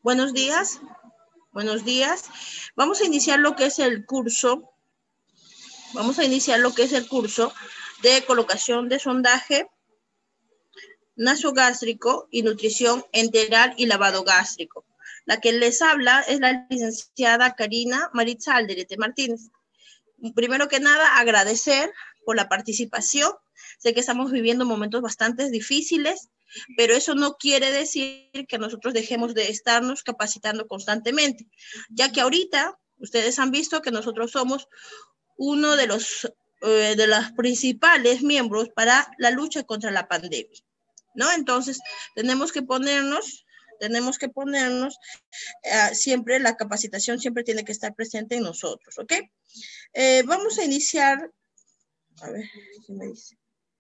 Buenos días. Buenos días. Vamos a iniciar lo que es el curso. Vamos a iniciar lo que es el curso de colocación de sondaje nasogástrico y nutrición enteral y lavado gástrico. La que les habla es la licenciada Karina Maritza Alderete Martínez. Primero que nada, agradecer por la participación. Sé que estamos viviendo momentos bastante difíciles, pero eso no quiere decir que nosotros dejemos de estarnos capacitando constantemente, ya que ahorita ustedes han visto que nosotros somos uno de los principales miembros para la lucha contra la pandemia, ¿no? Entonces, tenemos que ponernos siempre, la capacitación siempre tiene que estar presente en nosotros, ¿ok? Vamos a iniciar, a ver, ¿qué me dice?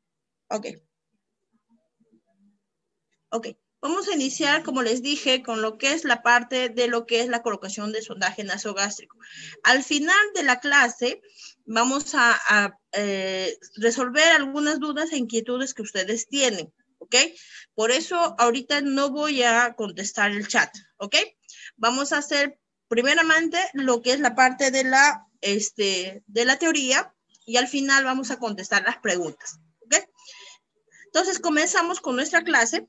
Ok, vamos a iniciar, como les dije, con lo que es la parte de lo que es la colocación de sondaje nasogástrico. Al final de la clase, vamos a resolver algunas dudas e inquietudes que ustedes tienen, ¿ok? Por eso, ahorita no voy a contestar el chat, ¿ok? Vamos a hacer, primeramente, lo que es la parte de la teoría y al final vamos a contestar las preguntas, ¿ok? Entonces, comenzamos con nuestra clase.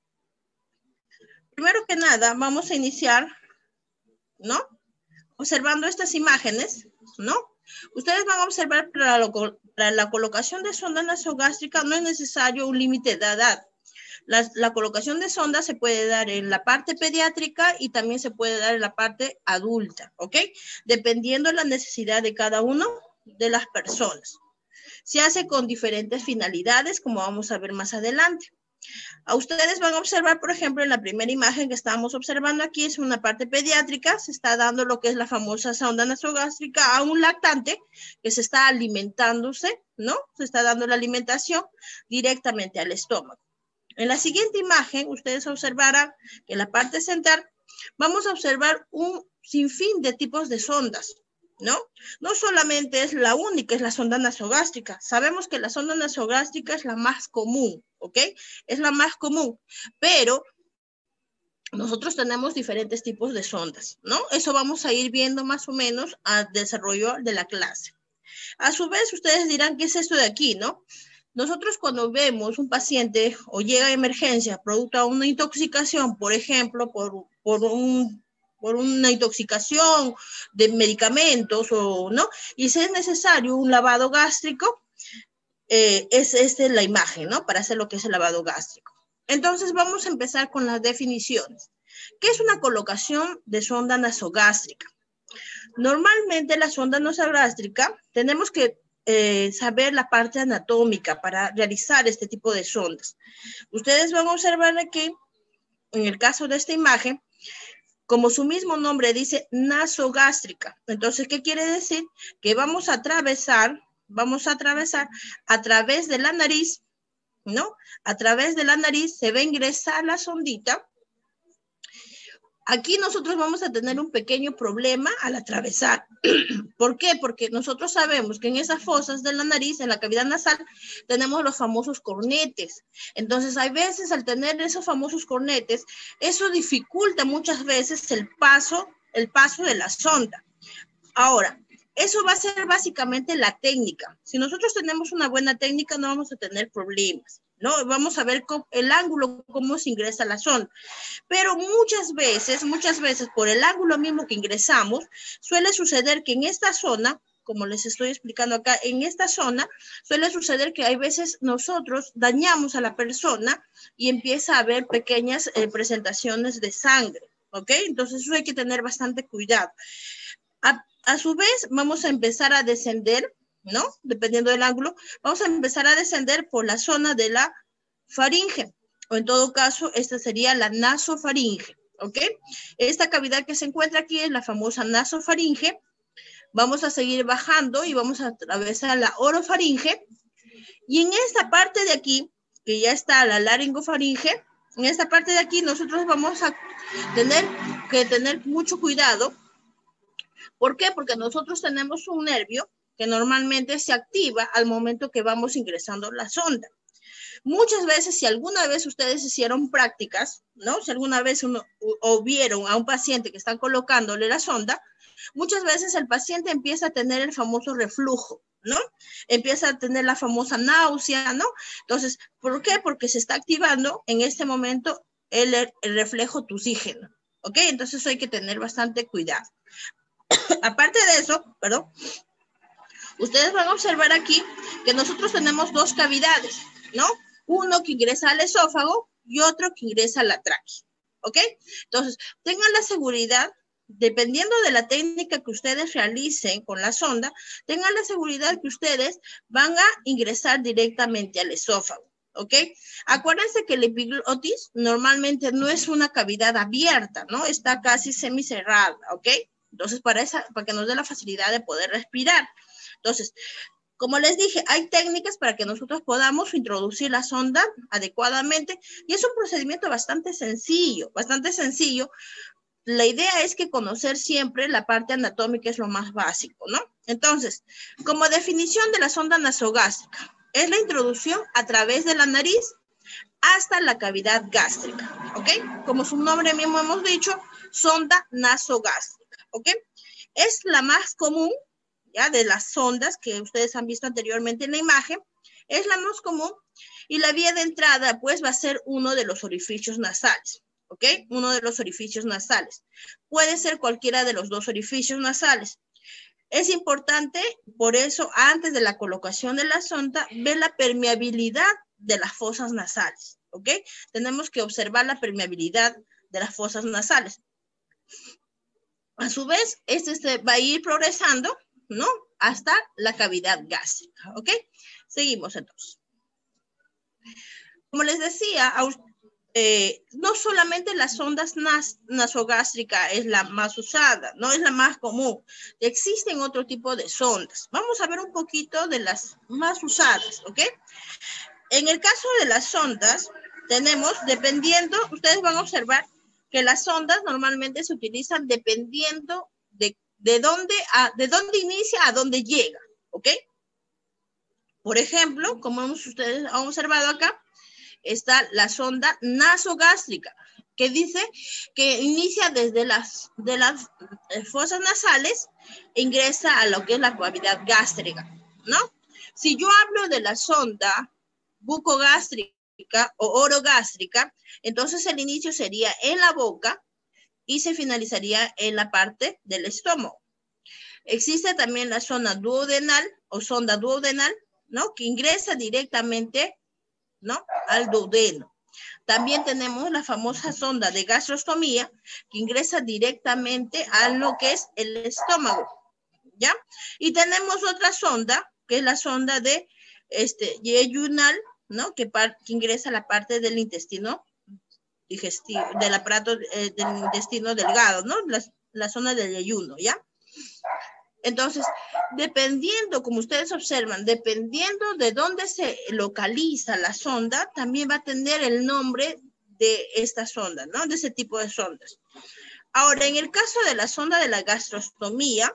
Primero que nada, vamos a iniciar, ¿no? Observando estas imágenes, ¿no? Ustedes van a observar para la colocación de sonda nasogástrica no es necesario un límite de edad. La colocación de sonda se puede dar en la parte pediátrica y también se puede dar en la parte adulta, ¿ok? Dependiendo de la necesidad de cada uno de las personas. Se hace con diferentes finalidades, como vamos a ver más adelante. A ustedes van a observar, por ejemplo, en la primera imagen que estamos observando aquí, es una parte pediátrica, se está dando lo que es la famosa sonda nasogástrica a un lactante que se está alimentándose, ¿no? Se está dando la alimentación directamente al estómago. En la siguiente imagen, ustedes observarán que en la parte central vamos a observar un sinfín de tipos de sondas, ¿no? No solamente es la única, es la sonda nasogástrica. Sabemos que la sonda nasogástrica es la más común, ¿ok? Es la más común, pero nosotros tenemos diferentes tipos de sondas, ¿no? Eso vamos a ir viendo más o menos al desarrollo de la clase. A su vez, ustedes dirán, ¿qué es esto de aquí, no? Nosotros cuando vemos un paciente o llega a emergencia producto de una intoxicación, por ejemplo, por una intoxicación de medicamentos o no, y si es necesario un lavado gástrico, esta es la imagen, ¿no? Para hacer lo que es el lavado gástrico. Entonces vamos a empezar con las definiciones. ¿Qué es una colocación de sonda nasogástrica? Normalmente la sonda nasogástrica tenemos que saber la parte anatómica para realizar este tipo de sondas. Ustedes van a observar aquí, en el caso de esta imagen, como su mismo nombre dice, nasogástrica. Entonces, ¿qué quiere decir? Que vamos a atravesar a través de la nariz, ¿no? A través de la nariz se va a ingresar la sondita. Aquí nosotros vamos a tener un pequeño problema al atravesar. ¿Por qué? Porque nosotros sabemos que en esas fosas de la nariz, en la cavidad nasal, tenemos los famosos cornetes. Entonces, hay veces al tener esos famosos cornetes, eso dificulta muchas veces el paso de la sonda. Ahora, eso va a ser básicamente la técnica. Si nosotros tenemos una buena técnica, no vamos a tener problemas, ¿no? Vamos a ver el ángulo, cómo se ingresa la sonda. Pero muchas veces, por el ángulo mismo que ingresamos, suele suceder que en esta zona, como les estoy explicando acá, en esta zona, suele suceder que hay veces nosotros dañamos a la persona y empieza a haber pequeñas presentaciones de sangre, ¿ok? Entonces eso hay que tener bastante cuidado. A su vez, vamos a empezar a descender, ¿no? Dependiendo del ángulo, vamos a empezar a descender por la zona de la faringe, o en todo caso, esta sería la nasofaringe, ¿ok? Esta cavidad que se encuentra aquí es la famosa nasofaringe. Vamos a seguir bajando y vamos a atravesar la orofaringe. Y en esta parte de aquí, que ya está la laringofaringe, en esta parte de aquí nosotros vamos a tener que tener mucho cuidado. ¿Por qué? Porque nosotros tenemos un nervio que normalmente se activa al momento que vamos ingresando la sonda. Muchas veces, si alguna vez ustedes hicieron prácticas, ¿no? Si alguna vez o vieron a un paciente que están colocándole la sonda, muchas veces el paciente empieza a tener el famoso reflujo, ¿no? Empieza a tener la famosa náusea, ¿no? Entonces, ¿por qué? Porque se está activando en este momento el reflejo tusígeno, ¿ok? Entonces hay que tener bastante cuidado. Aparte de eso, perdón, ustedes van a observar aquí que nosotros tenemos dos cavidades, ¿no? Uno que ingresa al esófago y otro que ingresa a la tráquea, ¿ok? Entonces, tengan la seguridad, dependiendo de la técnica que ustedes realicen con la sonda, tengan la seguridad que ustedes van a ingresar directamente al esófago, ¿ok? Acuérdense que el epiglotis normalmente no es una cavidad abierta, ¿no? Está casi semicerrada, ¿ok? Entonces, para que nos dé la facilidad de poder respirar. Entonces, como les dije, hay técnicas para que nosotros podamos introducir la sonda adecuadamente y es un procedimiento bastante sencillo, bastante sencillo. La idea es que conocer siempre la parte anatómica es lo más básico, ¿no? Entonces, como definición de la sonda nasogástrica, es la introducción a través de la nariz hasta la cavidad gástrica, ¿ok? Como su nombre mismo hemos dicho, sonda nasogástrica, ¿ok? Es la más común, ¿ya? De las sondas que ustedes han visto anteriormente en la imagen, es la más común y la vía de entrada pues va a ser uno de los orificios nasales, ¿ok? Uno de los orificios nasales. Puede ser cualquiera de los dos orificios nasales. Es importante, por eso, antes de la colocación de la sonda, ver la permeabilidad de las fosas nasales, ¿ok? Tenemos que observar la permeabilidad de las fosas nasales. A su vez, este va a ir progresando, ¿no? Hasta la cavidad gástrica, ¿ok? Seguimos entonces. Como les decía, no solamente las sondas nasogástricas es la más usada, no es la más común. Existen otro tipo de sondas. Vamos a ver un poquito de las más usadas, ¿ok? En el caso de las sondas, tenemos, dependiendo, ustedes van a observar que las sondas normalmente se utilizan dependiendo de dónde inicia a dónde llega, ¿ok? Por ejemplo, como ustedes han observado acá, está la sonda nasogástrica, que dice que inicia desde las fosas nasales e ingresa a lo que es la cavidad gástrica, ¿no? Si yo hablo de la sonda bucogástrica o orogástrica, entonces el inicio sería en la boca y se finalizaría en la parte del estómago. Existe también la zona duodenal o sonda duodenal, ¿no? Que ingresa directamente, ¿no? Al duodeno. También tenemos la famosa sonda de gastrostomía que ingresa directamente a lo que es el estómago, ¿ya? Y tenemos otra sonda, que es la sonda de yeyunal, ¿no? Que ingresa a la parte del intestino digestivo, del aparato del intestino delgado, ¿no? La zona del yeyuno, ¿ya? Entonces, dependiendo, como ustedes observan, dependiendo de dónde se localiza la sonda, también va a tener el nombre de esta sonda, ¿no? De ese tipo de sondas. Ahora, en el caso de la sonda de la gastrostomía,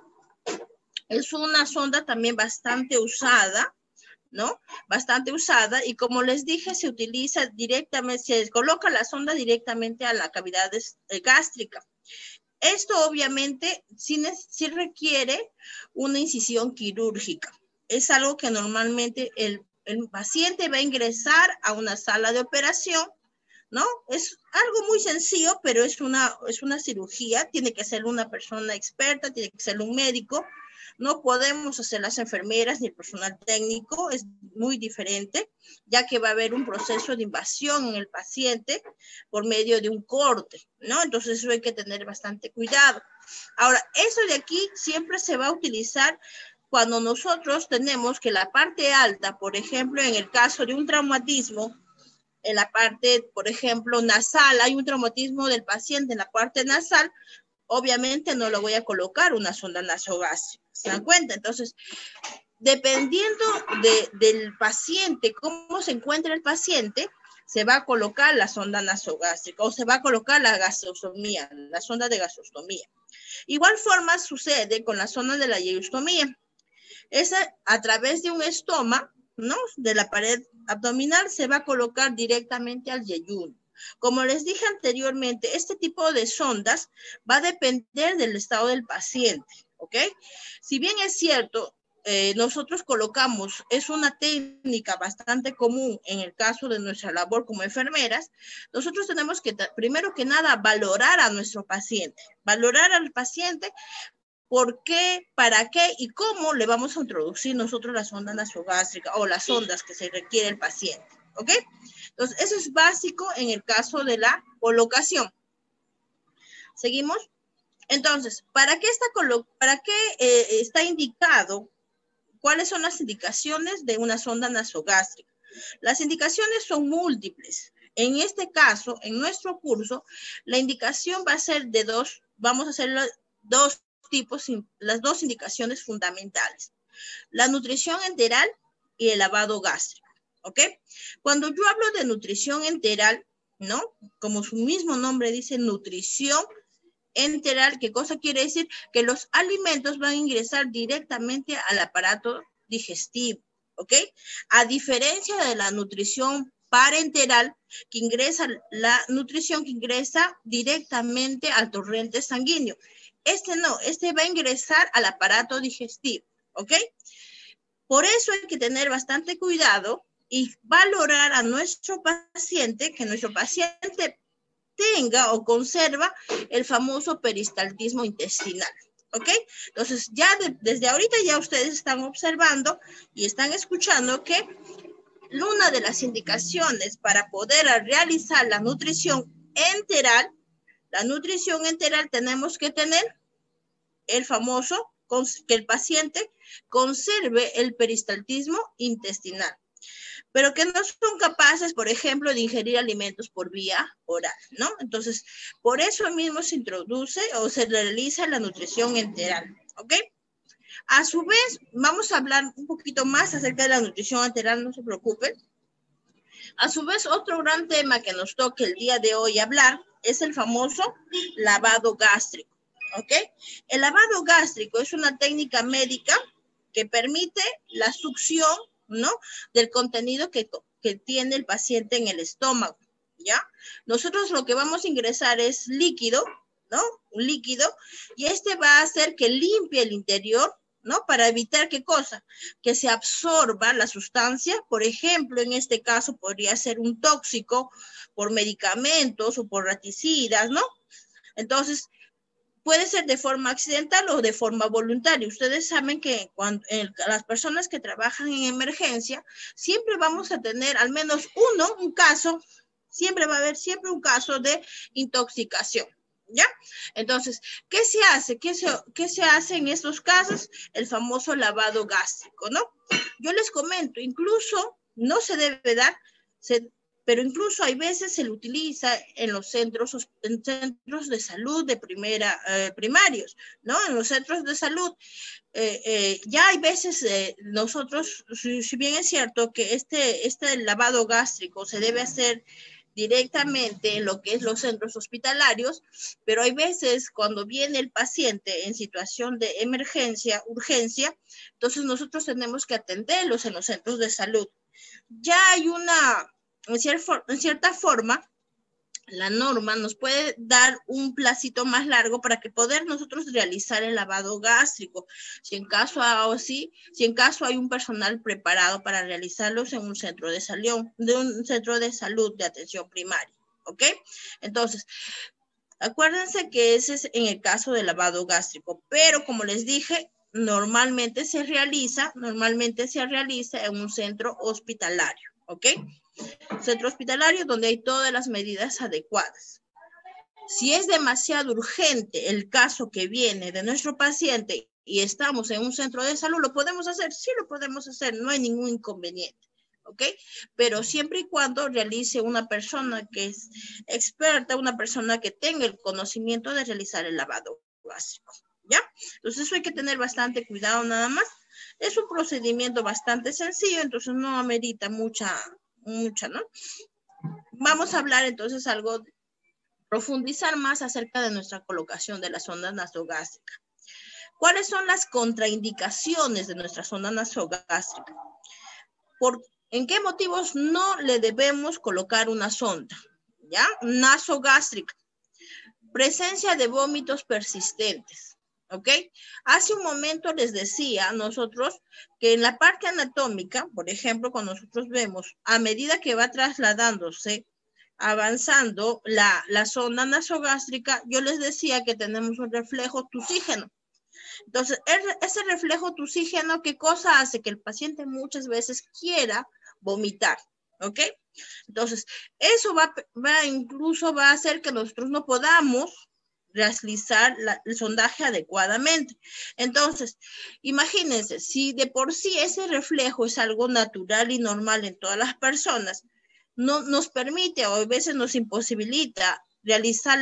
es una sonda también bastante usada, ¿no? Bastante usada y como les dije, se utiliza directamente, se coloca la sonda directamente a la cavidad gástrica. Esto obviamente sí requiere una incisión quirúrgica. Es algo que normalmente el paciente va a ingresar a una sala de operación, ¿no? Es algo muy sencillo, pero es una cirugía. Tiene que ser una persona experta, tiene que ser un médico. No podemos hacer las enfermeras ni el personal técnico, es muy diferente, ya que va a haber un proceso de invasión en el paciente por medio de un corte, ¿no? Entonces eso hay que tener bastante cuidado. Ahora, eso de aquí siempre se va a utilizar cuando nosotros tenemos que la parte alta, por ejemplo, en el caso de un traumatismo, en la parte, por ejemplo, nasal, hay un traumatismo del paciente en la parte nasal, obviamente no lo voy a colocar una sonda nasogástrica, ¿se dan cuenta? Entonces, dependiendo del paciente, cómo se encuentra el paciente, se va a colocar la sonda nasogástrica o se va a colocar la gastrostomía, la sonda de gastrostomía. Igual forma sucede con la sonda de la ileostomía. Esa a través de un estoma, ¿no? De la pared abdominal se va a colocar directamente al yeyuno. Como les dije anteriormente, este tipo de sondas va a depender del estado del paciente, ¿ok? Si bien es cierto, nosotros colocamos, es una técnica bastante común en el caso de nuestra labor como enfermeras, nosotros tenemos que, primero que nada, valorar a nuestro paciente, valorar al paciente. ¿Por qué, para qué y cómo le vamos a introducir nosotros la sonda nasogástrica o las sondas que se requiere el paciente? ¿Ok? Entonces, eso es básico en el caso de la colocación. ¿Seguimos? Entonces, ¿para qué está indicado? ¿Cuáles son las indicaciones de una sonda nasogástrica? Las indicaciones son múltiples. En este caso, en nuestro curso, la indicación va a ser de dos, vamos a hacer dos tipos, las dos indicaciones fundamentales. La nutrición enteral y el lavado gástrico, ¿ok? Cuando yo hablo de nutrición enteral, ¿no? Como su mismo nombre dice, nutrición enteral, ¿qué cosa quiere decir? Que los alimentos van a ingresar directamente al aparato digestivo, ¿ok? A diferencia de la nutrición parenteral, que ingresa, la nutrición que ingresa directamente al torrente sanguíneo. Este no, este va a ingresar al aparato digestivo, ¿ok? Por eso hay que tener bastante cuidado y valorar a nuestro paciente, que nuestro paciente tenga o conserva el famoso peristaltismo intestinal, ¿ok? Entonces, ya desde ahorita ya ustedes están observando y están escuchando que una de las indicaciones para poder realizar la nutrición enteral tenemos que tener el famoso, que el paciente conserve el peristaltismo intestinal, pero que no son capaces, por ejemplo, de ingerir alimentos por vía oral, ¿no? Entonces, por eso mismo se introduce o se realiza la nutrición enteral, ¿ok? A su vez, vamos a hablar un poquito más acerca de la nutrición enteral, no se preocupen. A su vez, otro gran tema que nos toca el día de hoy hablar es el famoso lavado gástrico, ¿ok? El lavado gástrico es una técnica médica que permite la succión, ¿no? Del contenido que tiene el paciente en el estómago, ¿ya? Nosotros lo que vamos a ingresar es líquido, ¿no? Un líquido, y este va a hacer que limpie el interior, ¿no? Para evitar ¿qué cosa? Que se absorba la sustancia. Por ejemplo, en este caso podría ser un tóxico por medicamentos o por raticidas, ¿no? Entonces, puede ser de forma accidental o de forma voluntaria. Ustedes saben que las personas que trabajan en emergencia, siempre vamos a tener al menos un caso, siempre va a haber siempre un caso de intoxicación, ¿ya? Entonces, ¿qué se hace? ¿Qué se hace en estos casos? El famoso lavado gástrico, ¿no? Yo les comento, incluso no se debe dar, pero incluso hay veces se lo utiliza en los centros de salud de primarios, ¿no? En los centros de salud. Ya hay veces nosotros, si bien es cierto que este lavado gástrico se debe hacer directamente en lo que es los centros hospitalarios, pero hay veces cuando viene el paciente en situación de emergencia, urgencia, entonces nosotros tenemos que atenderlos en los centros de salud. Ya hay en cierta forma, la norma nos puede dar un placito más largo para que poder nosotros realizar el lavado gástrico, si en caso hay un personal preparado para realizarlos en un centro de salud, de atención primaria, ¿ok? Entonces, acuérdense que ese es en el caso del lavado gástrico, pero como les dije, normalmente se realiza en un centro hospitalario, ¿ok? Centro hospitalario donde hay todas las medidas adecuadas. Si es demasiado urgente el caso que viene de nuestro paciente y estamos en un centro de salud, ¿lo podemos hacer? Sí, lo podemos hacer, no hay ningún inconveniente, ¿ok? Pero siempre y cuando realice una persona que es experta, una persona que tenga el conocimiento de realizar el lavado gástrico, ¿ya? Entonces eso hay que tener bastante cuidado nada más. Es un procedimiento bastante sencillo, entonces no amerita mucha, ¿no? Vamos a hablar entonces profundizar más acerca de nuestra colocación de la sonda nasogástrica. ¿Cuáles son las contraindicaciones de nuestra sonda nasogástrica? ¿En qué motivos no le debemos colocar una sonda? ¿Ya? Nasogástrica. Presencia de vómitos persistentes. ¿Ok? Hace un momento les decía a nosotros que en la parte anatómica, por ejemplo, cuando nosotros vemos, a medida que va trasladándose, avanzando la sonda nasogástrica, yo les decía que tenemos un reflejo tusígeno. Entonces, ese reflejo tusígeno, ¿qué cosa hace? Que el paciente muchas veces quiera vomitar, ¿ok? Entonces, eso incluso va a hacer que nosotros no podamos realizar el sondaje adecuadamente. Entonces, imagínense, si de por sí ese reflejo es algo natural y normal en todas las personas, no nos permite o a veces nos imposibilita realizar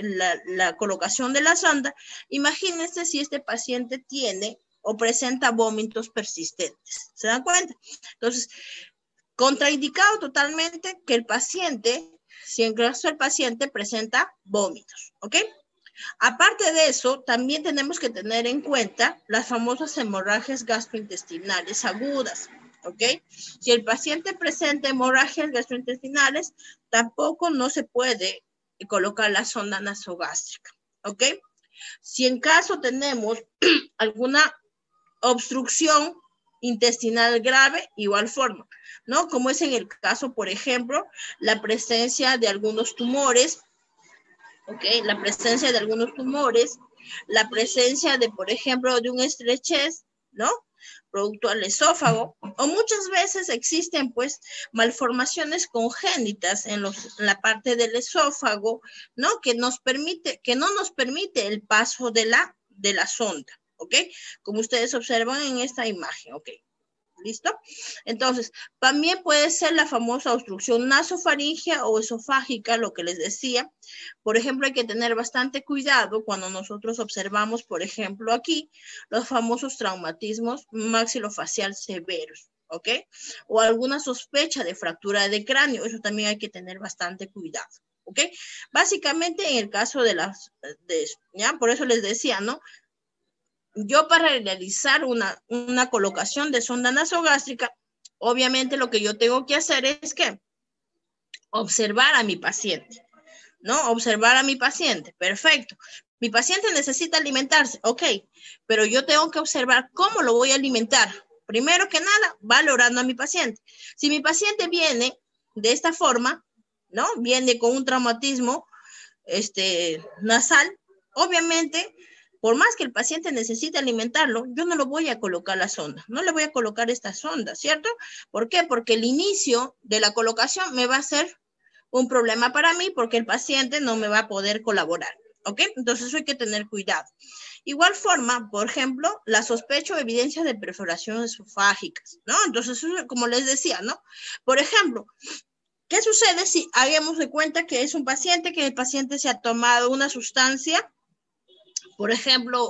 la colocación de la sonda. Imagínense si este paciente tiene o presenta vómitos persistentes. ¿Se dan cuenta? Entonces, contraindicado totalmente que el paciente, si en caso el paciente presenta vómitos, ¿ok? Aparte de eso, también tenemos que tener en cuenta las famosas hemorragias gastrointestinales agudas, ¿ok? Si el paciente presenta hemorragias gastrointestinales, tampoco no se puede colocar la sonda nasogástrica, ¿ok? Si en caso tenemos alguna obstrucción intestinal grave, igual forma, ¿no? Como es en el caso, por ejemplo, la presencia de algunos tumores, ¿ok? La presencia de algunos tumores, la presencia de, por ejemplo, de un estrechez, ¿no? Producto al esófago, o muchas veces existen, pues, malformaciones congénitas en la parte del esófago, ¿no? Que no nos permite el paso de la sonda, ¿ok? Como ustedes observan en esta imagen, ¿ok? ¿Listo? Entonces, también puede ser la famosa obstrucción nasofaringea o esofágica, lo que les decía. Por ejemplo, hay que tener bastante cuidado cuando nosotros observamos, por ejemplo, aquí, los famosos traumatismos maxilofacial severos, ¿ok? O alguna sospecha de fractura de cráneo, eso también hay que tener bastante cuidado, ¿ok? Básicamente, en el caso ¿ya? Por eso les decía, ¿no? Yo para realizar una colocación de sonda nasogástrica, obviamente lo que yo tengo que hacer es que observar a mi paciente, ¿no? Observar a mi paciente, perfecto. Mi paciente necesita alimentarse, ok, pero yo tengo que observar cómo lo voy a alimentar. Primero que nada, valorando a mi paciente. Si mi paciente viene de esta forma, ¿no? Viene con un traumatismo nasal, obviamente, por más que el paciente necesite alimentarlo, yo no lo voy a colocar la sonda, no le voy a colocar esta sonda, ¿cierto? ¿Por qué? Porque el inicio de la colocación me va a ser un problema para mí porque el paciente no me va a poder colaborar, ¿ok? Entonces hay que tener cuidado. Igual forma, por ejemplo, la sospecha o evidencia de perforaciones esofágicas, ¿no? Entonces, como les decía, ¿no? Por ejemplo, ¿qué sucede si hagamos de cuenta que es un paciente, que el paciente se ha tomado una sustancia, por ejemplo,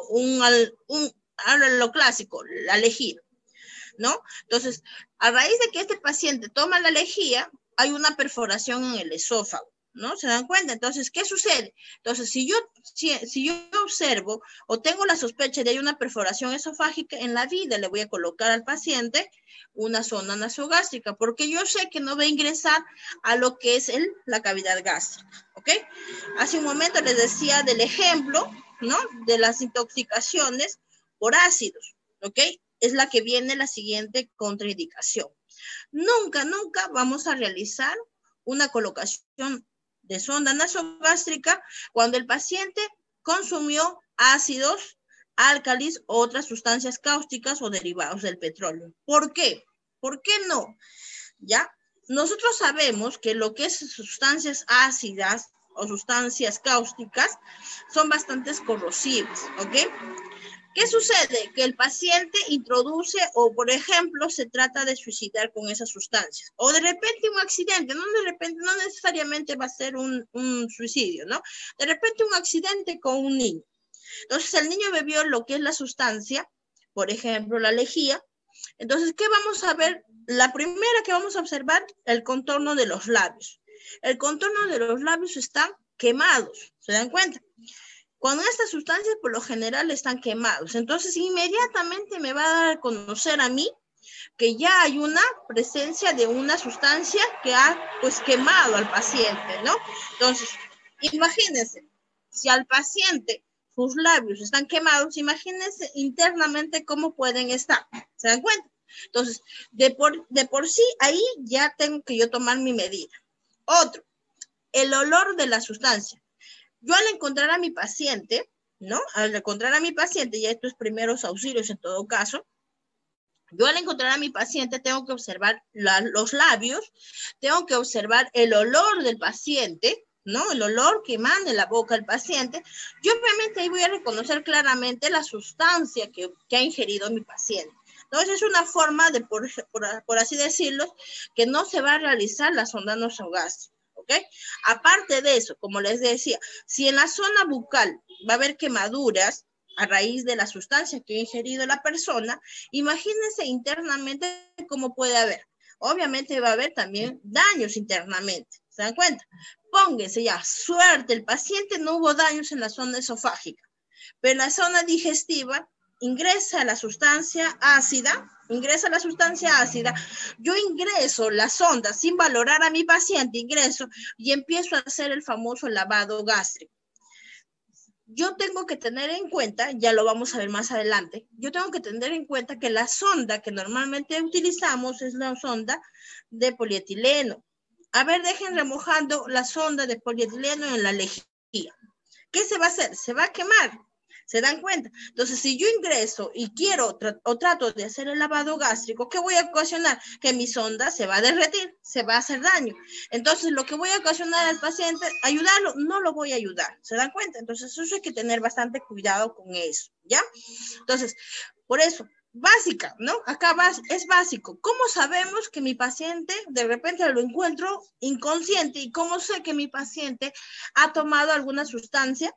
lo clásico, la lejía, ¿no? Entonces, a raíz de que este paciente toma la lejía, hay una perforación en el esófago, ¿no? ¿Se dan cuenta? Entonces, ¿qué sucede? Entonces, si yo observo o tengo la sospecha de que hay una perforación esofágica, en la vida le voy a colocar al paciente una sonda nasogástrica, porque yo sé que no va a ingresar a lo que es la cavidad gástrica, ¿ok? Hace un momento les decía del ejemplo, ¿no? De las intoxicaciones por ácidos, ¿ok? Es la que viene la siguiente contraindicación. Nunca vamos a realizar una colocación de sonda nasogástrica cuando el paciente consumió ácidos, álcalis o otras sustancias cáusticas o derivados del petróleo. ¿Por qué? ¿Por qué no? ¿Ya? Nosotros sabemos que lo que es sustancias ácidas o sustancias cáusticas son bastante corrosivas, ¿ok? ¿Qué sucede? Que el paciente introduce o, por ejemplo, se trata de suicidar con esas sustancias. O de repente un accidente, no necesariamente va a ser un suicidio, ¿no? De repente un accidente con un niño. Entonces el niño bebió lo que es la sustancia, por ejemplo, la lejía. Entonces, ¿qué vamos a ver? La primera que vamos a observar, el contorno de los labios. El contorno de los labios están quemados, ¿se dan cuenta? Cuando estas sustancias por lo general están quemados, entonces inmediatamente me va a dar a conocer a mí que ya hay una presencia de una sustancia que ha pues quemado al paciente, ¿no? Entonces, imagínense, si al paciente sus labios están quemados, imagínense internamente cómo pueden estar, ¿se dan cuenta? Entonces, de por sí, ahí ya tengo que yo tomar mi medida. Otro, el olor de la sustancia. Yo al encontrar a mi paciente, ¿no? Al encontrar a mi paciente, ya estos primeros auxilios en todo caso, yo al encontrar a mi paciente tengo que observar los labios, tengo que observar el olor del paciente, ¿no? El olor que emana de la boca del paciente. Yo obviamente ahí voy a reconocer claramente la sustancia que ha ingerido mi paciente. Entonces es una forma de, por así decirlo, que no se va a realizar la sonda nasogástrica, ¿ok? Aparte de eso, como les decía, si en la zona bucal va a haber quemaduras a raíz de la sustancia que ha ingerido la persona, imagínense internamente cómo puede haber. Obviamente va a haber también daños internamente, ¿se dan cuenta? Pónganse ya, suerte, el paciente no hubo daños en la zona esofágica, pero en la zona digestiva ingresa la sustancia ácida, yo ingreso la sonda sin valorar a mi paciente, ingreso y empiezo a hacer el famoso lavado gástrico. Yo tengo que tener en cuenta, ya lo vamos a ver más adelante, yo tengo que tener en cuenta que la sonda que normalmente utilizamos es la sonda de polietileno. A ver, dejen remojando la sonda de polietileno en la lejía. ¿Qué se va a hacer? Se va a quemar. ¿Se dan cuenta? Entonces, si yo ingreso y quiero o trato de hacer el lavado gástrico, ¿qué voy a ocasionar? Que mi sonda se va a derretir, se va a hacer daño. Entonces, lo que voy a ocasionar al paciente, ayudarlo, no lo voy a ayudar. ¿Se dan cuenta? Entonces, eso hay que tener bastante cuidado con eso, ¿ya? Entonces, por eso, básica, ¿no? Acá es básico. ¿Cómo sabemos que mi paciente, de repente lo encuentro inconsciente y cómo sé que mi paciente ha tomado alguna sustancia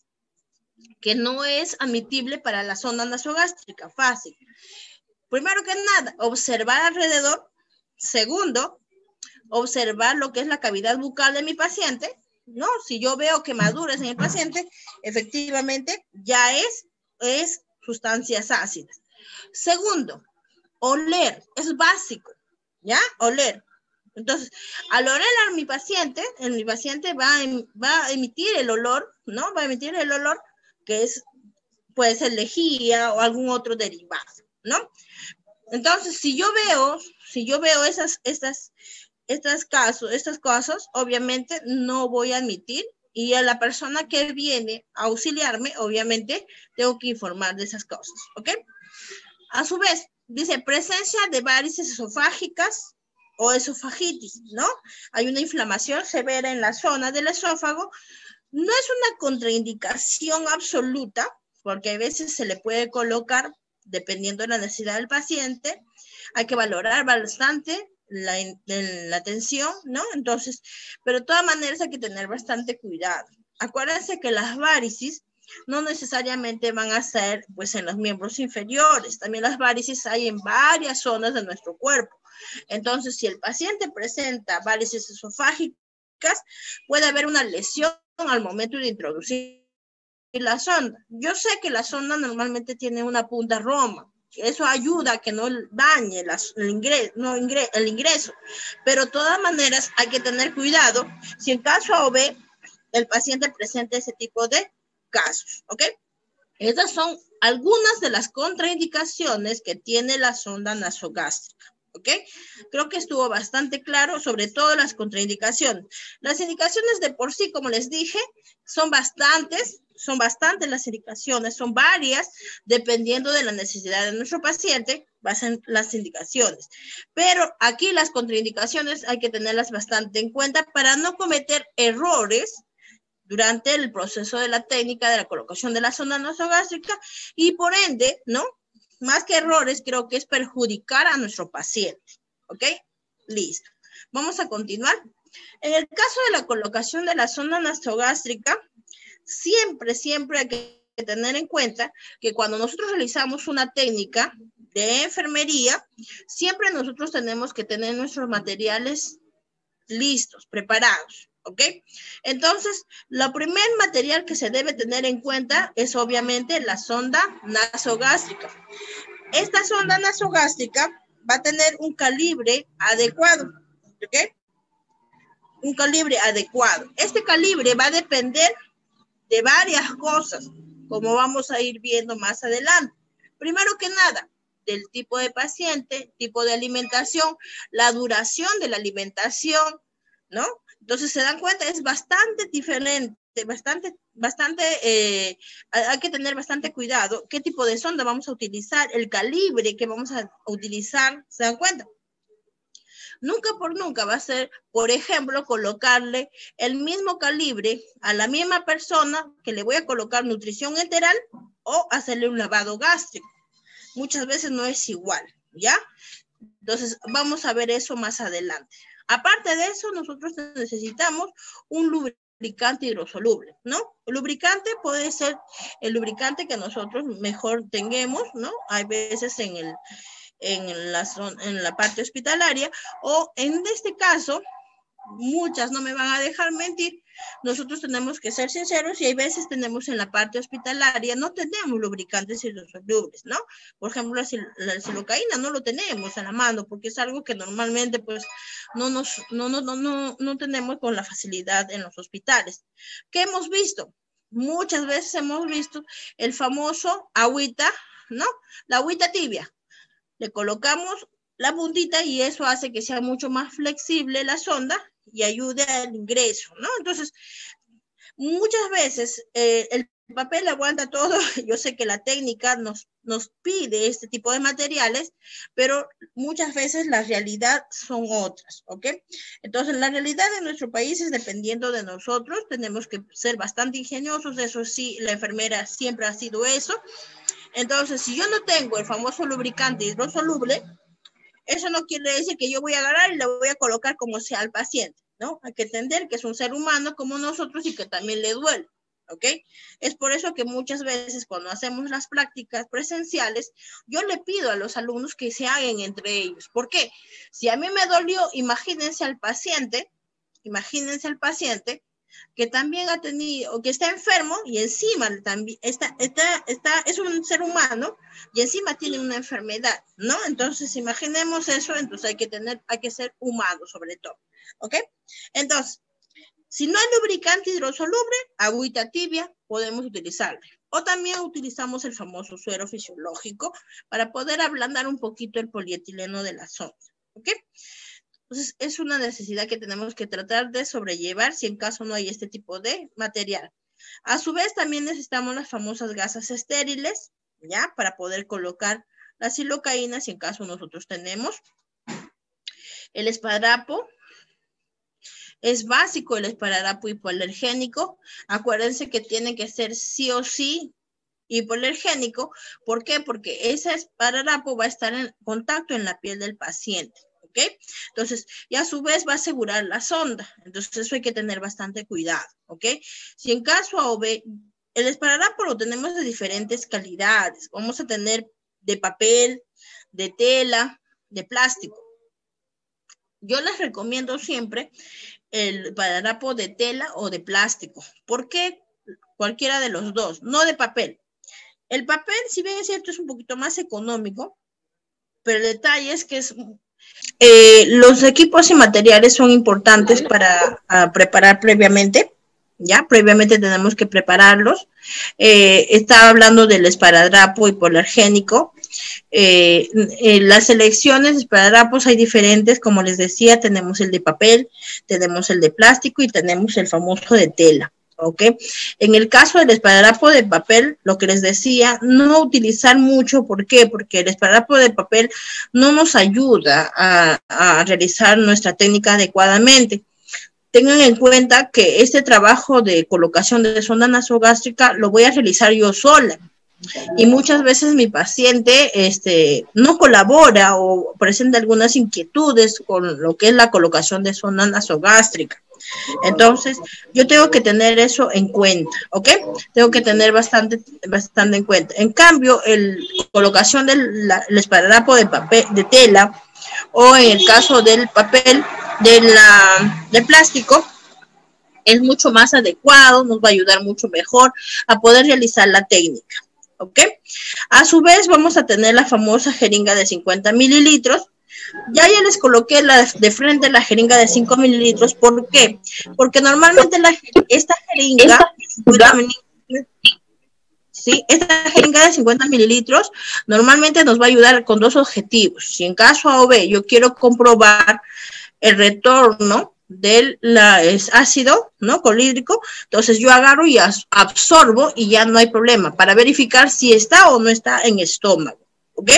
que no es admitible para la sonda nasogástrica? Fácil. Primero que nada, observar alrededor. Segundo, observar lo que es la cavidad bucal de mi paciente, ¿no? Si yo veo quemaduras en el paciente, efectivamente ya es sustancias ácidas. Segundo, oler, es básico, ¿ya? Oler. Entonces, al oler a mi paciente va a emitir el olor, ¿no? Va a emitir el olor que puede ser lejía o algún otro derivado, ¿no? Entonces, si yo veo estas cosas, obviamente no voy a admitir, y a la persona que viene a auxiliarme, obviamente, tengo que informar de esas cosas, ¿ok? A su vez, dice presencia de varices esofágicas o esofagitis, ¿no? Hay una inflamación severa en la zona del esófago. No es una contraindicación absoluta, porque a veces se le puede colocar, dependiendo de la necesidad del paciente. Hay que valorar bastante la atención, ¿no? Entonces, pero de todas maneras hay que tener bastante cuidado. Acuérdense que las varices no necesariamente van a ser pues en los miembros inferiores, también las varices hay en varias zonas de nuestro cuerpo. Entonces, si el paciente presenta varices esofágicas, puede haber una lesión al momento de introducir la sonda. Yo sé que la sonda normalmente tiene una punta roma, eso ayuda a que no dañe el ingreso, pero de todas maneras hay que tener cuidado si en caso A o B el paciente presenta ese tipo de casos, ¿ok? Estas son algunas de las contraindicaciones que tiene la sonda nasogástrica, ¿ok? Creo que estuvo bastante claro, sobre todo las contraindicaciones. Las indicaciones de por sí, como les dije, son bastantes las indicaciones, son varias, dependiendo de la necesidad de nuestro paciente, basan las indicaciones. Pero aquí las contraindicaciones hay que tenerlas bastante en cuenta para no cometer errores durante el proceso de la técnica de la colocación de la sonda nasogástrica y por ende, ¿no? Más que errores, creo que es perjudicar a nuestro paciente, ¿ok? Listo. Vamos a continuar. En el caso de la colocación de la sonda nasogástrica, siempre hay que tener en cuenta que cuando nosotros realizamos una técnica de enfermería, siempre nosotros tenemos que tener nuestros materiales listos, preparados, ¿ok? Entonces, lo primer material que se debe tener en cuenta es obviamente la sonda nasogástrica. Esta sonda nasogástrica va a tener un calibre adecuado, ¿ok? Un calibre adecuado. Este calibre va a depender de varias cosas, como vamos a ir viendo más adelante. Primero que nada, del tipo de paciente, tipo de alimentación, la duración de la alimentación, ¿no? Entonces, se dan cuenta, es bastante diferente, hay que tener bastante cuidado qué tipo de sonda vamos a utilizar, el calibre que vamos a utilizar, ¿se dan cuenta? Nunca por nunca va a ser, por ejemplo, colocarle el mismo calibre a la misma persona que le voy a colocar nutrición enteral o hacerle un lavado gástrico. Muchas veces no es igual, ¿ya? Entonces, vamos a ver eso más adelante. Aparte de eso, nosotros necesitamos un lubricante hidrosoluble, ¿no? El lubricante puede ser el lubricante que nosotros mejor tengamos, ¿no? Hay veces en la parte hospitalaria, o en este caso, muchas no me van a dejar mentir, nosotros tenemos que ser sinceros y hay veces tenemos en la parte hospitalaria, no tenemos lubricantes hidrosolubles, ¿no? Por ejemplo, la silocaína no lo tenemos a la mano porque es algo que normalmente pues no tenemos con la facilidad en los hospitales. ¿Qué hemos visto? Muchas veces hemos visto el famoso agüita, ¿no? La agüita tibia. Le colocamos la puntita y eso hace que sea mucho más flexible la sonda y ayude al ingreso, ¿no? Entonces, muchas veces el papel aguanta todo. Yo sé que la técnica nos pide este tipo de materiales, pero muchas veces la realidad son otras, ¿ok? Entonces, la realidad de nuestro país es dependiendo de nosotros, tenemos que ser bastante ingeniosos, eso sí, la enfermera siempre ha sido eso. Entonces, si yo no tengo el famoso lubricante hidrosoluble, eso no quiere decir que yo voy a agarrar y le voy a colocar como sea al paciente, ¿no? Hay que entender que es un ser humano como nosotros y que también le duele, ¿ok? Es por eso que muchas veces cuando hacemos las prácticas presenciales, yo le pido a los alumnos que se hagan entre ellos. ¿Por qué? Si a mí me dolió, imagínense al paciente que también ha tenido, o que está enfermo y encima también es un ser humano y encima tiene una enfermedad, ¿no? Entonces, imaginemos eso, entonces hay que ser humano sobre todo, ¿ok? Entonces, si no hay lubricante hidrosoluble, agüita tibia, podemos utilizarlo. O también utilizamos el famoso suero fisiológico para poder ablandar un poquito el polietileno de la sonda, ¿ok? Entonces, es una necesidad que tenemos que tratar de sobrellevar si en caso no hay este tipo de material. A su vez, también necesitamos las famosas gasas estériles, ¿ya? Para poder colocar la silocaína si en caso nosotros tenemos. El esparadrapo. Es básico el esparadrapo hipoalergénico. Acuérdense que tiene que ser sí o sí hipoalergénico. ¿Por qué? Porque ese esparadrapo va a estar en contacto en la piel del paciente. ¿Ok? Entonces, y a su vez va a asegurar la sonda. Entonces, eso hay que tener bastante cuidado. ¿Ok? Si en caso AOV, el esparadrapo lo tenemos de diferentes calidades. Vamos a tener de papel, de tela, de plástico. Yo les recomiendo siempre el esparadrapo de tela o de plástico. ¿Por qué? Cualquiera de los dos, no de papel. El papel, si bien es cierto, es un poquito más económico, pero el detalle es que los equipos y materiales son importantes para preparar previamente, ¿ya? Previamente tenemos que prepararlos. Estaba hablando del esparadrapo hipoalergénico. Las selecciones de esparadrapos hay diferentes, como les decía, tenemos el de papel, tenemos el de plástico y tenemos el famoso de tela. ¿Ok? En el caso del esparadrapo de papel, lo que les decía, no utilizar mucho. ¿Por qué? Porque el esparadrapo de papel no nos ayuda a realizar nuestra técnica adecuadamente. Tengan en cuenta que este trabajo de colocación de sonda nasogástrica lo voy a realizar yo sola. Y muchas veces mi paciente no colabora o presenta algunas inquietudes con lo que es la colocación de sonda nasogástrica. Entonces, yo tengo que tener eso en cuenta, ¿ok? Tengo que tener bastante en cuenta. En cambio, la colocación del esparadrapo de papel, de tela, o en el caso del papel, del plástico, es mucho más adecuado, nos va a ayudar mucho mejor a poder realizar la técnica, ¿ok? A su vez, vamos a tener la famosa jeringa de 50 mililitros, Ya les coloqué de frente la jeringa de 5 mililitros. ¿Por qué? Porque normalmente esta jeringa, ¿sí? Esta jeringa de 50 mililitros normalmente nos va a ayudar con dos objetivos. Si en caso A o B yo quiero comprobar el retorno del ácido, ¿no?, clorhídrico, entonces yo agarro y absorbo y ya no hay problema para verificar si está o no está en estómago, ¿ok?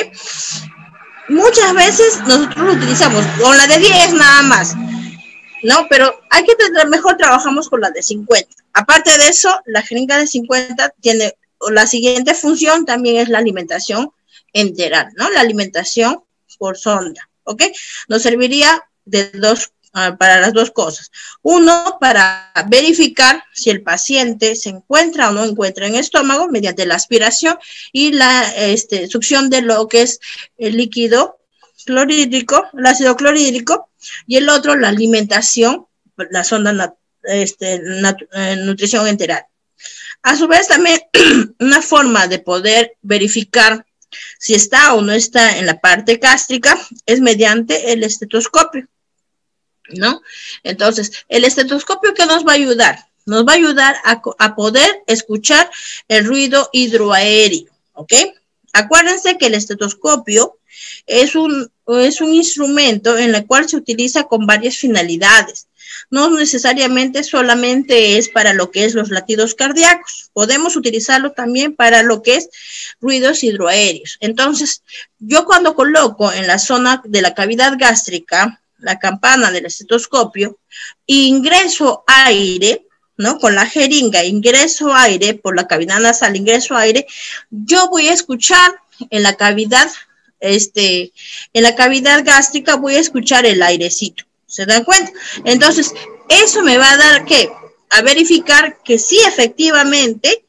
Muchas veces nosotros lo utilizamos con la de 10 nada más, ¿no? Pero hay que tener, mejor trabajamos con la de 50. Aparte de eso, la jeringa de 50 tiene la siguiente función, también es la alimentación enteral, ¿no? La alimentación por sonda, ¿ok? Nos serviría de para las dos cosas. Uno, para verificar si el paciente se encuentra o no encuentra en estómago mediante la aspiración y la succión de lo que es el líquido clorhídrico, el ácido clorhídrico, y el otro, la alimentación, la sonda nutrición enteral. A su vez, también una forma de poder verificar si está o no está en la parte gástrica es mediante el estetoscopio, ¿no? Entonces, el estetoscopio, ¿qué nos va a ayudar? Nos va a ayudar a poder escuchar el ruido hidroaéreo, ¿ok? Acuérdense que el estetoscopio es un instrumento en el cual se utiliza con varias finalidades. No necesariamente solamente es para lo que es los latidos cardíacos. Podemos utilizarlo también para lo que es ruidos hidroaéreos. Entonces, yo cuando coloco en la zona de la cavidad gástrica la campana del estetoscopio, ingreso aire, ¿no? Con la jeringa, ingreso aire por la cavidad nasal, ingreso aire, yo voy a escuchar en la cavidad, en la cavidad gástrica voy a escuchar el airecito. ¿Se dan cuenta? Entonces, eso me va a dar, ¿qué? A verificar que sí, efectivamente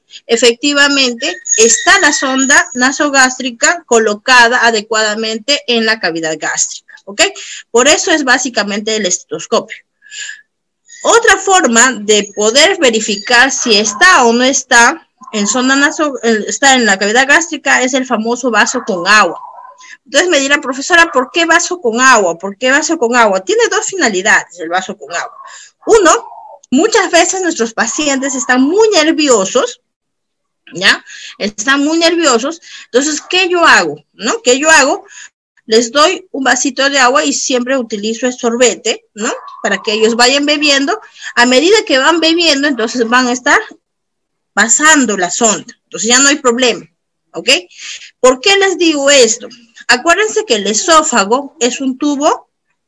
está la sonda nasogástrica colocada adecuadamente en la cavidad gástrica, ¿ok? Por eso es básicamente el estetoscopio. Otra forma de poder verificar si está o no está en está en la cavidad gástrica es el famoso vaso con agua. Entonces me dirán, profesora, ¿por qué vaso con agua? ¿Por qué vaso con agua? Tiene dos finalidades el vaso con agua. Uno, muchas veces nuestros pacientes están muy nerviosos, ¿ya? Están muy nerviosos. Entonces, ¿qué yo hago? ¿No? ¿Qué yo hago? Les doy un vasito de agua y siempre utilizo el sorbete, ¿no? Para que ellos vayan bebiendo. A medida que van bebiendo, entonces van a estar pasando la sonda. Entonces ya no hay problema, ¿ok? ¿Por qué les digo esto? Acuérdense que el esófago es un tubo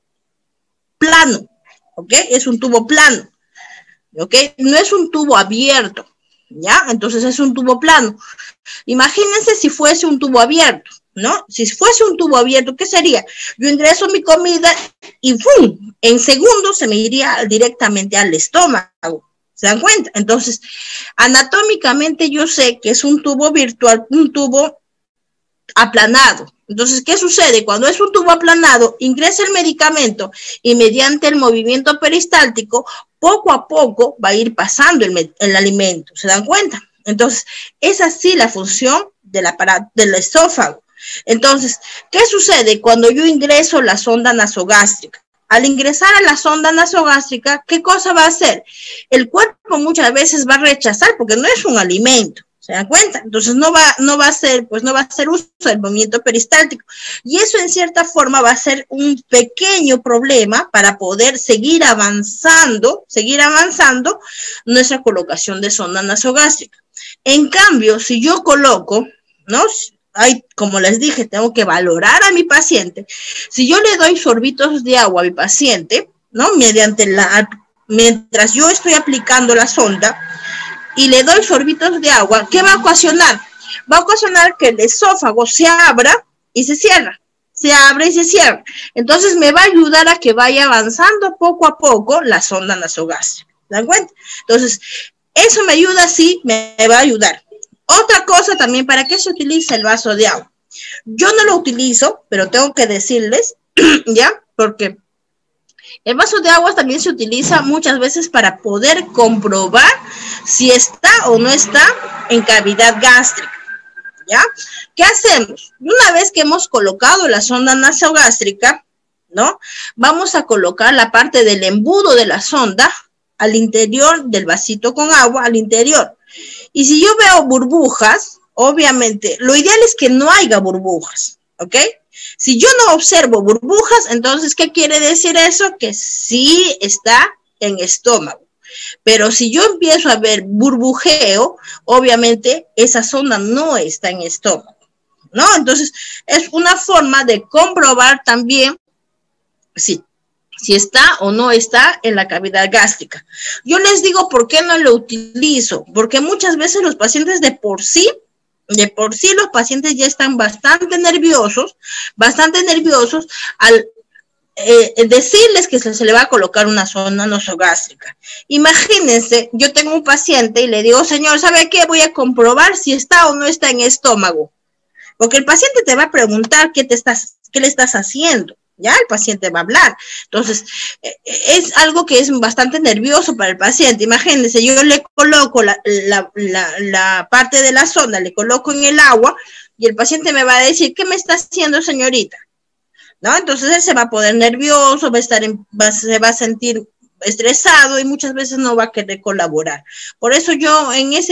plano, ¿ok? Es un tubo plano, ¿ok? No es un tubo abierto, ¿ya? Entonces es un tubo plano. Imagínense si fuese un tubo abierto, ¿no? Si fuese un tubo abierto, ¿qué sería? Yo ingreso mi comida y ¡pum! En segundos se me iría directamente al estómago. ¿Se dan cuenta? Entonces, anatómicamente yo sé que es un tubo virtual, un tubo aplanado. Entonces, ¿qué sucede? Cuando es un tubo aplanado, ingresa el medicamento y mediante el movimiento peristáltico, poco a poco va a ir pasando el alimento. ¿Se dan cuenta? Entonces, es así la función del esófago. Entonces, ¿qué sucede cuando yo ingreso la sonda nasogástrica? Al ingresar a la sonda nasogástrica, ¿qué cosa va a hacer? El cuerpo muchas veces va a rechazar porque no es un alimento. ¿Se dan cuenta? Entonces no va a hacer uso del movimiento peristáltico. Y eso en cierta forma va a ser un pequeño problema para poder seguir avanzando nuestra colocación de sonda nasogástrica. En cambio, si yo coloco, ¿no? Como les dije, tengo que valorar a mi paciente. Si yo le doy sorbitos de agua a mi paciente, ¿no? Mientras yo estoy aplicando la sonda, y le doy sorbitos de agua, ¿qué va a ocasionar? Va a ocasionar que el esófago se abra y se cierra. Se abre y se cierra. Entonces me va a ayudar a que vaya avanzando poco a poco la sonda nasogástrica. ¿Se dan cuenta? Entonces, eso me ayuda, sí, me va a ayudar. Otra cosa también, ¿para qué se utiliza el vaso de agua? Yo no lo utilizo, pero tengo que decirles, ¿ya? Porque el vaso de agua también se utiliza muchas veces para poder comprobar si está o no está en cavidad gástrica, ¿ya? ¿Qué hacemos? Una vez que hemos colocado la sonda nasogástrica, ¿no? Vamos a colocar la parte del embudo de la sonda al interior del vasito con agua, al interior. Y si yo veo burbujas, obviamente, lo ideal es que no haya burbujas, ¿ok? Si yo no observo burbujas, entonces, ¿qué quiere decir eso? Que sí está en estómago. Pero si yo empiezo a ver burbujeo, obviamente, esa sonda no está en estómago, ¿no? Entonces, es una forma de comprobar también si está o no está en la cavidad gástrica. Yo les digo por qué no lo utilizo, porque muchas veces los pacientes de por sí los pacientes ya están bastante nerviosos al decirles que se le va a colocar una sonda nasogástrica. Imagínense, yo tengo un paciente y le digo, señor, ¿sabe qué? Voy a comprobar si está o no está en estómago. Porque el paciente te va a preguntar qué le estás haciendo. Ya el paciente va a hablar. Entonces, es algo que es bastante nervioso para el paciente. Imagínense, yo le coloco la parte de la sonda, le coloco en el agua y el paciente me va a decir, ¿qué me está haciendo, señorita? ¿No? Entonces él se va a poner nervioso, se va a sentir estresado y muchas veces no va a querer colaborar. Por eso yo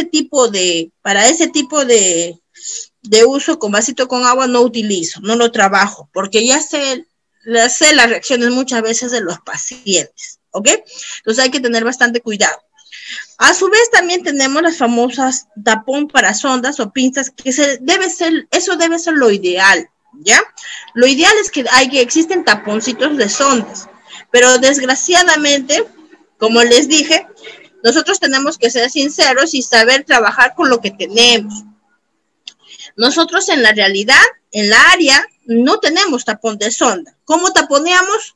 para ese tipo de uso con vasito con agua no utilizo, no lo trabajo, porque ya sé las reacciones muchas veces de los pacientes, ¿ok? Entonces hay que tener bastante cuidado. A su vez también tenemos las famosas tapón para sondas o pinzas, que eso debe ser lo ideal, ¿ya? Lo ideal es que existen taponcitos de sondas, pero desgraciadamente, como les dije, nosotros tenemos que ser sinceros y saber trabajar con lo que tenemos. Nosotros en la realidad, en la área, no tenemos tapón de sonda. ¿Cómo taponeamos?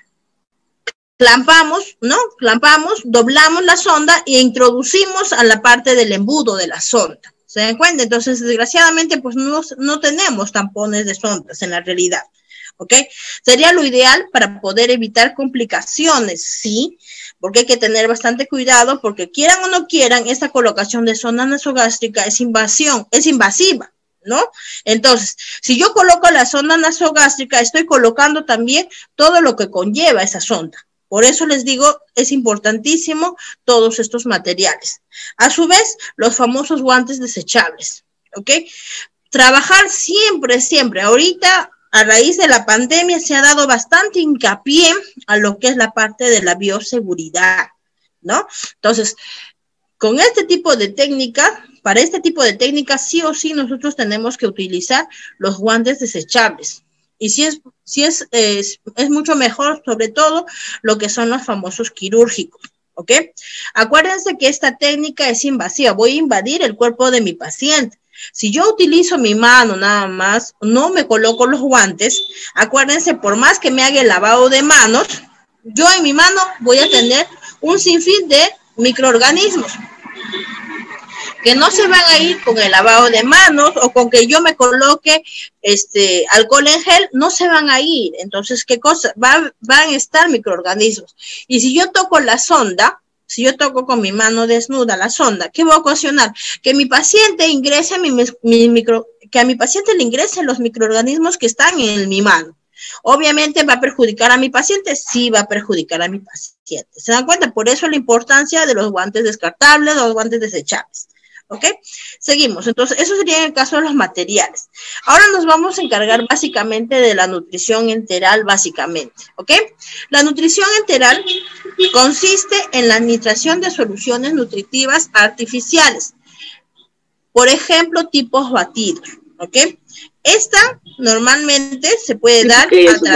Clampamos, ¿no? Clampamos, doblamos la sonda e introducimos a la parte del embudo de la sonda. ¿Se dan cuenta? Entonces, desgraciadamente, pues no tenemos tampones de sondas en la realidad, ¿ok? Sería lo ideal para poder evitar complicaciones, ¿sí? Porque hay que tener bastante cuidado, porque quieran o no quieran, esta colocación de sonda nasogástrica es invasiva, ¿no? Entonces, si yo coloco la sonda nasogástrica, estoy colocando también todo lo que conlleva esa sonda. Por eso les digo, es importantísimo todos estos materiales. A su vez, los famosos guantes desechables, ¿ok? Trabajar siempre. Ahorita, a raíz de la pandemia, se ha dado bastante hincapié a lo que es la parte de la bioseguridad, ¿no? Entonces, con este tipo de técnica, para este tipo de técnica, sí o sí, nosotros tenemos que utilizar los guantes desechables. Y sí es mucho mejor, sobre todo, lo que son los famosos quirúrgicos, ¿ok? Acuérdense que esta técnica es invasiva. Voy a invadir el cuerpo de mi paciente. Si yo utilizo mi mano nada más, no me coloco los guantes, acuérdense, por más que me haga el lavado de manos, yo en mi mano voy a tener un sinfín de microorganismos que no se van a ir con el lavado de manos o con que yo me coloque alcohol en gel, no se van a ir. Entonces, ¿qué cosa? Van a estar microorganismos. Y si yo toco la sonda, si yo toco con mi mano desnuda la sonda, ¿qué va a ocasionar? Que mi paciente ingrese que a mi paciente le ingresen los microorganismos que están en mi mano. Obviamente, ¿va a perjudicar a mi paciente? Sí, va a perjudicar a mi paciente. ¿Se dan cuenta? Por eso la importancia de los guantes descartables, los guantes desechables. ¿Ok? Seguimos. Entonces, eso sería en el caso de los materiales. Ahora nos vamos a encargar básicamente de la nutrición enteral, básicamente. ¿Ok? La nutrición enteral consiste en la administración de soluciones nutritivas artificiales. Por ejemplo, tipos batidos. ¿Ok? Esta normalmente se puede dar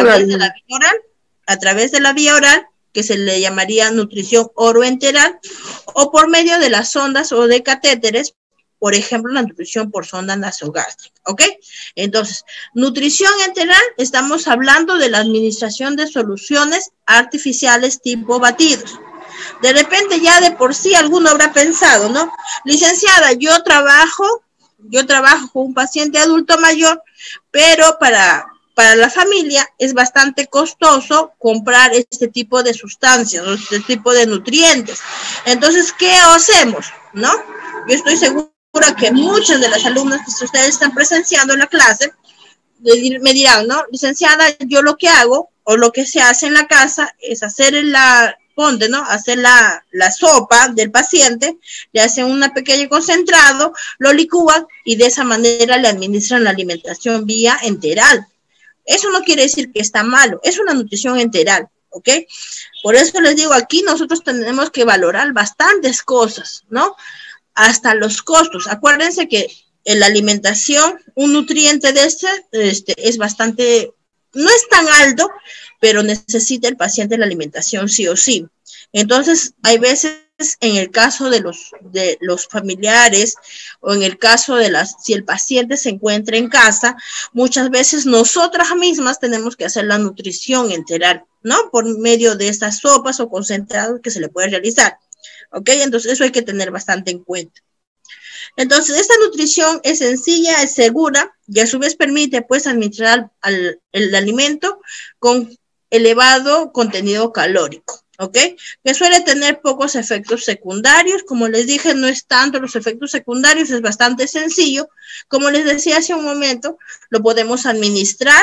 a través de la vía oral, que se le llamaría nutrición oroenteral, o por medio de las sondas o de catéteres, por ejemplo, la nutrición por sonda nasogástrica, ¿ok? Entonces, nutrición enteral, estamos hablando de la administración de soluciones artificiales tipo batidos. De repente ya de por sí alguno habrá pensado, ¿no? Licenciada, yo trabajo con un paciente adulto mayor, pero para la familia es bastante costoso comprar este tipo de sustancias, este tipo de nutrientes. Entonces, ¿qué hacemos? ¿No? Yo estoy segura que muchas de las alumnas que ustedes están presenciando en la clase me dirán, ¿no? Licenciada, yo lo que hago, o lo que se hace en la casa es hacer hacer la sopa del paciente, le hacen un pequeño concentrado, lo licúan y de esa manera le administran la alimentación vía enteral. Eso no quiere decir que está malo, es una nutrición enteral, ¿ok? Por eso les digo, aquí nosotros tenemos que valorar bastantes cosas, ¿no? Hasta los costos. Acuérdense que en la alimentación, un nutriente de este es bastante, no es tan alto, pero necesita el paciente la alimentación sí o sí. Entonces, hay veces en el caso de los familiares o en el caso de si el paciente se encuentra en casa, muchas veces nosotras mismas tenemos que hacer la nutrición enteral, ¿no? Por medio de estas sopas o concentrados que se le puede realizar, ¿ok? Entonces, eso hay que tener bastante en cuenta. Entonces, esta nutrición es sencilla, es segura y a su vez permite, pues, administrar el alimento con elevado contenido calórico, ¿ok? Que suele tener pocos efectos secundarios. Como les dije, no es tanto los efectos secundarios, es bastante sencillo. Como les decía hace un momento, lo podemos administrar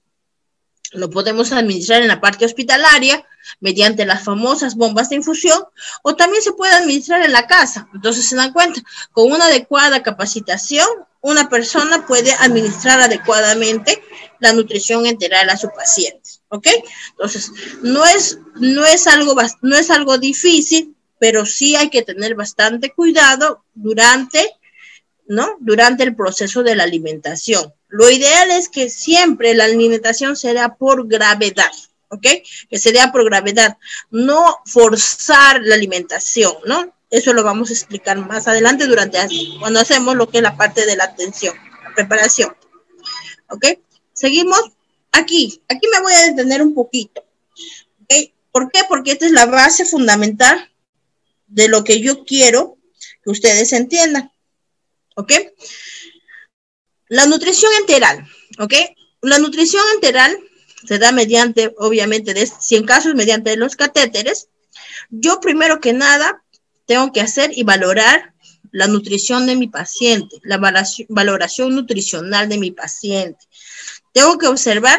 en la parte hospitalaria mediante las famosas bombas de infusión, o también se puede administrar en la casa. Entonces se dan cuenta, con una adecuada capacitación, una persona puede administrar adecuadamente la nutrición enteral a su paciente, ¿ok? Entonces, no es algo difícil, pero sí hay que tener bastante cuidado durante el proceso de la alimentación. Lo ideal es que siempre la alimentación se dé por gravedad, ¿ok? Que se dé por gravedad, no forzar la alimentación, ¿no? Eso lo vamos a explicar más adelante cuando hacemos lo que es la parte de la atención, la preparación, ¿ok? Seguimos aquí me voy a detener un poquito, ¿ok? ¿Por qué? Porque esta es la base fundamental de lo que yo quiero que ustedes entiendan, ¿ok? La nutrición enteral, ¿ok? La nutrición enteral se da mediante, obviamente, si en casos mediante los catéteres. Yo primero que nada tengo que hacer y valorar la nutrición de mi paciente, la valoración nutricional de mi paciente. Tengo que observar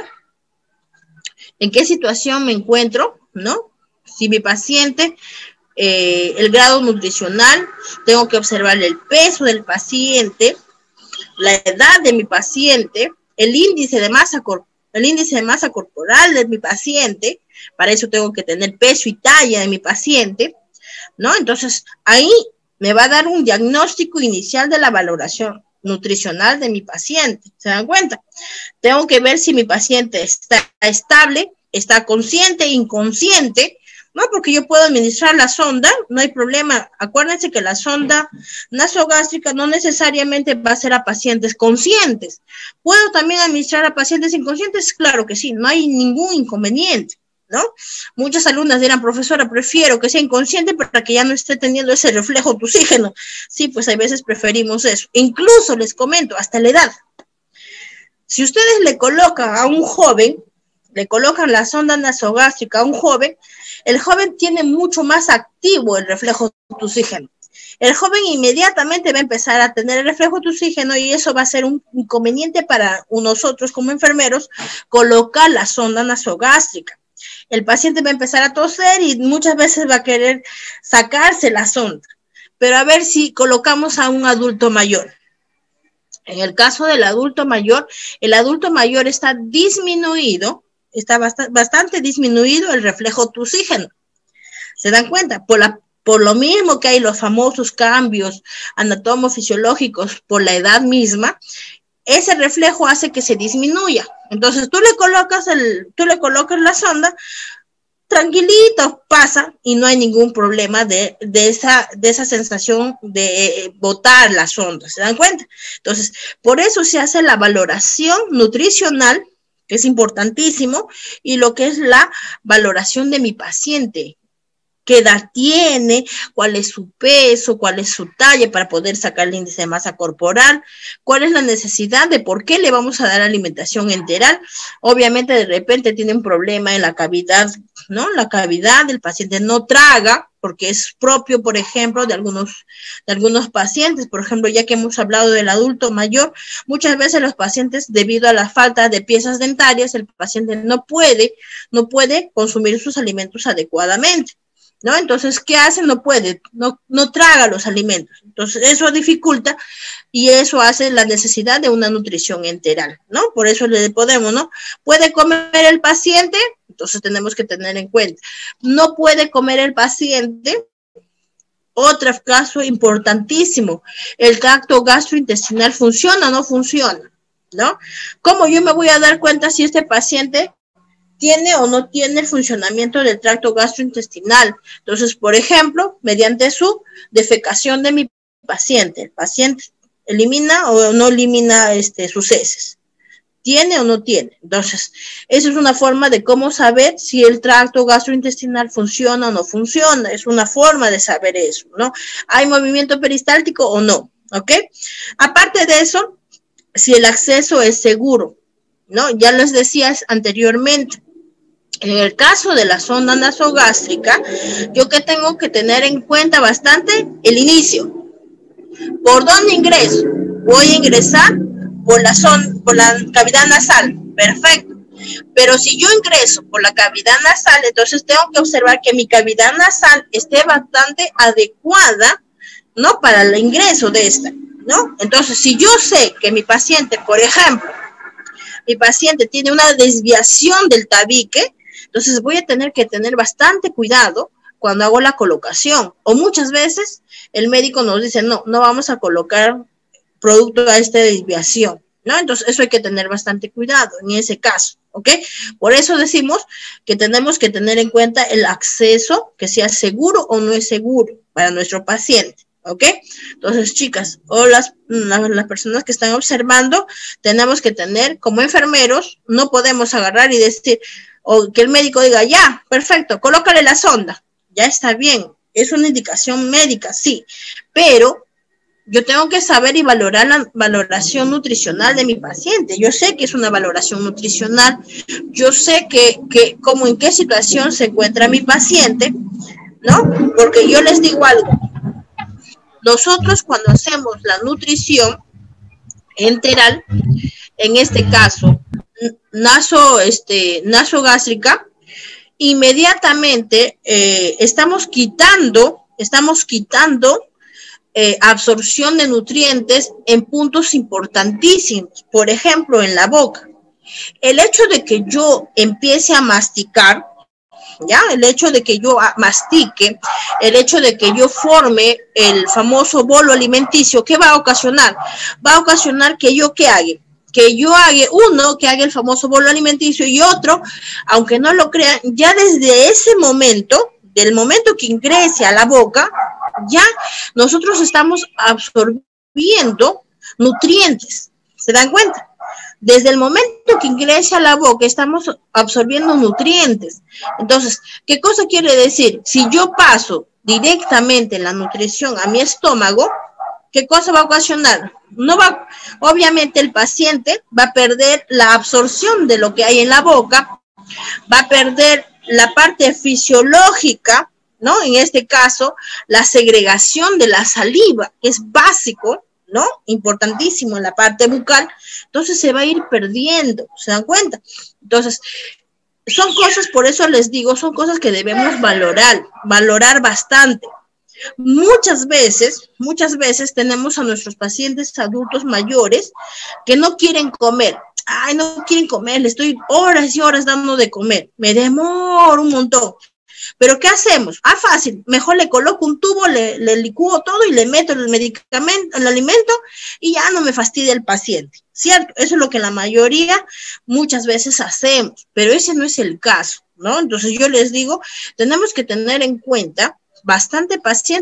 en qué situación me encuentro, ¿no? Si mi paciente, el grado nutricional, tengo que observar el peso del paciente, la edad de mi paciente, el índice de masa corporal de mi paciente. Para eso tengo que tener peso y talla de mi paciente, ¿no? Entonces, ahí me va a dar un diagnóstico inicial de la valoración nutricional de mi paciente. ¿Se dan cuenta? Tengo que ver si mi paciente está estable, está consciente, inconsciente, ¿no? Porque yo puedo administrar la sonda, no hay problema. Acuérdense que la sonda nasogástrica no necesariamente va a ser a pacientes conscientes. ¿Puedo también administrar a pacientes inconscientes? Claro que sí, no hay ningún inconveniente, ¿no? Muchas alumnas dirán, profesora, prefiero que sea inconsciente para que ya no esté teniendo ese reflejo de oxígeno. Sí, pues a veces preferimos eso. Incluso les comento, hasta la edad. Si ustedes le colocan a un joven, le colocan la sonda nasogástrica a un joven, el joven tiene mucho más activo el reflejo de oxígeno. El joven inmediatamente va a empezar a tener el reflejo de oxígeno y eso va a ser un inconveniente para nosotros como enfermeros colocar la sonda nasogástrica. El paciente va a empezar a toser y muchas veces va a querer sacarse la sonda. Pero a ver si colocamos a un adulto mayor. En el caso del adulto mayor, el adulto mayor está disminuido, está bastante disminuido el reflejo de oxígeno. ¿Se dan cuenta? Por lo mismo que hay los famosos cambios anatomofisiológicos por la edad misma, ese reflejo hace que se disminuya. Entonces tú le colocas la sonda, tranquilito pasa y no hay ningún problema de esa sensación de botar la sonda. ¿Se dan cuenta? Entonces, por eso se hace la valoración nutricional, que es importantísimo, y lo que es la valoración de mi paciente. ¿Qué edad tiene? ¿Cuál es su peso? ¿Cuál es su talla para poder sacar el índice de masa corporal? ¿Cuál es la necesidad de por qué le vamos a dar alimentación enteral? Obviamente de repente tiene un problema en la cavidad, ¿no? La cavidad, el paciente no traga, porque es propio, por ejemplo, de algunos pacientes. Por ejemplo, ya que hemos hablado del adulto mayor, muchas veces los pacientes, debido a la falta de piezas dentarias, el paciente no puede consumir sus alimentos adecuadamente, ¿no? Entonces, ¿qué hace? No puede, no traga los alimentos. Entonces, eso dificulta y eso hace la necesidad de una nutrición enteral, ¿no? Por eso le podemos, ¿no? ¿Puede comer el paciente? Entonces, tenemos que tener en cuenta. No puede comer el paciente. Otro caso importantísimo, el tracto gastrointestinal funciona o no funciona, ¿no? ¿Cómo yo me voy a dar cuenta si este paciente tiene o no tiene el funcionamiento del tracto gastrointestinal? Entonces, por ejemplo, mediante su defecación de mi paciente, el paciente elimina o no elimina sus heces, ¿tiene o no tiene? Entonces, esa es una forma de cómo saber si el tracto gastrointestinal funciona o no funciona, es una forma de saber eso, ¿no? ¿Hay movimiento peristáltico o no? ¿Ok? Aparte de eso, si el acceso es seguro, ¿no? Ya les decía anteriormente, en el caso de la sonda nasogástrica, yo que tengo que tener en cuenta bastante el inicio. ¿Por dónde ingreso? Voy a ingresar por la cavidad nasal. Perfecto. Pero si yo ingreso por la cavidad nasal, entonces tengo que observar que mi cavidad nasal esté bastante adecuada, ¿no? Para el ingreso de esta, ¿no? Entonces, si yo sé que mi paciente, por ejemplo, mi paciente tiene una desviación del tabique, entonces voy a tener que tener bastante cuidado cuando hago la colocación. O muchas veces el médico nos dice, no vamos a colocar producto a esta desviación, ¿no? Entonces eso hay que tener bastante cuidado en ese caso, ¿ok? Por eso decimos que tenemos que tener en cuenta el acceso, que sea seguro o no es seguro para nuestro paciente. ¿Ok? Entonces, chicas, o las personas que están observando, tenemos que tener, como enfermeros, no podemos agarrar y decir, o que el médico diga, ya, perfecto, colócale la sonda, ya está bien, es una indicación médica, sí, pero yo tengo que saber y valorar la valoración nutricional de mi paciente. Yo sé que es una valoración nutricional, yo sé que como en qué situación se encuentra mi paciente, ¿no? Porque yo les digo algo. Nosotros cuando hacemos la nutrición enteral, en este caso, nasogástrica, inmediatamente estamos quitando absorción de nutrientes en puntos importantísimos. Por ejemplo, en la boca. El hecho de que yo empiece a masticar, ¿ya? El hecho de que yo mastique, el hecho de que yo forme el famoso bolo alimenticio, ¿qué va a ocasionar? Va a ocasionar que yo, ¿qué haga? Que yo haga uno, que haga el famoso bolo alimenticio y otro, aunque no lo crean, ya desde ese momento, del momento que ingrese a la boca, ya nosotros estamos absorbiendo nutrientes, ¿se dan cuenta? Desde el momento que ingresa a la boca, estamos absorbiendo nutrientes. Entonces, ¿qué cosa quiere decir? Si yo paso directamente la nutrición a mi estómago, ¿qué cosa va a ocasionar? Obviamente el paciente va a perder la absorción de lo que hay en la boca, va a perder la parte fisiológica, ¿no? En este caso, la segregación de la saliva, que es básico, ¿no? Importantísimo en la parte bucal, entonces se va a ir perdiendo, ¿se dan cuenta? Entonces, son cosas, por eso les digo, son cosas que debemos valorar bastante. Muchas veces tenemos a nuestros pacientes adultos mayores que no quieren comer. Ay, no quieren comer, le estoy horas y horas dando de comer, me demoro un montón. ¿Pero qué hacemos? Fácil, mejor le coloco un tubo, le licúo todo y le meto el medicamento, el alimento y ya no me fastidia el paciente, ¿cierto? Eso es lo que la mayoría muchas veces hacemos, pero ese no es el caso, ¿no? Entonces yo les digo, tenemos que tener en cuenta bastante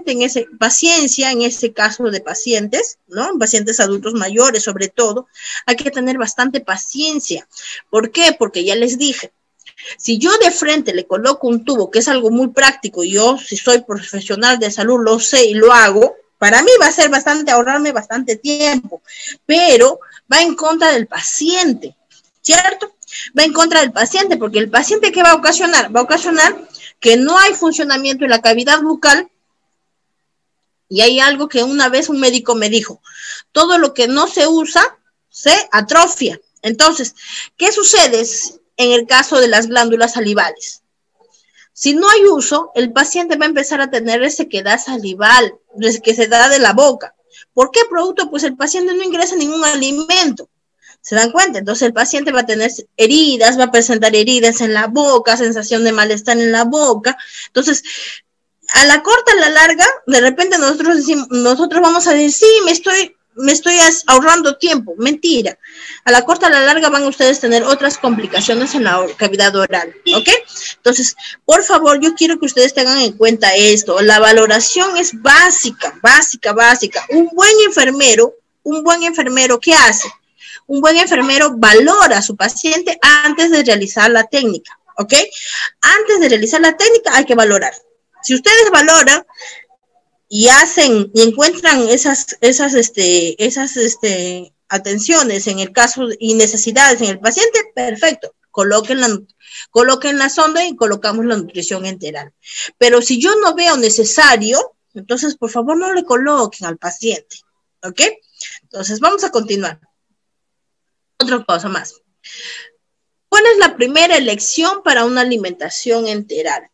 paciencia en ese caso de pacientes, ¿no? Pacientes adultos mayores sobre todo, hay que tener bastante paciencia. ¿Por qué? Porque ya les dije, si yo de frente le coloco un tubo, que es algo muy práctico, yo si soy profesional de salud lo sé y lo hago, para mí va a ser ahorrarme bastante tiempo, pero va en contra del paciente, ¿cierto? Va en contra del paciente, porque el paciente ¿qué va a ocasionar? Va a ocasionar que no hay funcionamiento en la cavidad bucal. Y hay algo que una vez un médico me dijo, todo lo que no se usa se atrofia. Entonces, ¿qué sucede en el caso de las glándulas salivales? Si no hay uso, el paciente va a empezar a tener resequedad salival, que se da de la boca. ¿Por qué producto? Pues el paciente no ingresa ningún alimento. ¿Se dan cuenta? Entonces el paciente va a tener heridas, va a presentar heridas en la boca, sensación de malestar en la boca. Entonces, a la corta, a la larga, de repente nosotros vamos a decir, sí, me estoy ahorrando tiempo. Mentira. A la corta, a la larga van ustedes a tener otras complicaciones en la cavidad oral, ¿ok? Entonces, por favor, yo quiero que ustedes tengan en cuenta esto. La valoración es básica, básica, básica. Un buen enfermero, ¿qué hace? Un buen enfermero valora a su paciente antes de realizar la técnica, ¿ok? Antes de realizar la técnica hay que valorar. Si ustedes valoran y encuentran esas atenciones en el caso y necesidades en el paciente, perfecto, coloquen la sonda y colocamos la nutrición enteral. Pero si yo no veo necesario, entonces por favor no le coloquen al paciente, ¿ok? Entonces vamos a continuar. Otra cosa más. ¿Cuál es la primera elección para una alimentación enteral?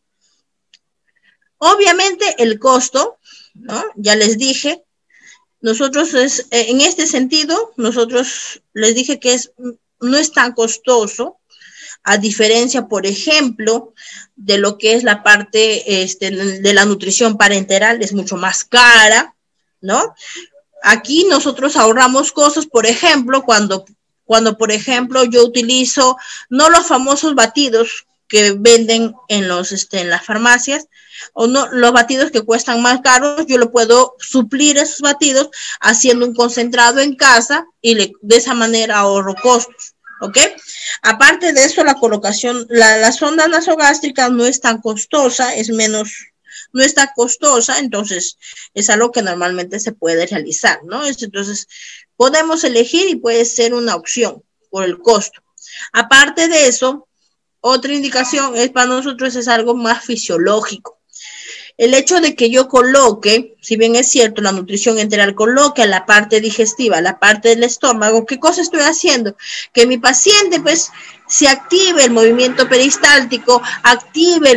Obviamente el costo, ¿no? Ya les dije, nosotros en este sentido, nosotros les dije que no es tan costoso, a diferencia, por ejemplo, de lo que es la parte de la nutrición parenteral, es mucho más cara, ¿no? Aquí nosotros ahorramos cosas, por ejemplo, cuando por ejemplo, yo utilizo no los famosos batidos que venden en las farmacias, o no los batidos que cuestan más caros, yo lo puedo suplir esos batidos haciendo un concentrado en casa y de esa manera ahorro costos, ¿ok? Aparte de eso, la colocación, la sonda nasogástrica no es tan costosa, no está costosa, entonces es algo que normalmente se puede realizar, ¿no? Entonces, podemos elegir y puede ser una opción por el costo. Aparte de eso, otra indicación para nosotros es algo más fisiológico. El hecho de que yo coloque, si bien es cierto, la nutrición enteral coloque a la parte digestiva, la parte del estómago, ¿qué cosa estoy haciendo? Que mi paciente, pues, se active el movimiento peristáltico, active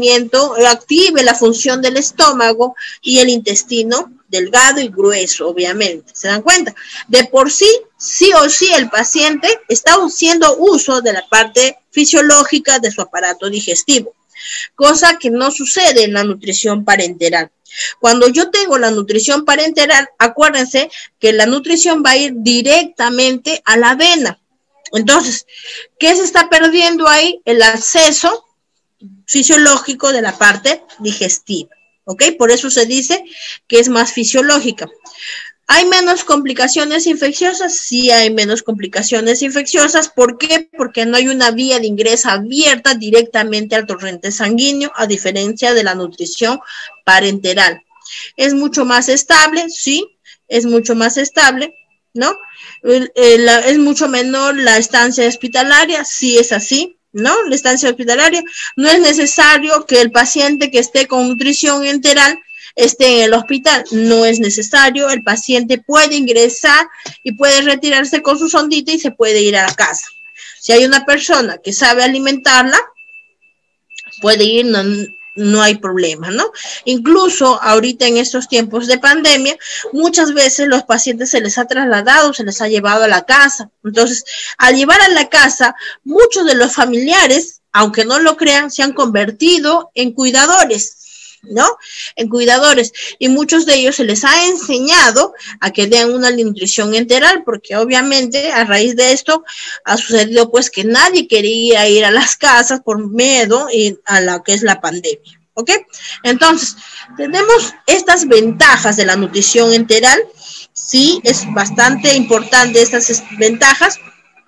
la función del estómago y el intestino delgado y grueso, obviamente. ¿Se dan cuenta? De por sí, sí o sí, el paciente está haciendo uso de la parte fisiológica de su aparato digestivo, cosa que no sucede en la nutrición parenteral. Cuando yo tengo la nutrición parenteral, acuérdense que la nutrición va a ir directamente a la vena. Entonces, ¿qué se está perdiendo ahí? El acceso fisiológico de la parte digestiva, ¿ok? Por eso se dice que es más fisiológica. ¿Hay menos complicaciones infecciosas? Sí, hay menos complicaciones infecciosas. ¿Por qué? Porque no hay una vía de ingreso abierta directamente al torrente sanguíneo, a diferencia de la nutrición parenteral. ¿Es mucho más estable? Sí, es mucho más estable, ¿no? Es mucho menor la estancia hospitalaria, sí es así, ¿no? La estancia hospitalaria, no es necesario que el paciente que esté con nutrición enteral esté en el hospital, no es necesario, el paciente puede ingresar y puede retirarse con su sondita y se puede ir a la casa. Si hay una persona que sabe alimentarla, puede ir, no hay problema, ¿no? Incluso ahorita en estos tiempos de pandemia, muchas veces los pacientes se les ha trasladado, se les ha llevado a la casa. Entonces, al llevar a la casa, muchos de los familiares, aunque no lo crean, se han convertido en cuidadores, ¿no? En cuidadores, y muchos de ellos se les ha enseñado a que den una nutrición enteral, porque obviamente a raíz de esto ha sucedido pues que nadie quería ir a las casas por miedo a lo que es la pandemia, ¿ok? Entonces, tenemos estas ventajas de la nutrición enteral, sí, es bastante importante estas ventajas,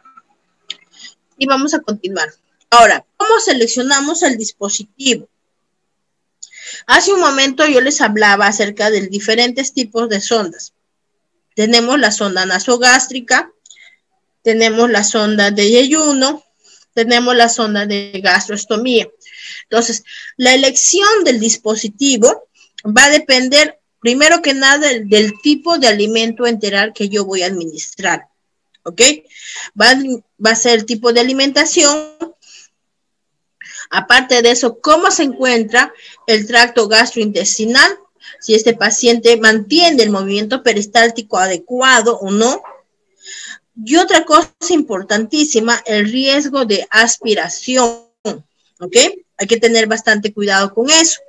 y vamos a continuar. Ahora, ¿cómo seleccionamos el dispositivo? Hace un momento yo les hablaba acerca de diferentes tipos de sondas. Tenemos la sonda nasogástrica, tenemos la sonda de yeyuno, tenemos la sonda de gastroestomía. Entonces, la elección del dispositivo va a depender, primero que nada, del tipo de alimento enteral que yo voy a administrar. ¿Ok? Va a ser el tipo de alimentación. Aparte de eso, cómo se encuentra el tracto gastrointestinal, si este paciente mantiene el movimiento peristáltico adecuado o no. Y otra cosa importantísima, el riesgo de aspiración, ¿ok? Hay que tener bastante cuidado con eso,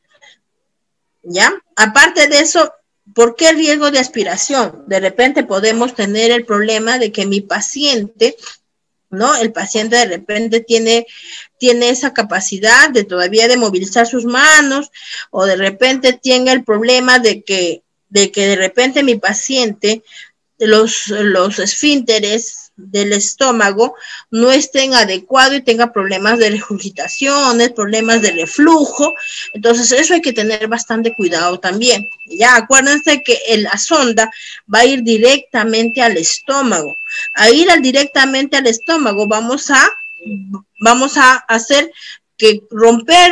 ¿ya? Aparte de eso, ¿por qué el riesgo de aspiración? De repente podemos tener el problema de que mi paciente, ¿no? El paciente de repente tiene esa capacidad de todavía de movilizar sus manos, o de repente tiene el problema de que de repente mi paciente, los esfínteres del estómago no estén adecuados y tenga problemas de regurgitaciones, problemas de reflujo. Entonces eso hay que tener bastante cuidado también. Ya acuérdense que la sonda va a ir directamente al estómago. A ir directamente al estómago vamos a hacer que romper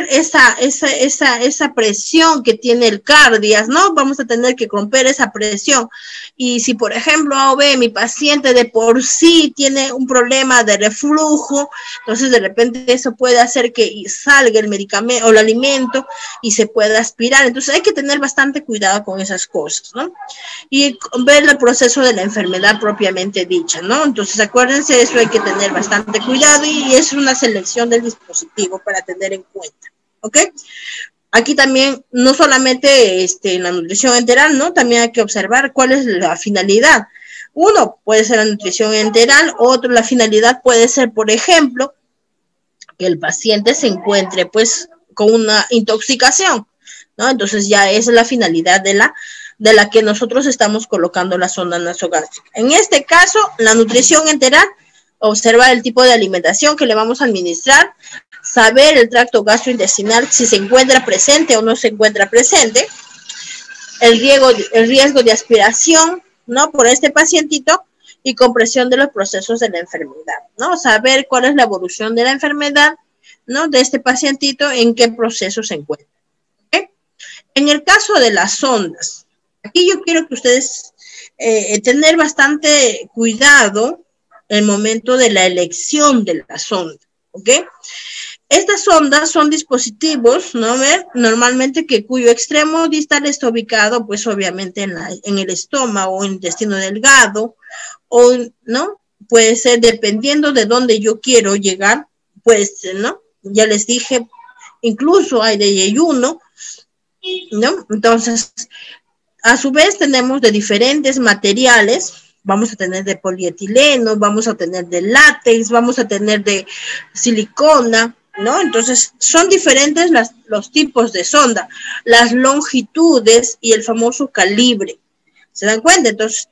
esa presión que tiene el cardias, ¿no? Vamos a tener que romper esa presión. Y si, por ejemplo, mi paciente de por sí tiene un problema de reflujo, entonces de repente eso puede hacer que salga el medicamento o el alimento y se pueda aspirar. Entonces hay que tener bastante cuidado con esas cosas, ¿no? Y ver el proceso de la enfermedad propiamente dicha, ¿no? Entonces acuérdense, eso hay que tener bastante cuidado y es una selección del dispositivo para tener en cuenta, ¿ok? Aquí también, no solamente en la nutrición enteral, ¿no? También hay que observar cuál es la finalidad. Uno puede ser la nutrición enteral, otro la finalidad puede ser, por ejemplo, que el paciente se encuentre, pues, con una intoxicación, ¿no? Entonces ya esa es la finalidad de la que nosotros estamos colocando la sonda nasogástrica. En este caso, la nutrición enteral, observar el tipo de alimentación que le vamos a administrar, saber el tracto gastrointestinal, si se encuentra presente o no se encuentra presente, el riesgo de aspiración, ¿no? Por este pacientito y compresión de los procesos de la enfermedad, ¿no? Saber cuál es la evolución de la enfermedad, ¿no? De este pacientito, en qué proceso se encuentra. ¿Okay? En el caso de las sondas, aquí yo quiero que ustedes tener bastante cuidado el momento de la elección de la sonda, ¿ok? Estas sondas son dispositivos, ¿no? Normalmente cuyo extremo distal está ubicado, pues obviamente en el estómago o en el intestino delgado, o, ¿no? Puede ser dependiendo de dónde yo quiero llegar, pues, ¿no? Ya les dije, incluso hay de yeyuno, ¿no? Entonces, a su vez tenemos de diferentes materiales. Vamos a tener de polietileno, vamos a tener de látex, vamos a tener de silicona, ¿no? Entonces, son diferentes los tipos de sonda, las longitudes y el famoso calibre. ¿Se dan cuenta? Entonces,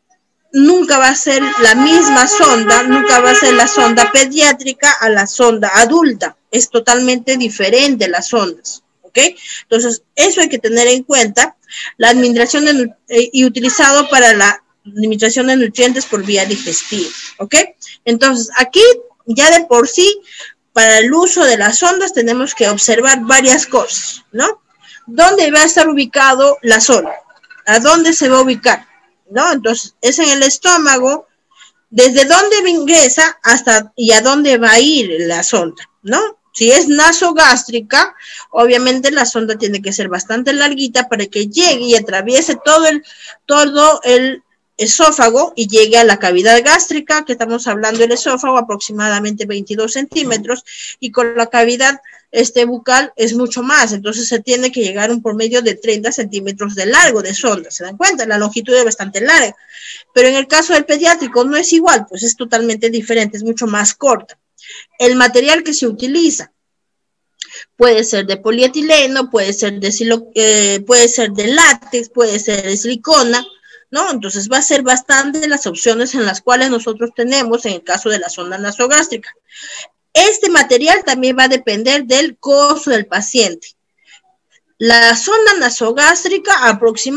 nunca va a ser la misma sonda, nunca va a ser la sonda pediátrica a la sonda adulta. Es totalmente diferente las sondas, ¿ok? Entonces, eso hay que tener en cuenta. La administración y utilizado para la administración de nutrientes por vía digestiva, ¿ok? Entonces, aquí ya de por sí, para el uso de las sondas tenemos que observar varias cosas, ¿no? ¿Dónde va a estar ubicado la sonda? ¿A dónde se va a ubicar? ¿No? Entonces, es en el estómago, desde dónde ingresa y a dónde va a ir la sonda, ¿no? Si es nasogástrica, obviamente la sonda tiene que ser bastante larguita para que llegue y atraviese todo el esófago y llegue a la cavidad gástrica, que estamos hablando del esófago, aproximadamente 22 centímetros, y con la cavidad bucal es mucho más, entonces se tiene que llegar a un promedio de 30 centímetros de largo de sonda, ¿se dan cuenta? La longitud es bastante larga, pero en el caso del pediátrico no es igual, pues es totalmente diferente, es mucho más corta. El material que se utiliza puede ser de polietileno, puede ser de látex, puede ser de silicona, ¿no? Entonces va a ser bastante las opciones en las cuales nosotros tenemos en el caso de la sonda nasogástrica. Este material también va a depender del costo del paciente. La sonda nasogástrica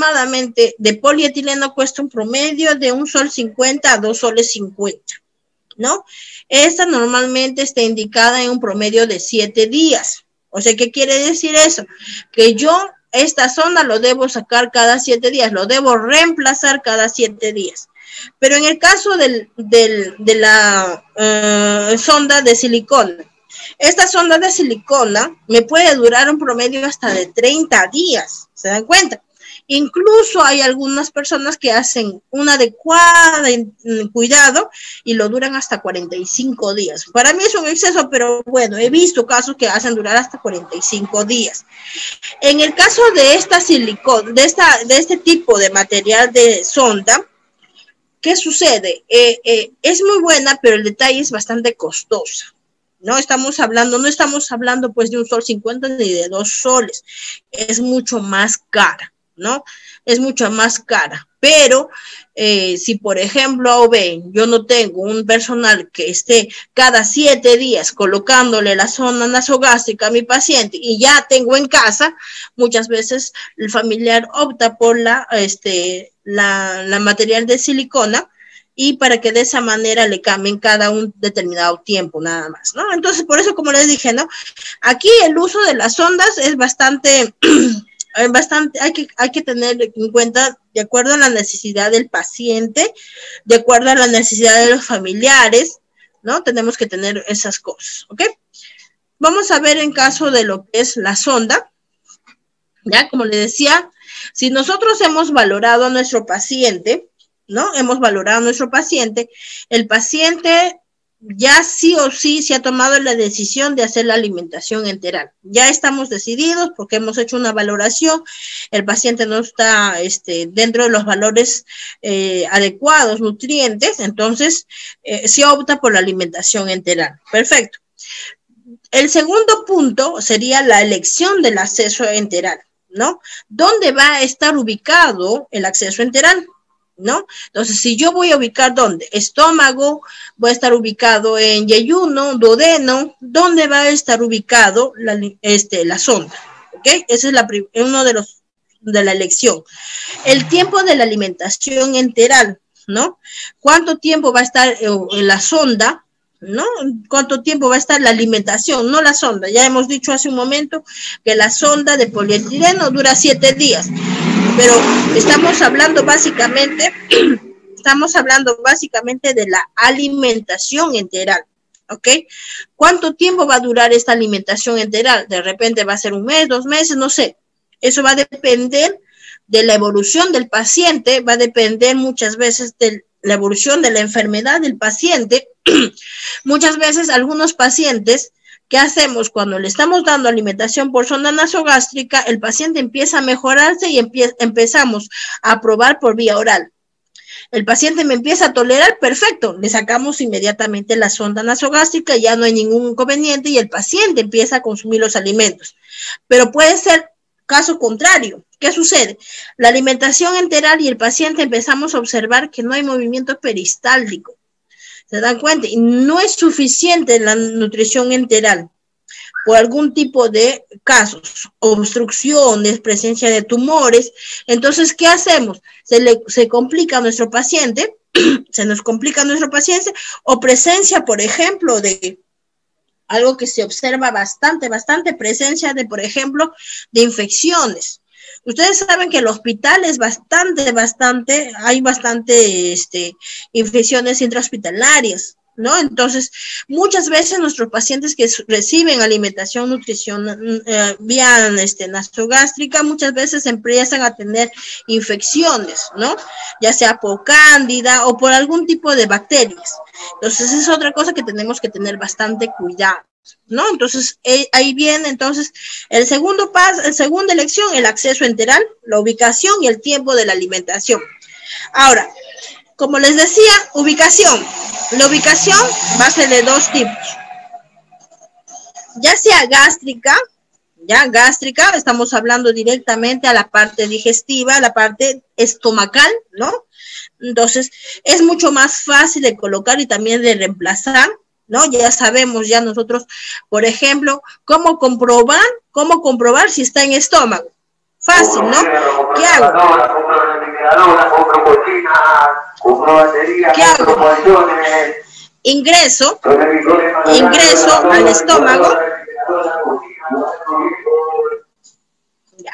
aproximadamente de polietileno cuesta un promedio de $1.50 a $2.50. ¿no? Esta normalmente está indicada en un promedio de 7 días. O sea, ¿qué quiere decir eso? Que yo esta sonda lo debo sacar cada 7 días, lo debo reemplazar cada 7 días. Pero en el caso de la sonda de silicona, esta sonda de silicona me puede durar un promedio hasta de 30 días, ¿se dan cuenta? Incluso hay algunas personas que hacen un adecuado cuidado y lo duran hasta 45 días. Para mí es un exceso, pero bueno, he visto casos que hacen durar hasta 45 días. En el caso de esta silicona, de este tipo de material de sonda, ¿qué sucede? Es muy buena, pero el detalle es bastante costosa. No estamos hablando pues de un sol 50 ni de 2 soles. Es mucho más cara, ¿no? Es mucho más cara. Pero si, por ejemplo, ven, yo no tengo un personal que esté cada 7 días colocándole la sonda nasogástrica a mi paciente y ya tengo en casa, muchas veces el familiar opta por la material de silicona, y para que de esa manera le cambien cada un determinado tiempo nada más, ¿no? Entonces, por eso, como les dije, ¿no? Aquí el uso de las sondas es bastante, hay que tener en cuenta de acuerdo a la necesidad del paciente, de acuerdo a la necesidad de los familiares, ¿no? Tenemos que tener esas cosas, ¿ok? Vamos a ver en caso de lo que es la sonda, ¿ya? Como les decía, si nosotros hemos valorado a nuestro paciente, ¿no? Hemos valorado a nuestro paciente, el paciente ya sí o sí se ha tomado la decisión de hacer la alimentación enteral. Ya estamos decididos porque hemos hecho una valoración, el paciente no está dentro de los valores adecuados, nutrientes, entonces se opta por la alimentación enteral. Perfecto. El segundo punto sería la elección del acceso enteral, ¿no? ¿Dónde va a estar ubicado el acceso enteral? ¿No? Entonces, si yo voy a ubicar ¿dónde? Estómago, voy a estar ubicado en yeyuno, duodeno, ¿dónde va a estar ubicado la sonda? ¿Ok? Ese es uno de la elección. El tiempo de la alimentación enteral, ¿no? ¿Cuánto tiempo va a estar en la sonda? ¿No? ¿Cuánto tiempo va a estar la alimentación? No la sonda. Ya hemos dicho hace un momento que la sonda de polietileno dura 7 días. Pero estamos hablando básicamente de la alimentación enteral, ¿ok? ¿Cuánto tiempo va a durar esta alimentación enteral? De repente va a ser 1 mes, 2 meses, no sé. Eso va a depender de la evolución del paciente, va a depender muchas veces de la evolución de la enfermedad del paciente. Muchas veces algunos pacientes, ¿qué hacemos? Cuando le estamos dando alimentación por sonda nasogástrica, el paciente empieza a mejorarse y empezamos a probar por vía oral. El paciente me empieza a tolerar, perfecto, le sacamos inmediatamente la sonda nasogástrica, ya no hay ningún inconveniente y el paciente empieza a consumir los alimentos. Pero puede ser caso contrario. ¿Qué sucede? La alimentación enteral y el paciente empezamos a observar que no hay movimiento peristáltico. ¿Se dan cuenta? Y no es suficiente la nutrición enteral por algún tipo de casos, obstrucciones, presencia de tumores. Entonces, ¿qué hacemos? Se complica a nuestro paciente, se nos complica a nuestro paciente, o presencia, por ejemplo, de algo que se observa bastante, presencia de, por ejemplo, de infecciones. Ustedes saben que el hospital es hay bastante infecciones intrahospitalarias, ¿no? Entonces, muchas veces nuestros pacientes que reciben alimentación, nutrición vía nasogástrica, muchas veces empiezan a tener infecciones, ¿no? Ya sea por cándida o por algún tipo de bacterias. Entonces, es otra cosa que tenemos que tener bastante cuidado, ¿no? Entonces, ahí viene entonces el segundo paso, la segunda elección, el acceso enteral, la ubicación y el tiempo de la alimentación. Ahora, como les decía, ubicación. La ubicación va a ser de 2 tipos. Ya sea gástrica, estamos hablando directamente a la parte digestiva, a la parte estomacal, ¿no? Entonces, es mucho más fácil de colocar y también de reemplazar, ¿no? Ya sabemos ya nosotros, por ejemplo, cómo comprobar si está en estómago. Fácil, ¿no? ¿Qué hago? ¿Qué hago? ingreso al estómago. Ya.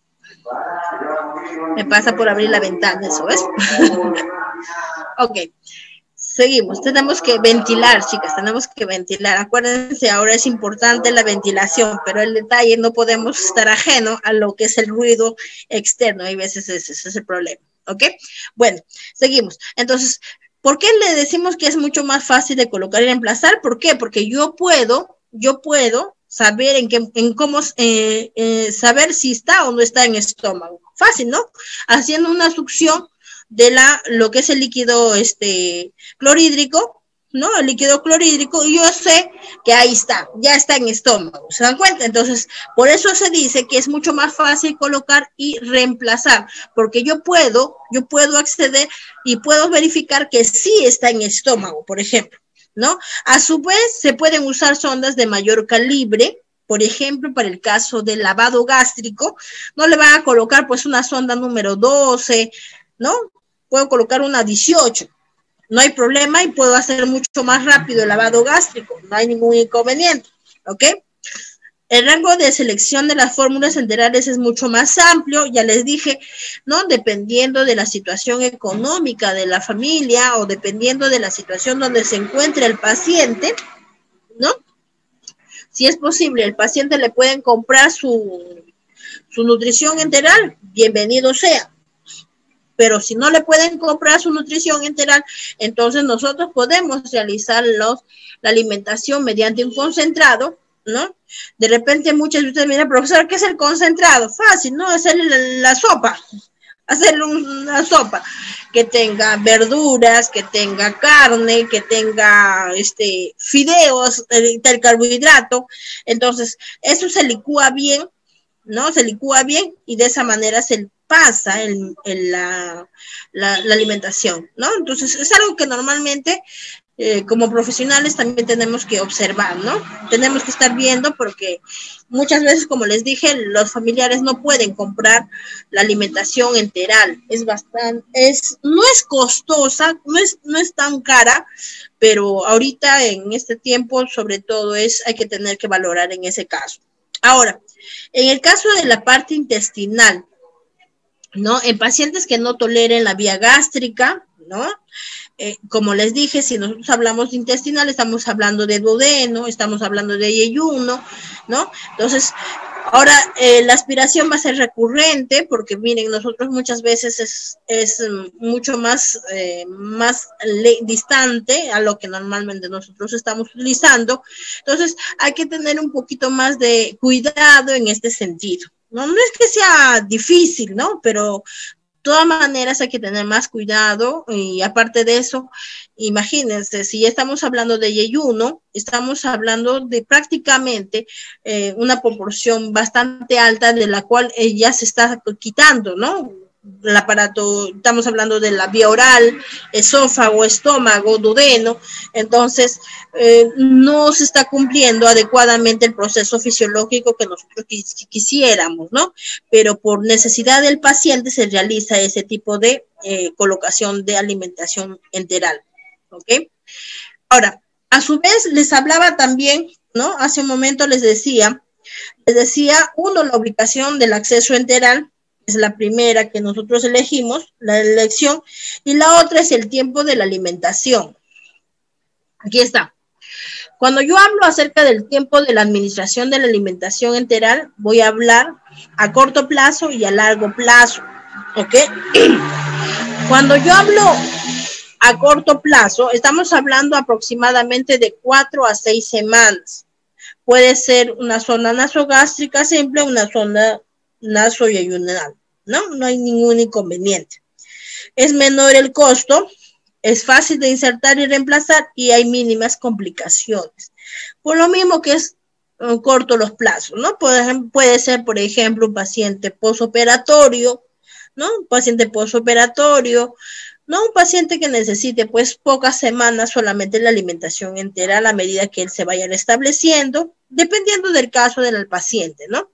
Me pasa por abrir la ventana, eso es. Ok. Seguimos, tenemos que ventilar, chicas, tenemos que ventilar. Acuérdense, ahora es importante la ventilación, pero el detalle, no podemos estar ajeno a lo que es el ruido externo. Hay veces ese es el problema, ¿ok? Bueno, seguimos. Entonces, ¿por qué le decimos que es mucho más fácil de colocar y reemplazar? ¿Por qué? Porque yo puedo saber saber si está o no está en estómago. Fácil, ¿no? Haciendo una succión de lo que es el líquido clorhídrico, ¿no? El líquido clorhídrico, y yo sé que ahí está, ya está en estómago, ¿se dan cuenta? Entonces, por eso se dice que es mucho más fácil colocar y reemplazar, porque yo puedo acceder y puedo verificar que sí está en estómago, por ejemplo, ¿no? A su vez, se pueden usar sondas de mayor calibre. Por ejemplo, para el caso del lavado gástrico, no le van a colocar pues una sonda número 12, ¿no? Puedo colocar una 18, no hay problema, y puedo hacer mucho más rápido el lavado gástrico, no hay ningún inconveniente, ¿ok? El rango de selección de las fórmulas enterales es mucho más amplio, ya les dije, ¿no? Dependiendo de la situación económica de la familia o dependiendo de la situación donde se encuentre el paciente, ¿no? Si es posible, el paciente le pueden comprar su nutrición enteral, bienvenido sea. Pero si no le pueden comprar su nutrición enteral, entonces nosotros podemos realizar la alimentación mediante un concentrado, ¿no? De repente muchos de ustedes me dirán, profesor, ¿qué es el concentrado? Fácil, ¿no? Hacer la sopa, hacer una sopa que tenga verduras, que tenga carne, que tenga fideos, el carbohidrato. Entonces, eso se licúa bien, ¿no? Se licúa bien y de esa manera se pasa la alimentación, ¿no? Entonces, es algo que normalmente como profesionales también tenemos que observar, ¿no? Tenemos que estar viendo porque muchas veces, como les dije, los familiares no pueden comprar la alimentación enteral. No es costosa, no es tan cara, pero ahorita en este tiempo, sobre todo, hay que tener que valorar en ese caso. Ahora, en el caso de la parte intestinal, ¿no? En pacientes que no toleren la vía gástrica, ¿no? Como les dije, si nosotros hablamos de intestinal, estamos hablando de duodeno, estamos hablando de yeyuno, ¿no? Entonces, ahora la aspiración va a ser recurrente porque, miren, nosotros muchas veces es mucho más distante a lo que normalmente nosotros estamos utilizando. Entonces, hay que tener un poquito más de cuidado en este sentido. No es que sea difícil, ¿no? Pero de todas maneras hay que tener más cuidado y aparte de eso, imagínense, si ya estamos hablando de yeyuno, estamos hablando de prácticamente una proporción bastante alta de la cual ya se está quitando, ¿no? El aparato, estamos hablando de la vía oral, esófago, estómago, duodeno, entonces no se está cumpliendo adecuadamente el proceso fisiológico que nosotros quisiéramos, ¿no? Pero por necesidad del paciente se realiza ese tipo de colocación de alimentación enteral, ¿ok? Ahora, a su vez les hablaba también, ¿no? Hace un momento les decía, uno, la ubicación del acceso enteral, es la primera que nosotros elegimos, la elección, y la otra es el tiempo de la alimentación. Aquí está. Cuando yo hablo acerca del tiempo de la administración de la alimentación enteral, voy a hablar a corto plazo y a largo plazo, ¿ok? Cuando yo hablo a corto plazo, estamos hablando aproximadamente de 4 a 6 semanas. Puede ser una sonda nasogástrica simple, una sonda nasoyeyunal, ¿no? No hay ningún inconveniente. Es menor el costo, es fácil de insertar y reemplazar y hay mínimas complicaciones. Por lo mismo que es corto los plazos, ¿no? Puede ser, por ejemplo, un paciente posoperatorio, ¿no? Un paciente posoperatorio, no un paciente que necesite pues pocas semanas solamente la alimentación entera a la medida que él se vaya estableciendo, dependiendo del caso del paciente, ¿no?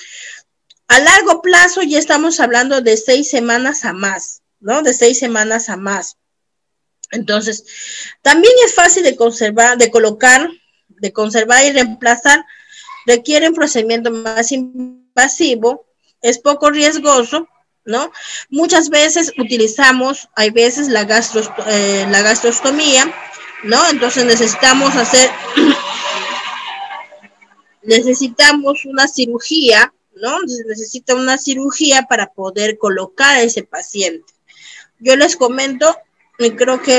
A largo plazo ya estamos hablando de 6 semanas a más, ¿no? De 6 semanas a más. Entonces, también es fácil de conservar, de colocar, de conservar y reemplazar. Requiere un procedimiento más invasivo, es poco riesgoso, ¿no? Muchas veces utilizamos, hay veces la gastrostomía, ¿no? Entonces necesitamos una cirugía, ¿no? Se necesita una cirugía para poder colocar a ese paciente. Yo les comento, y creo que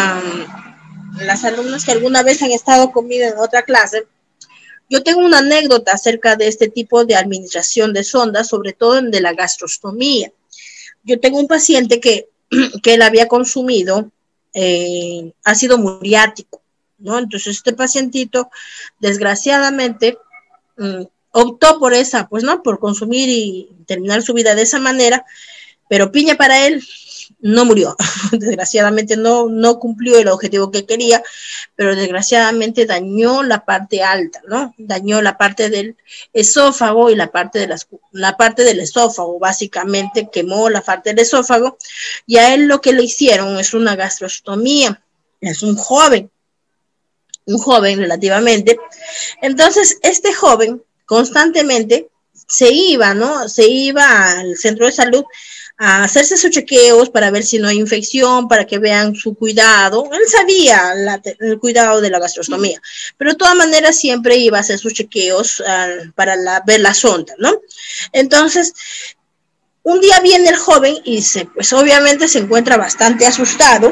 las alumnas que alguna vez han estado conmigo en otra clase, yo tengo una anécdota acerca de este tipo de administración de sondas, sobre todo en de la gastrostomía. Yo tengo un paciente que él había consumido ácido muriático, ¿no? Entonces este pacientito, desgraciadamente, optó por esa, pues, ¿no? Por consumir y terminar su vida de esa manera, pero piña para él, no murió. Desgraciadamente no cumplió el objetivo que quería, pero desgraciadamente dañó la parte alta, ¿no? Dañó la parte del esófago y la parte del esófago, básicamente quemó la parte del esófago, y a él lo que le hicieron es una gastrostomía. Es un joven relativamente. Entonces, este joven constantemente se iba, ¿no? Se iba al centro de salud a hacerse sus chequeos para ver si no hay infección, para que vean su cuidado. Él sabía el cuidado de la gastrostomía, pero de todas maneras siempre iba a hacer sus chequeos para ver la sonda, ¿no? Entonces, un día viene el joven y pues obviamente se encuentra bastante asustado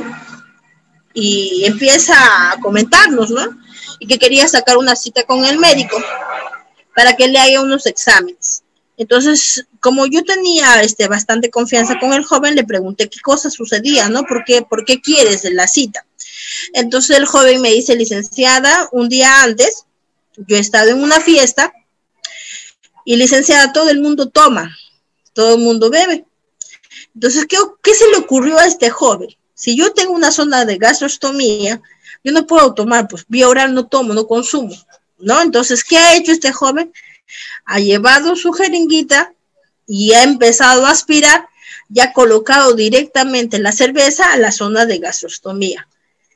y empieza a comentarnos, ¿no? Y que quería sacar una cita con el médico para que le haga unos exámenes. Entonces, como yo tenía bastante confianza con el joven, le pregunté qué cosa sucedía, ¿no? ¿Por qué quieres la cita? Entonces el joven me dice, licenciada, un día antes, yo he estado en una fiesta y licenciada, todo el mundo toma, todo el mundo bebe. Entonces, ¿qué se le ocurrió a este joven? Si yo tengo una zona de gastrostomía, yo no puedo tomar, pues vía oral no tomo, no consumo, ¿no? Entonces, ¿qué ha hecho este joven? Ha llevado su jeringuita y ha empezado a aspirar y ha colocado directamente la cerveza a la zona de gastrostomía.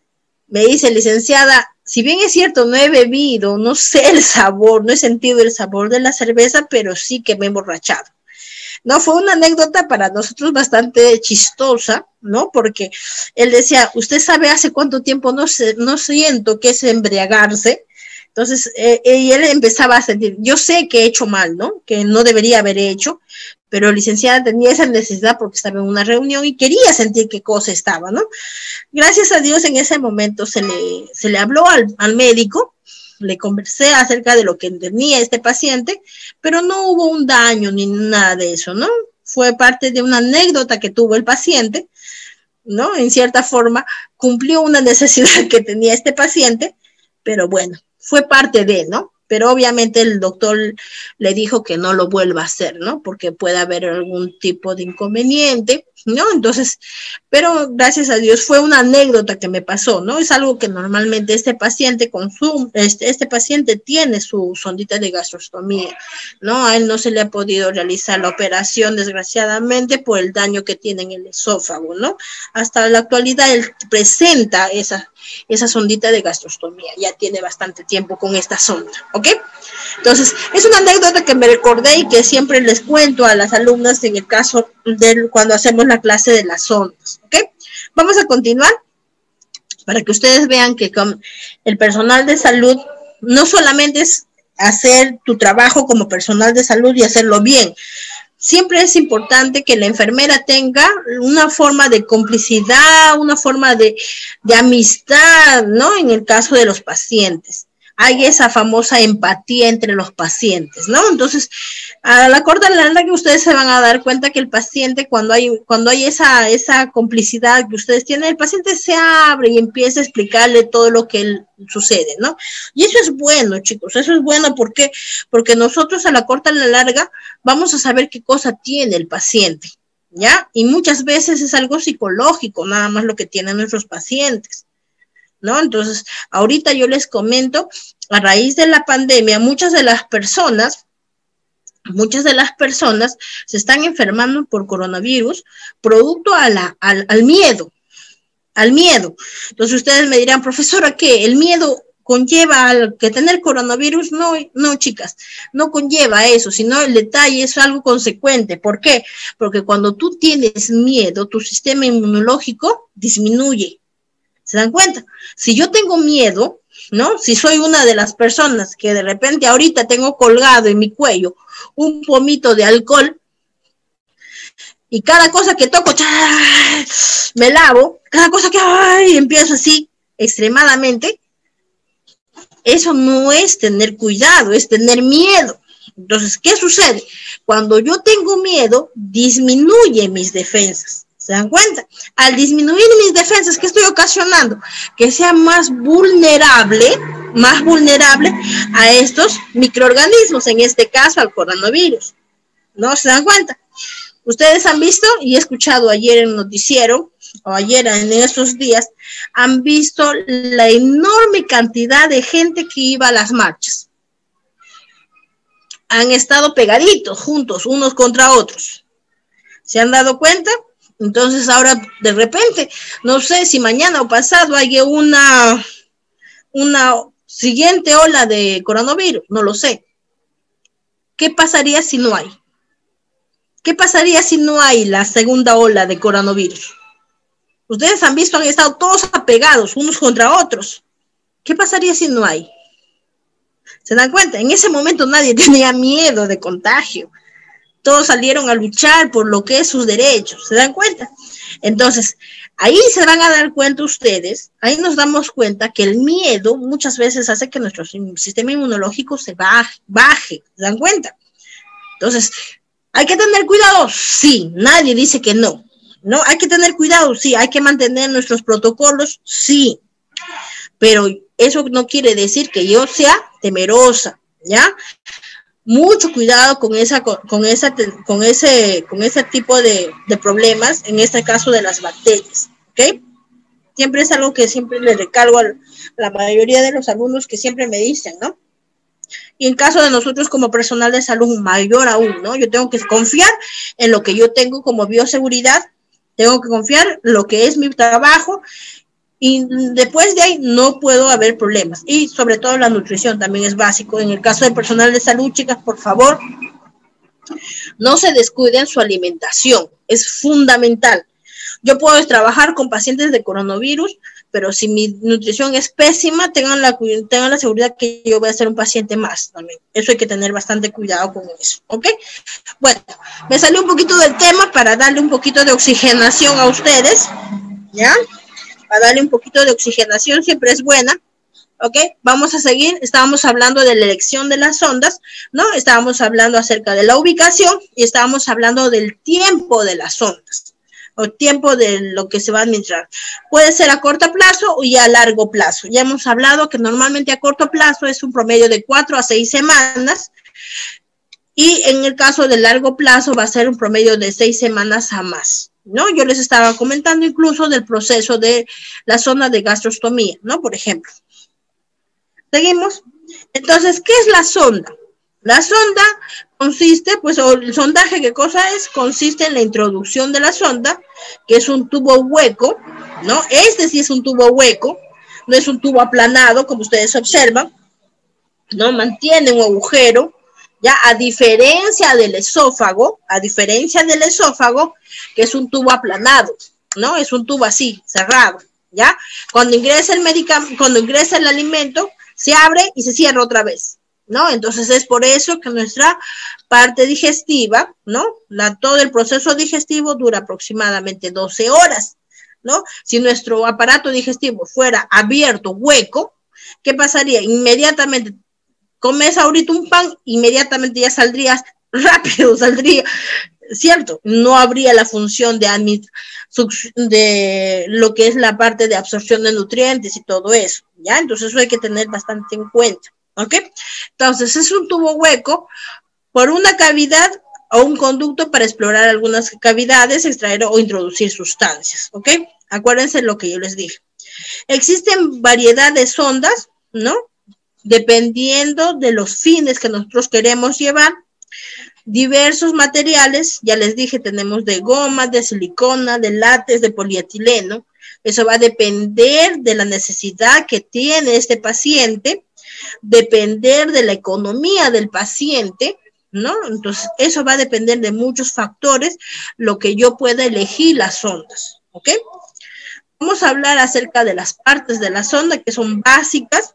Me dice, licenciada, si bien es cierto, no he bebido, no sé el sabor, no he sentido el sabor de la cerveza, pero sí que me he emborrachado. No, fue una anécdota para nosotros bastante chistosa, ¿no? Porque él decía, ¿usted sabe hace cuánto tiempo no siento que es embriagarse? Entonces, y él empezaba a sentir, yo sé que he hecho mal, ¿no? Que no debería haber hecho, pero licenciada tenía esa necesidad porque estaba en una reunión y quería sentir qué cosa estaba, ¿no? Gracias a Dios en ese momento se le habló al médico, le conversé acerca de lo que tenía este paciente, pero no hubo un daño ni nada de eso, ¿no? Fue parte de una anécdota que tuvo el paciente, ¿no? En cierta forma cumplió una necesidad que tenía este paciente, pero bueno, fue parte de, ¿no? Pero obviamente el doctor le dijo que no lo vuelva a hacer, ¿no? Porque puede haber algún tipo de inconveniente, ¿no? Entonces, pero gracias a Dios fue una anécdota que me pasó, ¿no? Es algo que normalmente este paciente consume, este paciente tiene su sondita de gastrostomía, ¿no? A él no se le ha podido realizar la operación, desgraciadamente, por el daño que tiene en el esófago, ¿no? Hasta la actualidad él presenta esa sondita de gastrostomía, ya tiene bastante tiempo con esta sonda, ¿ok? Entonces, es una anécdota que me recordé y que siempre les cuento a las alumnas en el caso de cuando hacemos la clase de las sondas, ¿ok? Vamos a continuar para que ustedes vean que el personal de salud no solamente es hacer tu trabajo como personal de salud y hacerlo bien. Siempre es importante que la enfermera tenga una forma de complicidad, una forma de amistad, ¿no? En el caso de los pacientes. Hay esa famosa empatía entre los pacientes, ¿no? Entonces, a la corta y la larga que ustedes se van a dar cuenta que el paciente, cuando hay esa complicidad que ustedes tienen, el paciente se abre y empieza a explicarle todo lo que sucede, ¿no? Y eso es bueno, chicos, eso es bueno porque nosotros a la corta y la larga vamos a saber qué cosa tiene el paciente, ¿ya? Y muchas veces es algo psicológico, nada más lo que tienen nuestros pacientes, ¿no? Entonces, ahorita yo les comento, a raíz de la pandemia, muchas de las personas se están enfermando por coronavirus producto al miedo, al miedo. Entonces ustedes me dirán, profesora, ¿qué? ¿El miedo conlleva al que tener coronavirus? No, no, chicas, no conlleva eso, sino el detalle es algo consecuente. ¿Por qué? Porque cuando tú tienes miedo, tu sistema inmunológico disminuye. ¿Se dan cuenta? Si yo tengo miedo, ¿no? Si soy una de las personas que de repente ahorita tengo colgado en mi cuello un pomito de alcohol, y cada cosa que toco, me lavo, cada cosa que empiezo así extremadamente, eso no es tener cuidado, es tener miedo. Entonces, ¿qué sucede? Cuando yo tengo miedo, disminuye mis defensas. ¿Se dan cuenta? Al disminuir mis defensas, ¿qué estoy ocasionando? Que sea más vulnerable a estos microorganismos, en este caso al coronavirus. ¿No se dan cuenta? Ustedes han visto, y he escuchado ayer en el noticiero, o ayer en estos días, han visto la enorme cantidad de gente que iba a las marchas. Han estado pegaditos, juntos, unos contra otros. ¿Se han dado cuenta? Entonces ahora, de repente, no sé si mañana o pasado haya una siguiente ola de coronavirus, no lo sé. ¿Qué pasaría si no hay? ¿Qué pasaría si no hay la segunda ola de coronavirus? Ustedes han visto, han estado todos apegados, unos contra otros. ¿Qué pasaría si no hay? ¿Se dan cuenta? En ese momento nadie tenía miedo de contagio. Todos salieron a luchar por lo que es sus derechos. ¿Se dan cuenta? Entonces, ahí se van a dar cuenta ustedes, ahí nos damos cuenta que el miedo muchas veces hace que nuestro sistema inmunológico se baje. ¿Se dan cuenta? Entonces, ¿hay que tener cuidado? Sí, nadie dice que no. No, hay que tener cuidado, sí, hay que mantener nuestros protocolos, sí. Pero eso no quiere decir que yo sea temerosa, ¿ya? Mucho cuidado con ese tipo de problemas, en este caso de las bacterias, ¿ok? Siempre es algo que siempre le recalco a la mayoría de los alumnos que siempre me dicen, ¿no? Y en caso de nosotros como personal de salud, mayor aún, ¿no? Yo tengo que confiar en lo que yo tengo como bioseguridad, tengo que confiar en lo que es mi trabajo, y después de ahí no puedo haber problemas. Y sobre todo la nutrición también es básico. En el caso del personal de salud, chicas, por favor, no se descuiden su alimentación, es fundamental. Yo puedo trabajar con pacientes de coronavirus, pero si mi nutrición es pésima, tengan la seguridad que yo voy a ser un paciente más también. Eso hay que tener bastante cuidado con eso, ¿ok? Bueno, me salió un poquito del tema para darle un poquito de oxigenación a ustedes, ¿ya? Para darle un poquito de oxigenación, siempre es buena, ¿ok? Vamos a seguir, estábamos hablando de la elección de las sondas, ¿no? Estábamos hablando acerca de la ubicación y estábamos hablando del tiempo de las sondas, o tiempo de lo que se va a administrar. Puede ser a corto plazo y a largo plazo. Ya hemos hablado que normalmente a corto plazo es un promedio de 4 a 6 semanas, y en el caso de largo plazo va a ser un promedio de 6 semanas a más, ¿no? Yo les estaba comentando incluso del proceso de la sonda de gastrostomía, ¿no? Por ejemplo. Seguimos. Entonces, ¿qué es la sonda? La sonda consiste, pues, o el sondaje, ¿qué cosa es? Consiste en la introducción de la sonda, que es un tubo hueco, ¿no? Este sí es un tubo hueco, no es un tubo aplanado, como ustedes observan, ¿no? Mantiene un agujero, ya, a diferencia del esófago, que es un tubo aplanado, ¿no? Es un tubo así, cerrado, ¿ya? Cuando ingresa el alimento, se abre y se cierra otra vez, ¿no? Entonces es por eso que nuestra parte digestiva, ¿no? Todo el proceso digestivo dura aproximadamente 12 horas, ¿no? Si nuestro aparato digestivo fuera abierto, hueco, ¿qué pasaría? Inmediatamente comes ahorita un pan, inmediatamente ya saldrías, rápido saldría, ¿cierto? No habría la función de lo que es la parte de absorción de nutrientes y todo eso, ¿ya? Entonces eso hay que tener bastante en cuenta, ¿ok? Entonces es un tubo hueco por una cavidad o un conducto para explorar algunas cavidades, extraer o introducir sustancias, ¿ok? Acuérdense lo que yo les dije. Existen variedad de sondas, ¿no? Dependiendo de los fines que nosotros queremos llevar, diversos materiales, ya les dije, tenemos de goma, de silicona, de látex, de polietileno, Eso va a depender de la necesidad que tiene este paciente, depender de la economía del paciente, ¿no? Entonces, eso va a depender de muchos factores, lo que yo pueda elegir las sondas, ¿ok? Vamos a hablar acerca de las partes de la sonda que son básicas,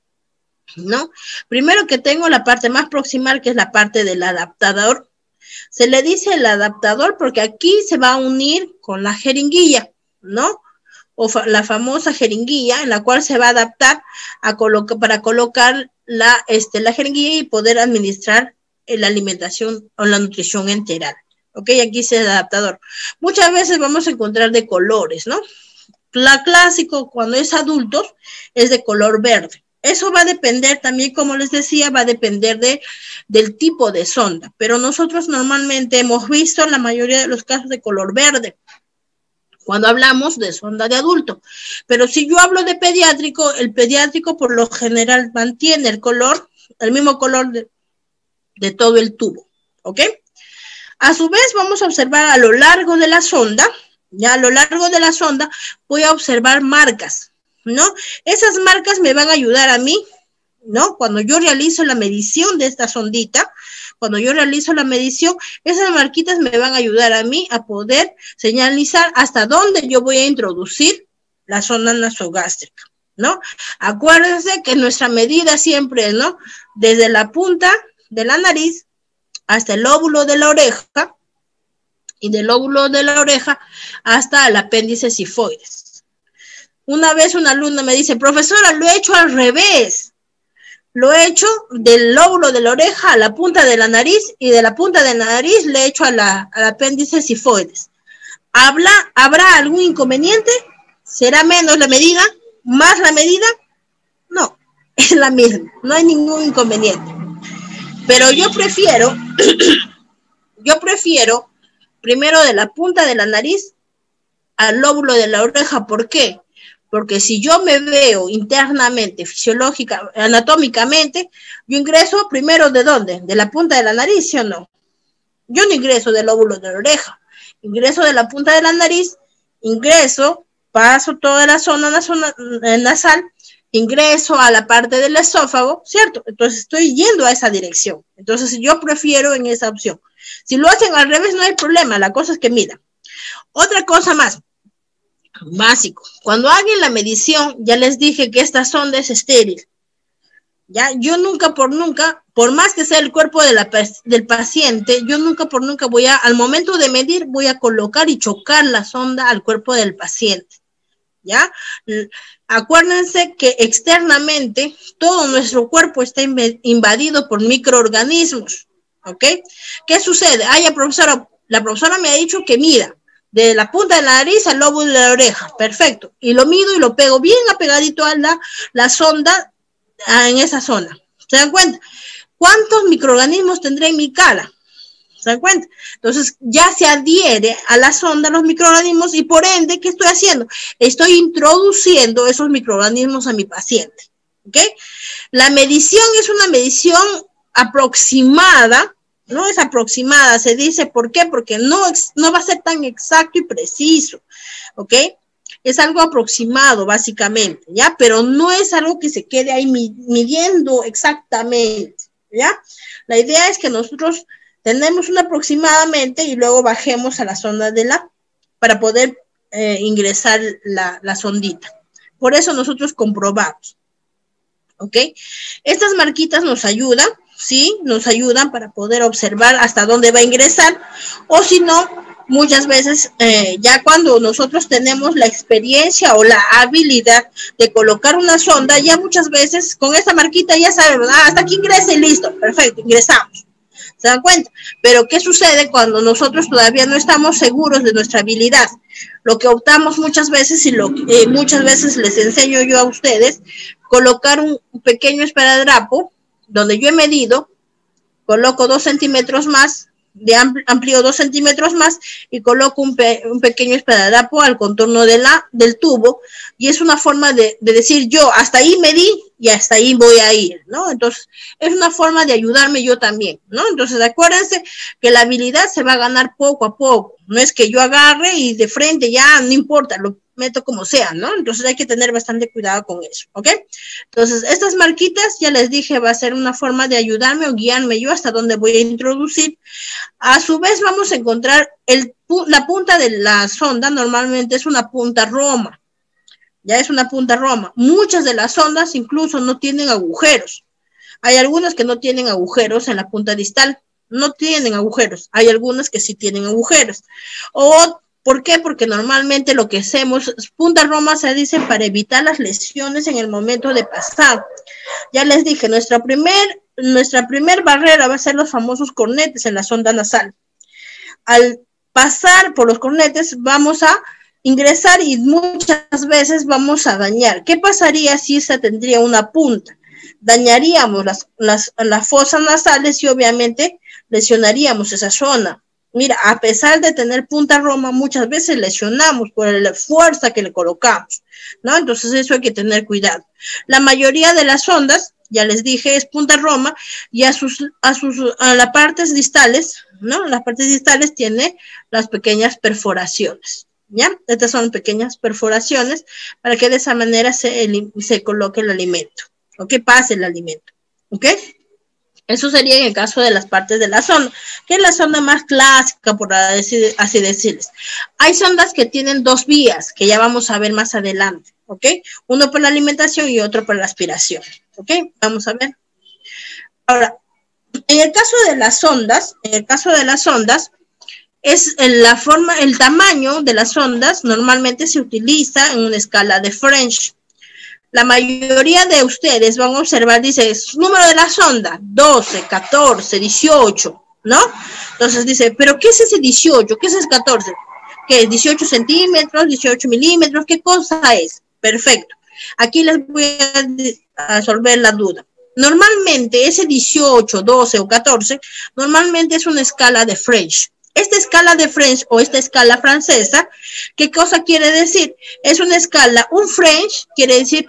¿no? Primero que tengo la parte más proximal, que es la parte del adaptador. Se le dice el adaptador porque aquí se va a unir con la jeringuilla, ¿no? O la famosa jeringuilla en la cual se va a adaptar para colocar la jeringuilla y poder administrar la alimentación o la nutrición enteral. ¿Ok? Aquí es el adaptador. Muchas veces vamos a encontrar de colores, ¿no? La clásico cuando es adultos es de color verde. Eso va a depender también, como les decía, va a depender del tipo de sonda. Pero nosotros normalmente hemos visto la mayoría de los casos de color verde cuando hablamos de sonda de adulto. Pero si yo hablo de pediátrico, el pediátrico por lo general mantiene el mismo color de todo el tubo, ¿ok? A su vez vamos a observar a lo largo de la sonda, ya a lo largo de la sonda voy a observar marcas, ¿no? Esas marcas me van a ayudar a mí, ¿no? Cuando yo realizo la medición de esta sondita, cuando yo realizo la medición, esas marquitas me van a ayudar a mí a poder señalizar hasta dónde yo voy a introducir la sonda nasogástrica, ¿no? Acuérdense que nuestra medida siempre es, ¿no? Desde la punta de la nariz hasta el lóbulo de la oreja y del lóbulo de la oreja hasta el apéndice sifoides. Una vez una alumna me dice, profesora, lo he hecho al revés. Lo he hecho del lóbulo de la oreja a la punta de la nariz y de la punta de la nariz le he hecho al apéndice sifoides. ¿Habrá algún inconveniente? ¿Será menos la medida? ¿Más la medida? No, es la misma, no hay ningún inconveniente. Pero yo prefiero primero de la punta de la nariz al lóbulo de la oreja. ¿Por qué? Porque si yo me veo internamente, fisiológica, anatómicamente, yo ingreso primero ¿de dónde? ¿De la punta de la nariz, sí o no? Yo no ingreso del lóbulo de la oreja, ingreso de la punta de la nariz, paso toda la zona nasal, ingreso a la parte del esófago, ¿cierto? Entonces estoy yendo a esa dirección. Entonces yo prefiero en esa opción. Si lo hacen al revés no hay problema, la cosa es que midan. Otra cosa más, básico. Cuando hagan la medición, ya les dije que esta sonda es estéril. Ya, yo nunca, por más que sea el cuerpo del paciente, yo nunca al momento de medir, voy a colocar y chocar la sonda al cuerpo del paciente. ¿Ya? Acuérdense que externamente todo nuestro cuerpo está invadido por microorganismos, ¿ok? ¿Qué sucede? La profesora me ha dicho que mida de la punta de la nariz al lóbulo de la oreja, perfecto, y lo mido y lo pego bien apegadito a la sonda en esa zona. ¿Se dan cuenta? ¿Cuántos microorganismos tendré en mi cara? ¿Se dan cuenta? Entonces ya se adhiere a la sonda los microorganismos y por ende, ¿qué estoy haciendo? Estoy introduciendo esos microorganismos a mi paciente. ¿Ok? La medición es una medición aproximada, no es aproximada, se dice, ¿por qué? Porque no va a ser tan exacto y preciso. ¿Ok? Es algo aproximado, básicamente, ¿ya? Pero no es algo que se quede ahí midiendo exactamente, ¿ya? La idea es que nosotros tenemos una aproximadamente y luego bajemos a la sonda para poder ingresar la sondita. Por eso nosotros comprobamos. ¿Ok? Estas marquitas nos ayudan, ¿sí? Nos ayudan para poder observar hasta dónde va a ingresar. O si no, muchas veces, ya cuando nosotros tenemos la experiencia o la habilidad de colocar una sonda, ya muchas veces con esta marquita ya sabemos, hasta aquí ingresa y listo, perfecto, ingresamos. ¿Se dan cuenta? Pero ¿qué sucede cuando nosotros todavía no estamos seguros de nuestra habilidad? Lo que optamos muchas veces y muchas veces les enseño yo a ustedes, colocar un pequeño esparadrapo donde yo he medido, coloco 2 centímetros más, amplío 2 centímetros más y coloco un pequeño esparadrapo al contorno del tubo y es una forma de decir yo hasta ahí medí y hasta ahí voy a ir, ¿no? Entonces, es una forma de ayudarme yo también, ¿no? Entonces, acuérdense que la habilidad se va a ganar poco a poco. No es que yo agarre y de frente ya, no importa, lo meto como sea, ¿no? Entonces, hay que tener bastante cuidado con eso, ¿ok? Entonces, estas marquitas, ya les dije, va a ser una forma de ayudarme o guiarme yo hasta dónde voy a introducir. A su vez, vamos a encontrar la punta de la sonda, normalmente es una punta Roma. Ya es una punta Roma. Muchas de las sondas incluso no tienen agujeros. Hay algunas que no tienen agujeros en la punta distal. No tienen agujeros. Hay algunas que sí tienen agujeros. ¿Por qué? Porque normalmente lo que hacemos, punta Roma se dice para evitar las lesiones en el momento de pasar. Ya les dije, nuestra primer barrera va a ser los famosos cornetes en la sonda nasal. Al pasar por los cornetes vamos a ingresar y muchas veces vamos a dañar. ¿Qué pasaría si esta tendría una punta? Dañaríamos las fosas nasales y obviamente lesionaríamos esa zona. Mira, a pesar de tener punta Roma, muchas veces lesionamos por la fuerza que le colocamos, ¿no? Entonces eso hay que tener cuidado. La mayoría de las sondas, ya les dije, es punta Roma y a las partes distales, ¿no? Las partes distales tiene las pequeñas perforaciones. ¿Ya? Estas son pequeñas perforaciones para que de esa manera se coloque el alimento, o que pase el alimento, ¿ok? Eso sería en el caso de las partes de la sonda, que es la sonda más clásica, por así decirles. Hay sondas que tienen dos vías, que ya vamos a ver más adelante, ¿ok? Uno para la alimentación y otro para la aspiración, ¿ok? Vamos a ver. Ahora, en el caso de las sondas, es el tamaño de las sondas normalmente se utiliza en una escala de French. La mayoría de ustedes van a observar, dice, número de la sonda, 12, 14, 18, ¿no? Entonces dice, ¿pero qué es ese 18? ¿Qué es ese 14? ¿Qué es 18 centímetros, 18 milímetros? ¿Qué cosa es? Perfecto. Aquí les voy a resolver la duda. Normalmente ese 18, 12 o 14, normalmente es una escala de French. Esta escala de French o esta escala francesa, ¿qué cosa quiere decir? Es una escala, un French quiere decir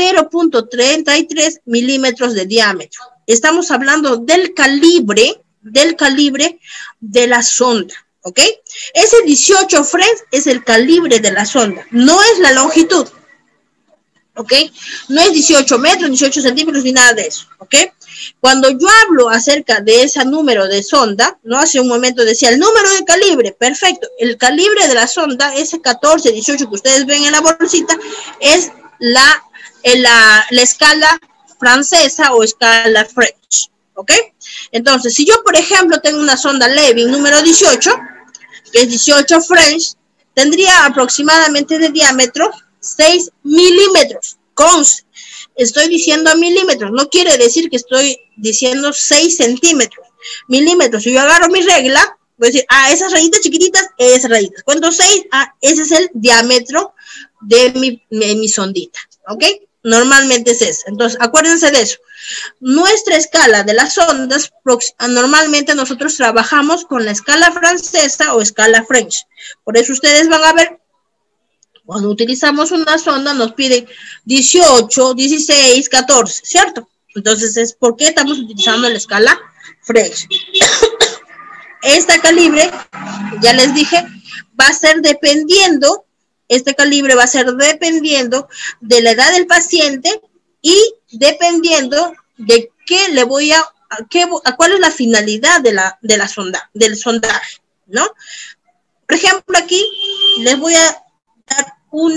0.33 milímetros de diámetro. Estamos hablando del calibre de la sonda, ¿ok? Ese 18 French es el calibre de la sonda, no es la longitud, ¿ok? No es 18 metros, 18 centímetros ni nada de eso, ¿ok? Cuando yo hablo acerca de ese número de sonda, ¿no? Hace un momento decía el número de calibre, perfecto. El calibre de la sonda, ese 14, 18 que ustedes ven en la bolsita, es la escala francesa o escala French, ¿ok? Entonces, si yo, por ejemplo, tengo una sonda Levin número 18, que es 18 French, tendría aproximadamente de diámetro 6 milímetros, estoy diciendo milímetros, no quiere decir que estoy diciendo 6 centímetros, milímetros. Si yo agarro mi regla, voy a decir, esas rayitas chiquititas, esas rayitas. ¿Cuánto 6? Ese es el diámetro de mi sondita, ¿ok? Normalmente es eso. Entonces, acuérdense de eso. Nuestra escala de las ondas, normalmente nosotros trabajamos con la escala francesa o escala French. Por eso ustedes van a ver, cuando utilizamos una sonda nos piden 18, 16, 14, ¿cierto? Entonces es porque estamos utilizando la escala French. Este calibre, ya les dije, va a ser dependiendo, este calibre va a ser dependiendo de la edad del paciente y dependiendo de qué le voy a cuál es la finalidad del sondaje, ¿no? Por ejemplo, aquí les voy a dar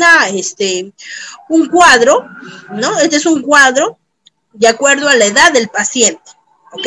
un cuadro, ¿no? Este es un cuadro de acuerdo a la edad del paciente, ¿ok?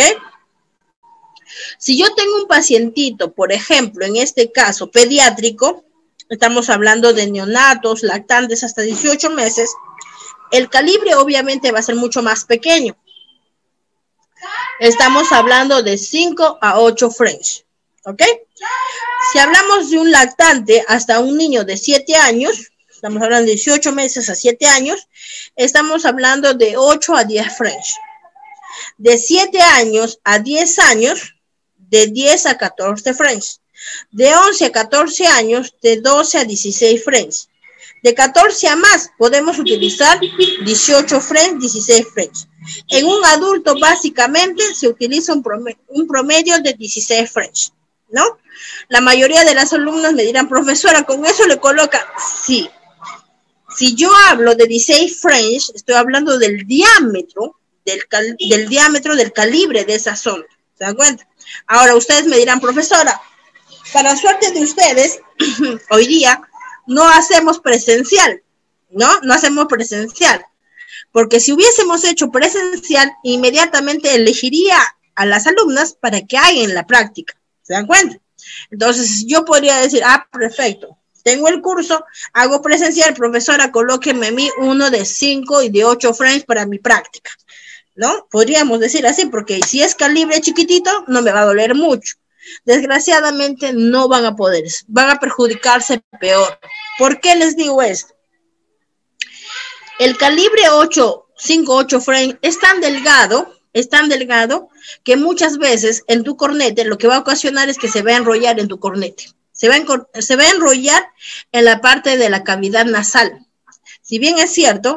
Si yo tengo un pacientito, por ejemplo, en este caso pediátrico, estamos hablando de neonatos, lactantes hasta 18 meses, el calibre obviamente va a ser mucho más pequeño. Estamos hablando de 5 a 8 French, ¿ok? Si hablamos de un lactante hasta un niño de 7 años, estamos hablando de 18 meses a 7 años, estamos hablando de 8 a 10 French. De 7 años a 10 años, de 10 a 14 French. De 11 a 14 años, de 12 a 16 French. De 14 a más podemos utilizar 18 French, 16 French. En un adulto básicamente se utiliza un promedio de 16 French, ¿no? La mayoría de las alumnas me dirán, profesora, ¿con eso le coloca? Sí. Si yo hablo de 16 French, estoy hablando del diámetro, del diámetro del calibre de esa zona. ¿Se dan cuenta? Ahora ustedes me dirán, profesora, para suerte de ustedes, hoy día no hacemos presencial, ¿no? No hacemos presencial. Porque si hubiésemos hecho presencial, inmediatamente elegiría a las alumnas para que hagan la práctica. ¿Se dan cuenta? Entonces, yo podría decir, perfecto. Tengo el curso, hago presencial, profesora, colóqueme a mí uno de 5 y de 8 frames para mi práctica, ¿no? Podríamos decir así, porque si es calibre chiquitito, no me va a doler mucho. Desgraciadamente, no van a poder, van a perjudicarse peor. ¿Por qué les digo esto? El calibre 5-8 frame es tan delgado que muchas veces en tu cornete lo que va a ocasionar es que se va a enrollar en tu cornete. Se va a enrollar en la parte de la cavidad nasal. Si bien es cierto,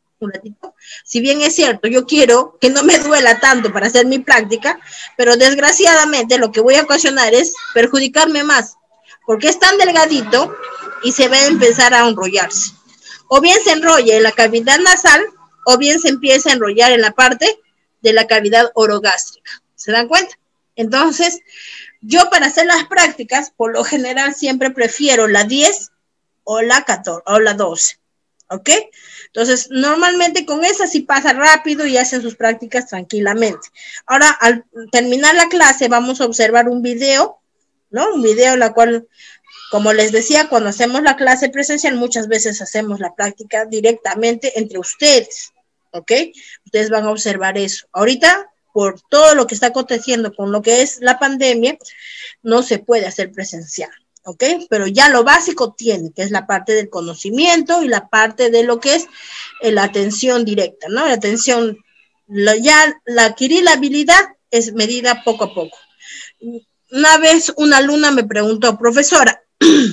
yo quiero que no me duela tanto para hacer mi práctica, pero desgraciadamente lo que voy a ocasionar es perjudicarme más, porque es tan delgadito y se va a empezar a enrollarse. O bien se enrolla en la cavidad nasal, o bien se empieza a enrollar en la parte de la cavidad orogástrica. ¿Se dan cuenta? Entonces, yo para hacer las prácticas, por lo general siempre prefiero la 10 o la 14 o la 12. ¿Ok? Entonces, normalmente con esa sí pasa rápido y hacen sus prácticas tranquilamente. Ahora, al terminar la clase, vamos a observar un video, ¿no? Un video en la cual, como les decía, cuando hacemos la clase presencial, muchas veces hacemos la práctica directamente entre ustedes, ¿ok? Ustedes van a observar eso. Ahorita, por todo lo que está aconteciendo con lo que es la pandemia, no se puede hacer presencial, ¿ok? Pero ya lo básico tiene, que es la parte del conocimiento y la parte de lo que es la atención directa, ¿no? La atención, adquirir la habilidad es medida poco a poco. Una vez una alumna me preguntó, profesora,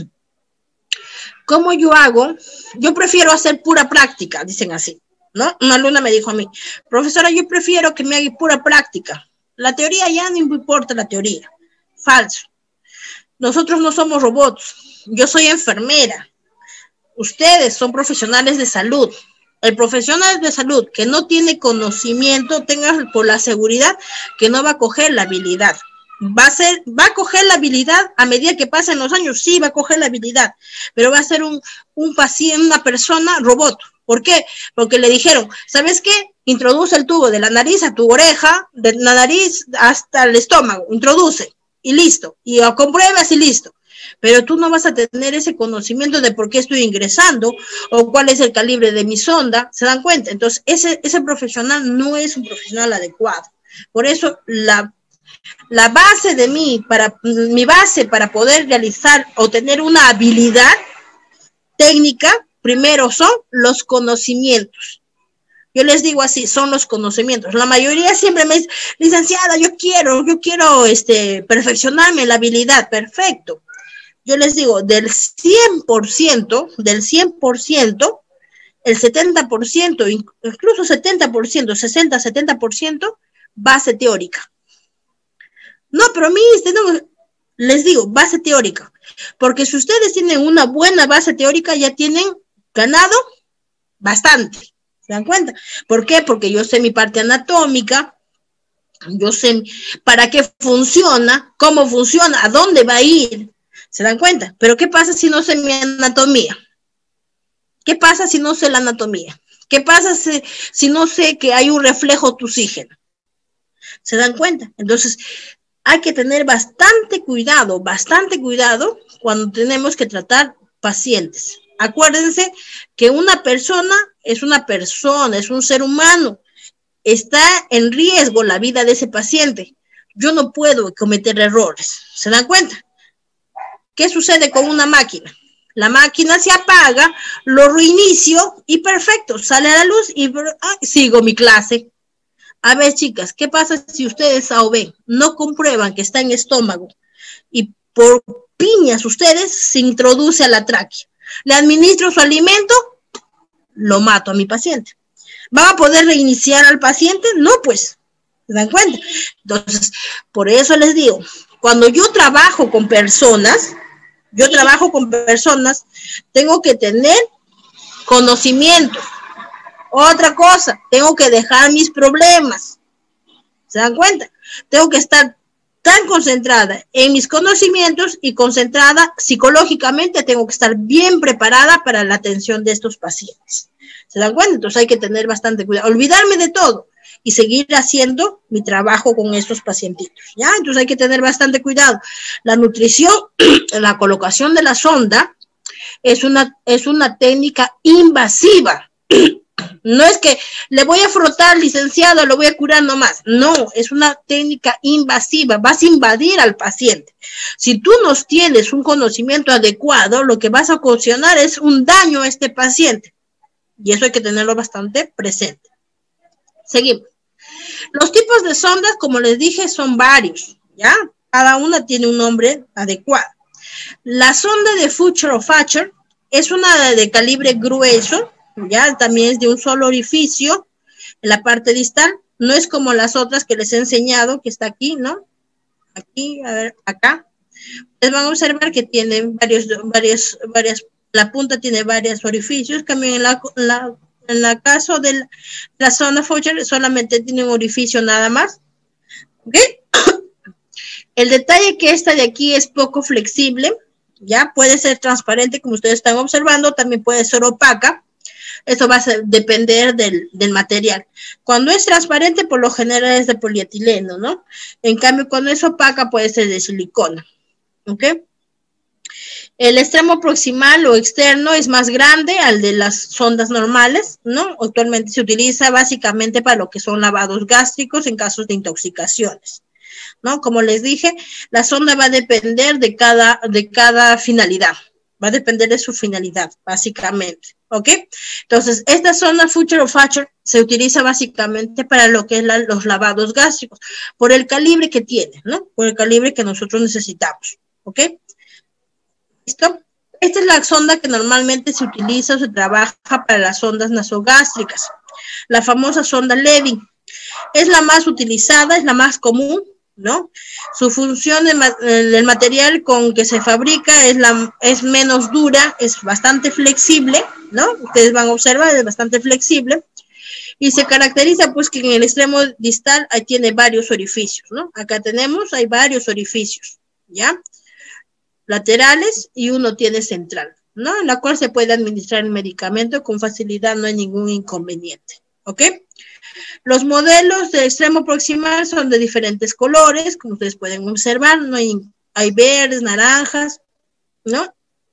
¿cómo yo hago? Yo prefiero hacer pura práctica, dicen así, ¿no? Una alumna me dijo a mí, profesora, yo prefiero que me haga pura práctica. La teoría ya no importa la teoría. Falso. Nosotros no somos robots. Yo soy enfermera. Ustedes son profesionales de salud. El profesional de salud que no tiene conocimiento, tenga por la seguridad que no va a coger la habilidad. Va a coger la habilidad a medida que pasen los años, sí va a coger la habilidad, pero va a ser un paciente, una persona robot. ¿Por qué? Porque le dijeron, ¿sabes qué? Introduce el tubo de la nariz a tu oreja, de la nariz hasta el estómago, introduce y listo, y lo compruebas y listo. Pero tú no vas a tener ese conocimiento de por qué estoy ingresando o cuál es el calibre de mi sonda, ¿se dan cuenta? Entonces, ese profesional no es un profesional adecuado. Por eso, la base de mi base para poder realizar o tener una habilidad técnica, primero son los conocimientos. Yo les digo así, son los conocimientos. La mayoría siempre me dice, licenciada, yo quiero perfeccionarme la habilidad. Perfecto. Yo les digo, del 100%, el 70%, incluso 70%, 60, 70%, base teórica. No, pero no, les digo, base teórica. Porque si ustedes tienen una buena base teórica, ya tienen ganado bastante. ¿Se dan cuenta? ¿Por qué? Porque yo sé mi parte anatómica, yo sé para qué funciona, cómo funciona, a dónde va a ir. ¿Se dan cuenta? Pero ¿qué pasa si no sé mi anatomía? ¿Qué pasa si no sé la anatomía? ¿Qué pasa si no sé que hay un reflejo de oxígeno? ¿Se dan cuenta? Entonces, hay que tener bastante cuidado cuando tenemos que tratar pacientes. Acuérdense que una persona, es un ser humano. Está en riesgo la vida de ese paciente. Yo no puedo cometer errores. ¿Se dan cuenta? ¿Qué sucede con una máquina? La máquina se apaga, lo reinicio y perfecto, sale a la luz y sigo mi clase. A ver, chicas, ¿qué pasa si ustedes A o B no comprueban que está en estómago y por piñas ustedes se introduce a la tráquea? le administro su alimento, lo mato a mi paciente. ¿Va a poder reiniciar al paciente? No, pues, ¿se dan cuenta? Entonces, por eso les digo, cuando yo trabajo con personas, tengo que tener conocimiento. Otra cosa, tengo que dejar mis problemas. ¿Se dan cuenta? Tengo que estar tan concentrada en mis conocimientos y concentrada psicológicamente, tengo que estar bien preparada para la atención de estos pacientes. ¿Se dan cuenta? Entonces hay que tener bastante cuidado, olvidarme de todo y seguir haciendo mi trabajo con estos pacientitos, ¿ya? Entonces hay que tener bastante cuidado. La nutrición, la colocación de la sonda es una técnica invasiva. No es que le voy a frotar, licenciado, lo voy a curar nomás. No, es una técnica invasiva. Vas a invadir al paciente. Si tú no tienes un conocimiento adecuado, lo que vas a ocasionar es un daño a este paciente. Y eso hay que tenerlo bastante presente. Seguimos. Los tipos de sondas, como les dije, son varios, ¿ya? Cada una tiene un nombre adecuado. La sonda de Fuchs o Facher es una de calibre grueso, ya también es de un solo orificio en la parte distal, no es como las otras que les he enseñado, que está aquí, ¿no? Aquí, a ver, acá. Ustedes van a observar que tienen la punta tiene varios orificios, también en el caso de la sonda Fuchs solamente tiene un orificio nada más, ¿ok? El detalle que esta de aquí es poco flexible, ya puede ser transparente como ustedes están observando, también puede ser opaca. Eso va a depender del material. Cuando es transparente, por lo general es de polietileno, ¿no? En cambio, cuando es opaca, puede ser de silicona, ¿ok? El extremo proximal o externo es más grande al de las sondas normales, ¿no? Actualmente se utiliza básicamente para lo que son lavados gástricos en casos de intoxicaciones, ¿no? Como les dije, la sonda va a depender de cada finalidad. Va a depender de su finalidad, básicamente, ¿ok? Entonces, esta sonda Fuchs o Facher se utiliza básicamente para lo que es los lavados gástricos, por el calibre que tiene, ¿no? Por el calibre que nosotros necesitamos, ¿ok? ¿Listo? Esta es la sonda que normalmente se utiliza o se trabaja para las sondas nasogástricas, la famosa sonda Levy. Es la más utilizada, es la más común, ¿no? Su función, el material con que se fabrica es menos dura, es bastante flexible, ¿no? Ustedes van a observar, es bastante flexible. Y se caracteriza, pues, que en el extremo distal ahí tiene varios orificios, ¿no? Acá hay varios orificios, ¿ya? Laterales y uno tiene central, ¿no? En la cual se puede administrar el medicamento con facilidad, no hay ningún inconveniente, ¿ok? Los modelos de extremo proximal son de diferentes colores, como ustedes pueden observar, ¿no? Hay verdes, naranjas, ¿no?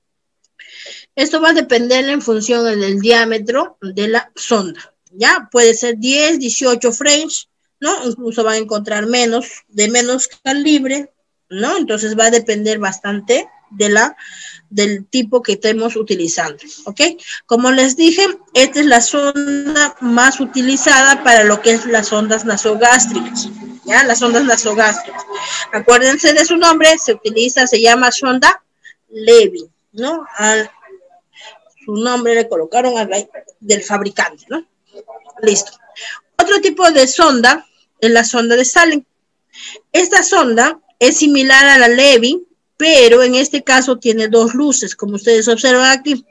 Esto va a depender en función del diámetro de la sonda, ¿ya? Puede ser 10, 18 French, ¿no? Incluso van a encontrar de menos calibre, ¿no? Entonces va a depender bastante del tipo que estemos utilizando, ¿ok? Como les dije, esta es la sonda más utilizada para lo que es las sondas nasogástricas, ¿ya? Las sondas nasogástricas. Acuérdense de su nombre, se llama sonda Levy, ¿no? Su nombre le colocaron del fabricante, ¿no? Listo. Otro tipo de sonda es la sonda de Salem. Esta sonda es similar a la Levy, pero en este caso tiene dos luces, como ustedes observan aquí.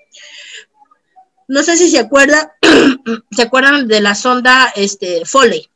No sé si se acuerdan de la sonda Foley.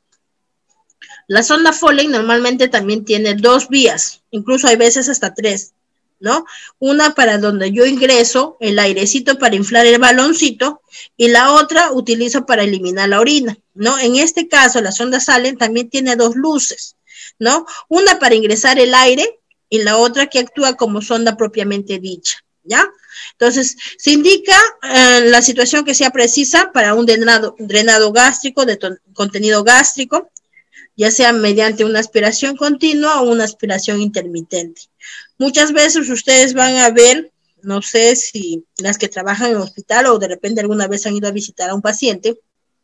La sonda Foley normalmente también tiene dos vías, incluso hay veces hasta tres, ¿no? Una para donde yo ingreso el airecito para inflar el baloncito y la otra utilizo para eliminar la orina, ¿no? En este caso, la sonda Salem también tiene dos luces, ¿no? Una para ingresar el aire y la otra que actúa como sonda propiamente dicha, ¿ya? Entonces, se indica la situación que sea precisa para un drenado gástrico de contenido gástrico, ya sea mediante una aspiración continua o una aspiración intermitente. Muchas veces ustedes van a ver, no sé si las que trabajan en el hospital o de repente alguna vez han ido a visitar a un paciente,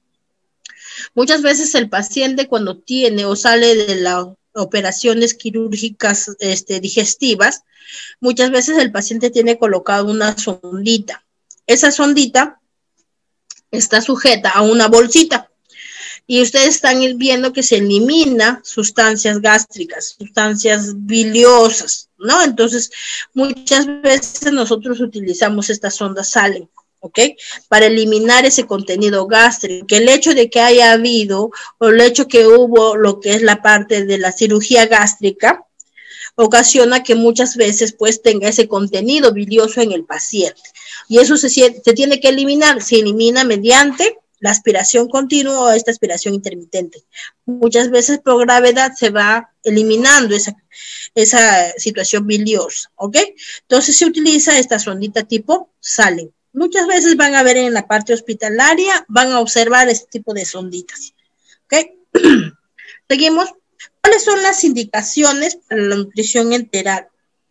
muchas veces el paciente cuando tiene o sale de las operaciones quirúrgicas digestivas, muchas veces el paciente tiene colocado una sondita, esa sondita está sujeta a una bolsita y ustedes están viendo que se elimina sustancias gástricas, sustancias biliosas, ¿no? Entonces, muchas veces nosotros utilizamos esta sonda Salem, ¿ok? Para eliminar ese contenido gástrico, que el hecho de que haya habido, o el hecho que hubo lo que es la parte de la cirugía gástrica, ocasiona que muchas veces pues tenga ese contenido bilioso en el paciente. Y eso se tiene que eliminar, se elimina mediante la aspiración continua o esta aspiración intermitente. Muchas veces por gravedad se va eliminando esa situación biliosa, ¿ok? Entonces se utiliza esta sondita tipo Salem. Muchas veces van a ver en la parte hospitalaria, van a observar este tipo de sonditas, ¿ok? Seguimos. ¿Cuáles son las indicaciones para la nutrición enteral?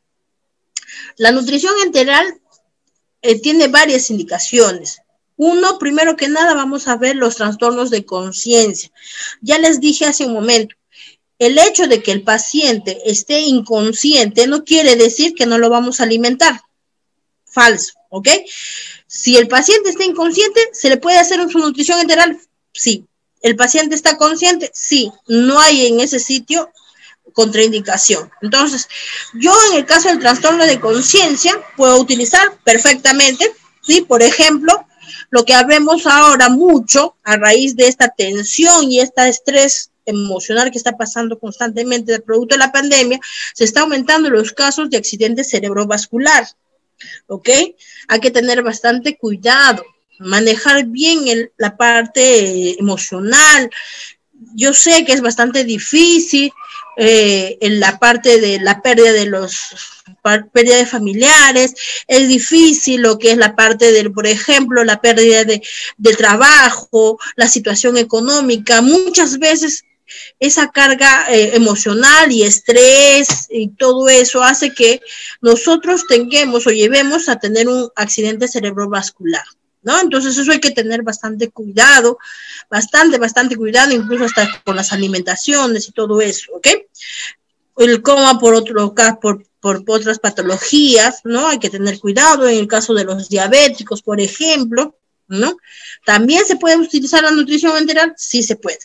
La nutrición enteral tiene varias indicaciones. Uno, primero que nada, vamos a ver los trastornos de conciencia. Ya les dije hace un momento, el hecho de que el paciente esté inconsciente no quiere decir que no lo vamos a alimentar. Falso, ¿ok? Si el paciente está inconsciente, ¿se le puede hacer su nutrición enteral? Sí. ¿El paciente está consciente? Sí. No hay en ese sitio contraindicación. Entonces, yo en el caso del trastorno de conciencia puedo utilizar perfectamente, ¿sí? Por ejemplo, lo que vemos ahora mucho a raíz de esta tensión y este estrés emocional que está pasando constantemente del producto de la pandemia, se está aumentando los casos de accidentes cerebrovascular, ¿ok? Hay que tener bastante cuidado, manejar bien la parte emocional. Yo sé que es bastante difícil en la parte de la pérdida de familiares, es difícil lo que es la parte del, por ejemplo, la pérdida del trabajo, la situación económica. Muchas veces esa carga emocional y estrés y todo eso hace que nosotros tengamos o llevemos a tener un accidente cerebrovascular, ¿no? Entonces eso hay que tener bastante cuidado, bastante cuidado, incluso hasta con las alimentaciones y todo eso, ¿ok? El coma por otras patologías, ¿no? Hay que tener cuidado en el caso de los diabéticos, por ejemplo, ¿no? ¿También se puede utilizar la nutrición enteral? Sí se puede.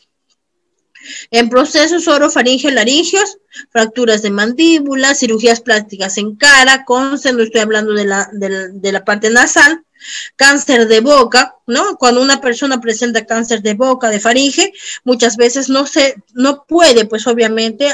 En procesos orofaringio-laringios, fracturas de mandíbula, cirugías plásticas en cara, no estoy hablando de la parte nasal, cáncer de boca, ¿no? Cuando una persona presenta cáncer de boca, de faringe, muchas veces no puede, pues obviamente,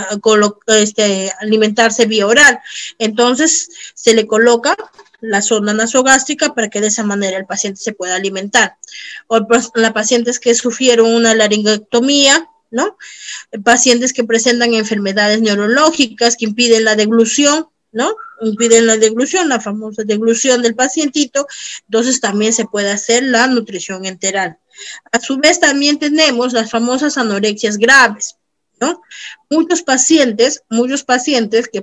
alimentarse vía oral. Entonces, se le coloca la sonda nasogástrica para que de esa manera el paciente se pueda alimentar. O las pacientes que sufrieron una laringectomía, ¿no? Pacientes que presentan enfermedades neurológicas que impiden la deglución, ¿no? Impiden la deglución, la famosa deglución del pacientito, entonces también se puede hacer la nutrición enteral. A su vez también tenemos las famosas anorexias graves, ¿no? Muchos pacientes que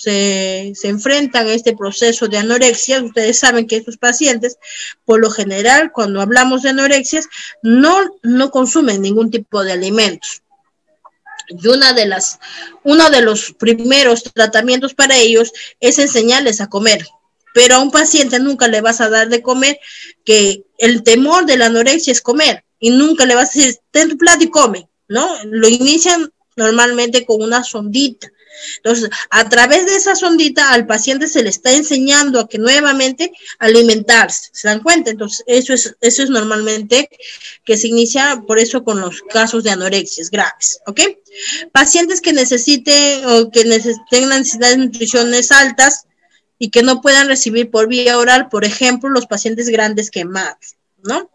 se enfrentan a este proceso de anorexia, ustedes saben que estos pacientes, por lo general, cuando hablamos de anorexias, no consumen ningún tipo de alimentos. Y uno de los primeros tratamientos para ellos es enseñarles a comer. Pero a un paciente nunca le vas a dar de comer, que el temor de la anorexia es comer, y nunca le vas a decir, ten tu plato y come, ¿no? Lo inician normalmente con una sondita. Entonces, a través de esa sondita al paciente se le está enseñando a que nuevamente alimentarse, ¿se dan cuenta? Entonces, eso es normalmente que se inicia por eso con los casos de anorexias graves, ¿ok? Pacientes que necesiten o que tengan necesidades de nutriciones altas y que no puedan recibir por vía oral, por ejemplo, los pacientes grandes quemados, ¿no?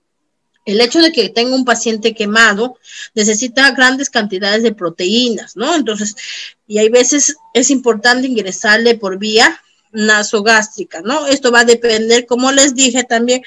El hecho de que tenga un paciente quemado necesita grandes cantidades de proteínas, ¿no? Entonces, y hay veces es importante ingresarle por vía nasogástrica, ¿no? Esto va a depender, como les dije también,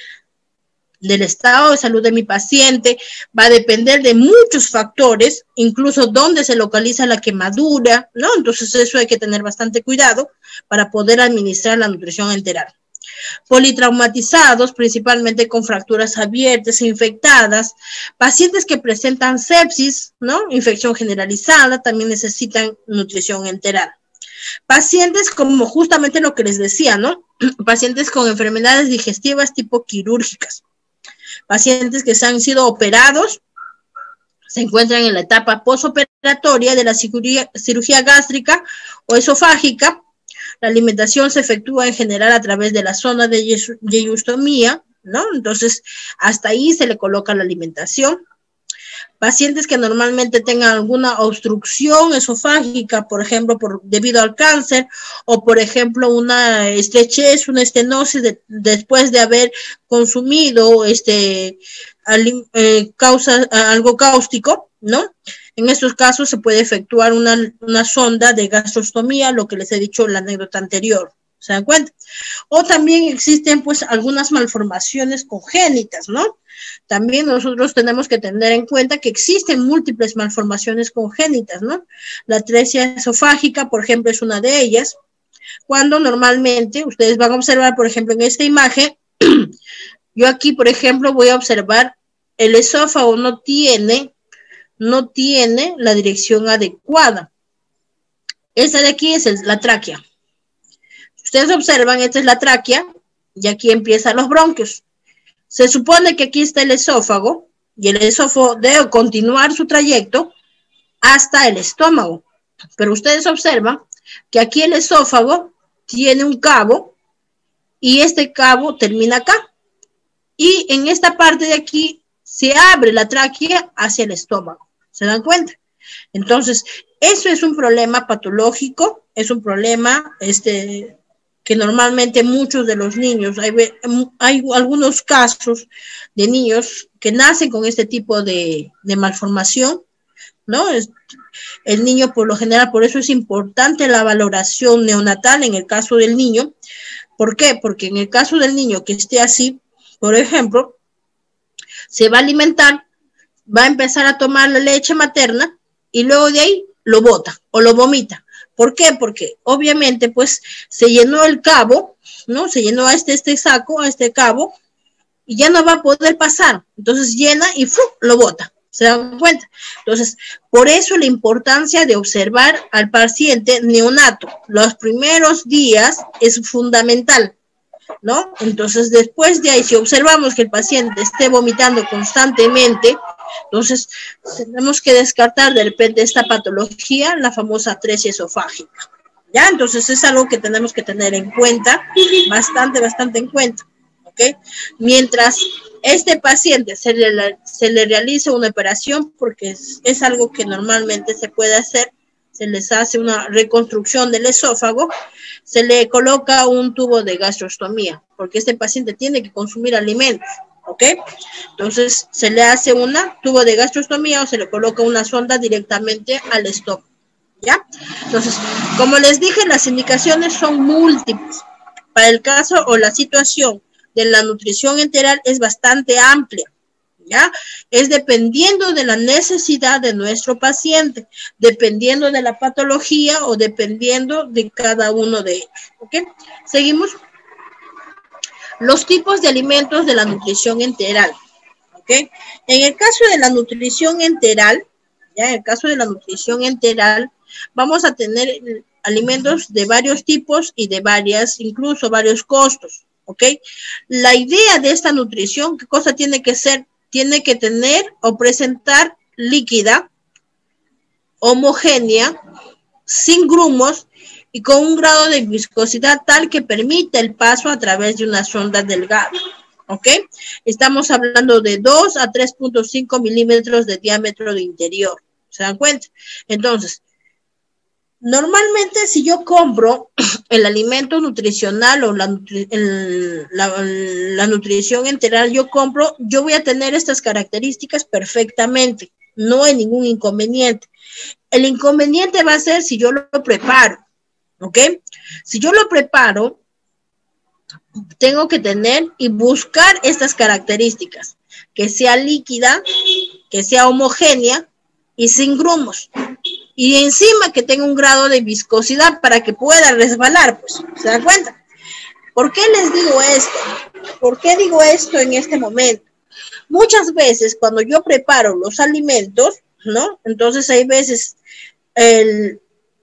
del estado de salud de mi paciente, va a depender de muchos factores, incluso dónde se localiza la quemadura, ¿no? Entonces, eso hay que tener bastante cuidado para poder administrar la nutrición enteral. Politraumatizados, principalmente con fracturas abiertas e infectadas, pacientes que presentan sepsis, ¿no? Infección generalizada, también necesitan nutrición enteral. Pacientes como justamente lo que les decía, ¿no? pacientes con enfermedades digestivas tipo quirúrgicas, pacientes que se han sido operados, se encuentran en la etapa postoperatoria de la cirugía gástrica o esofágica. La alimentación se efectúa en general a través de la zona de ileostomía, ¿no? Entonces, hasta ahí se le coloca la alimentación. Pacientes que normalmente tengan alguna obstrucción esofágica, por ejemplo, debido al cáncer, o por ejemplo, una estrechez, una estenosis después de haber consumido algo cáustico, ¿no? En estos casos se puede efectuar una sonda de gastrostomía, lo que les he dicho en la anécdota anterior. ¿Se dan cuenta? O también existen pues algunas malformaciones congénitas, ¿no? También nosotros tenemos que tener en cuenta que existen múltiples malformaciones congénitas, ¿no? La atresia esofágica, por ejemplo, es una de ellas. Cuando normalmente, ustedes van a observar, por ejemplo, en esta imagen, yo aquí, por ejemplo, voy a observar el esófago no tiene la dirección adecuada. Esta de aquí es la tráquea. Ustedes observan, esta es la tráquea y aquí empiezan los bronquios. Se supone que aquí está el esófago y el esófago debe continuar su trayecto hasta el estómago. Pero ustedes observan que aquí el esófago tiene un cabo y este cabo termina acá. Y en esta parte de aquí se abre la tráquea hacia el estómago. ¿Se dan cuenta? Entonces, eso es un problema patológico, es un problema que normalmente muchos de los niños, hay algunos casos de niños que nacen con este tipo de malformación, ¿no? El niño, por lo general, por eso es importante la valoración neonatal en el caso del niño. ¿Por qué? Porque en el caso del niño que esté así, por ejemplo, se va a alimentar, va a empezar a tomar la leche materna y luego de ahí lo bota o lo vomita. ¿Por qué? Porque obviamente pues se llenó el cabo, ¿no? Se llenó a este saco, a este cabo, y ya no va a poder pasar. Entonces llena y ¡fu! Lo bota. ¿Se dan cuenta? Entonces, por eso la importancia de observar al paciente neonato. Los primeros días es fundamental, ¿no? Entonces, después de ahí, si observamos que el paciente esté vomitando constantemente, entonces tenemos que descartar de repente esta patología, la famosa atresia esofágica. ¿Ya? Entonces es algo que tenemos que tener en cuenta, bastante en cuenta, ¿ok? Mientras este paciente se le realiza una operación, porque es algo que normalmente se puede hacer, se les hace una reconstrucción del esófago, se le coloca un tubo de gastrostomía, porque este paciente tiene que consumir alimentos, ¿ok? Entonces se le hace un tubo de gastrostomía o se le coloca una sonda directamente al estómago, ¿ya? Entonces, como les dije, las indicaciones son múltiples. Para el caso o la situación de la nutrición enteral es bastante amplia, ¿ya? Es dependiendo de la necesidad de nuestro paciente, dependiendo de la patología o dependiendo de cada uno de ellos, ¿ok? Seguimos. Los tipos de alimentos de la nutrición enteral, ¿ok? En el caso de la nutrición enteral, ¿ya? En el caso de la nutrición enteral, vamos a tener alimentos de varios tipos y de incluso varios costos, ¿ok? La idea de esta nutrición, ¿qué cosa tiene que ser? Tiene que tener o presentar líquida, homogénea, sin grumos y con un grado de viscosidad tal que permita el paso a través de una sonda delgada, ¿ok? Estamos hablando de 2 a 3.5 milímetros de diámetro de interior, ¿se dan cuenta? Entonces, normalmente si yo compro el alimento nutricional o la nutrición enteral, yo voy a tener estas características perfectamente, no hay ningún inconveniente. El inconveniente va a ser si yo lo preparo, ¿ok? Si yo lo preparo, tengo que tener y buscar estas características, que sea líquida, que sea homogénea y sin grumos. Y encima que tenga un grado de viscosidad para que pueda resbalar, pues, ¿se dan cuenta? ¿Por qué les digo esto? ¿Por qué digo esto en este momento? Muchas veces cuando yo preparo los alimentos, ¿no? Entonces hay veces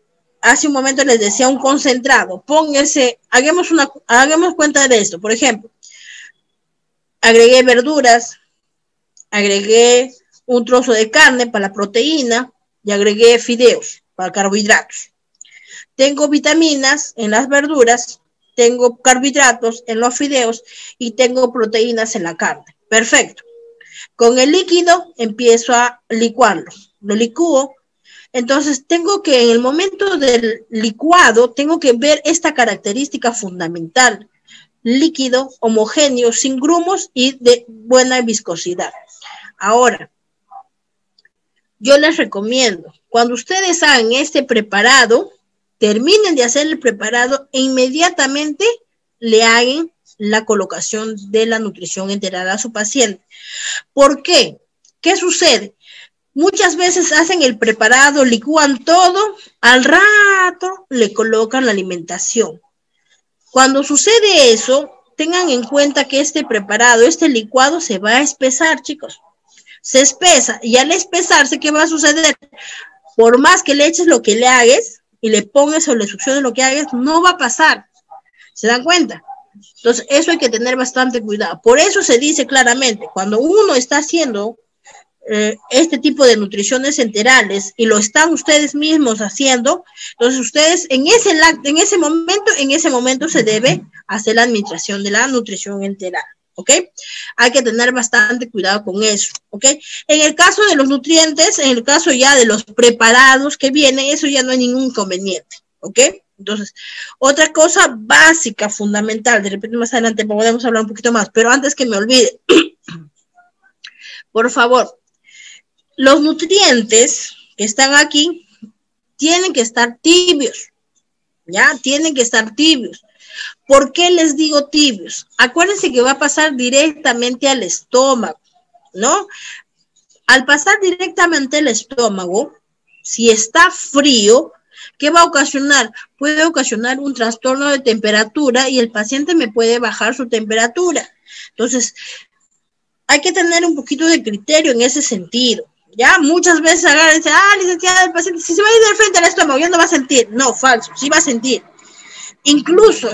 hace un momento les decía un concentrado. Póngase, hagamos cuenta de esto. Por ejemplo, agregué verduras, agregué un trozo de carne para la proteína y agregué fideos para carbohidratos. Tengo vitaminas en las verduras, tengo carbohidratos en los fideos y tengo proteínas en la carne. Perfecto. Con el líquido empiezo a licuarlo. Lo licúo. Entonces tengo que en el momento del licuado, tengo que ver esta característica fundamental. Líquido, homogéneo, sin grumos y de buena viscosidad. Ahora, yo les recomiendo, cuando ustedes hagan este preparado, terminen de hacer el preparado e inmediatamente le hagan la colocación de la nutrición integral a su paciente. ¿Por qué? ¿Qué sucede? Muchas veces hacen el preparado, licúan todo, al rato le colocan la alimentación. Cuando sucede eso, tengan en cuenta que este preparado, este licuado se va a espesar, chicos. Se espesa y al espesarse, ¿qué va a suceder? Por más que le eches lo que le hagas y le pongas o le succiones lo que hagas, no va a pasar. ¿Se dan cuenta? Entonces, eso hay que tener bastante cuidado. Por eso se dice claramente, cuando uno está haciendo este tipo de nutriciones enterales y lo están ustedes mismos haciendo, entonces ustedes en ese momento se debe hacer la administración de la nutrición enteral, ¿ok? Hay que tener bastante cuidado con eso, ¿ok? En el caso de los nutrientes, en el caso ya de los preparados que vienen, eso ya no hay ningún inconveniente, ¿ok? Entonces, otra cosa básica, fundamental, de repente más adelante podemos hablar un poquito más, pero antes que me olvide, por favor, los nutrientes que están aquí tienen que estar tibios, ¿ya? Tienen que estar tibios. ¿Por qué les digo tibios? Acuérdense que va a pasar directamente al estómago, ¿no? Al pasar directamente al estómago, si está frío, ¿qué va a ocasionar? Puede ocasionar un trastorno de temperatura y el paciente me puede bajar su temperatura. Entonces, hay que tener un poquito de criterio en ese sentido. Ya muchas veces agarran y dicen, licenciada, el paciente, si se va a ir de frente al estómago, ya no va a sentir. No, falso, sí va a sentir. Incluso,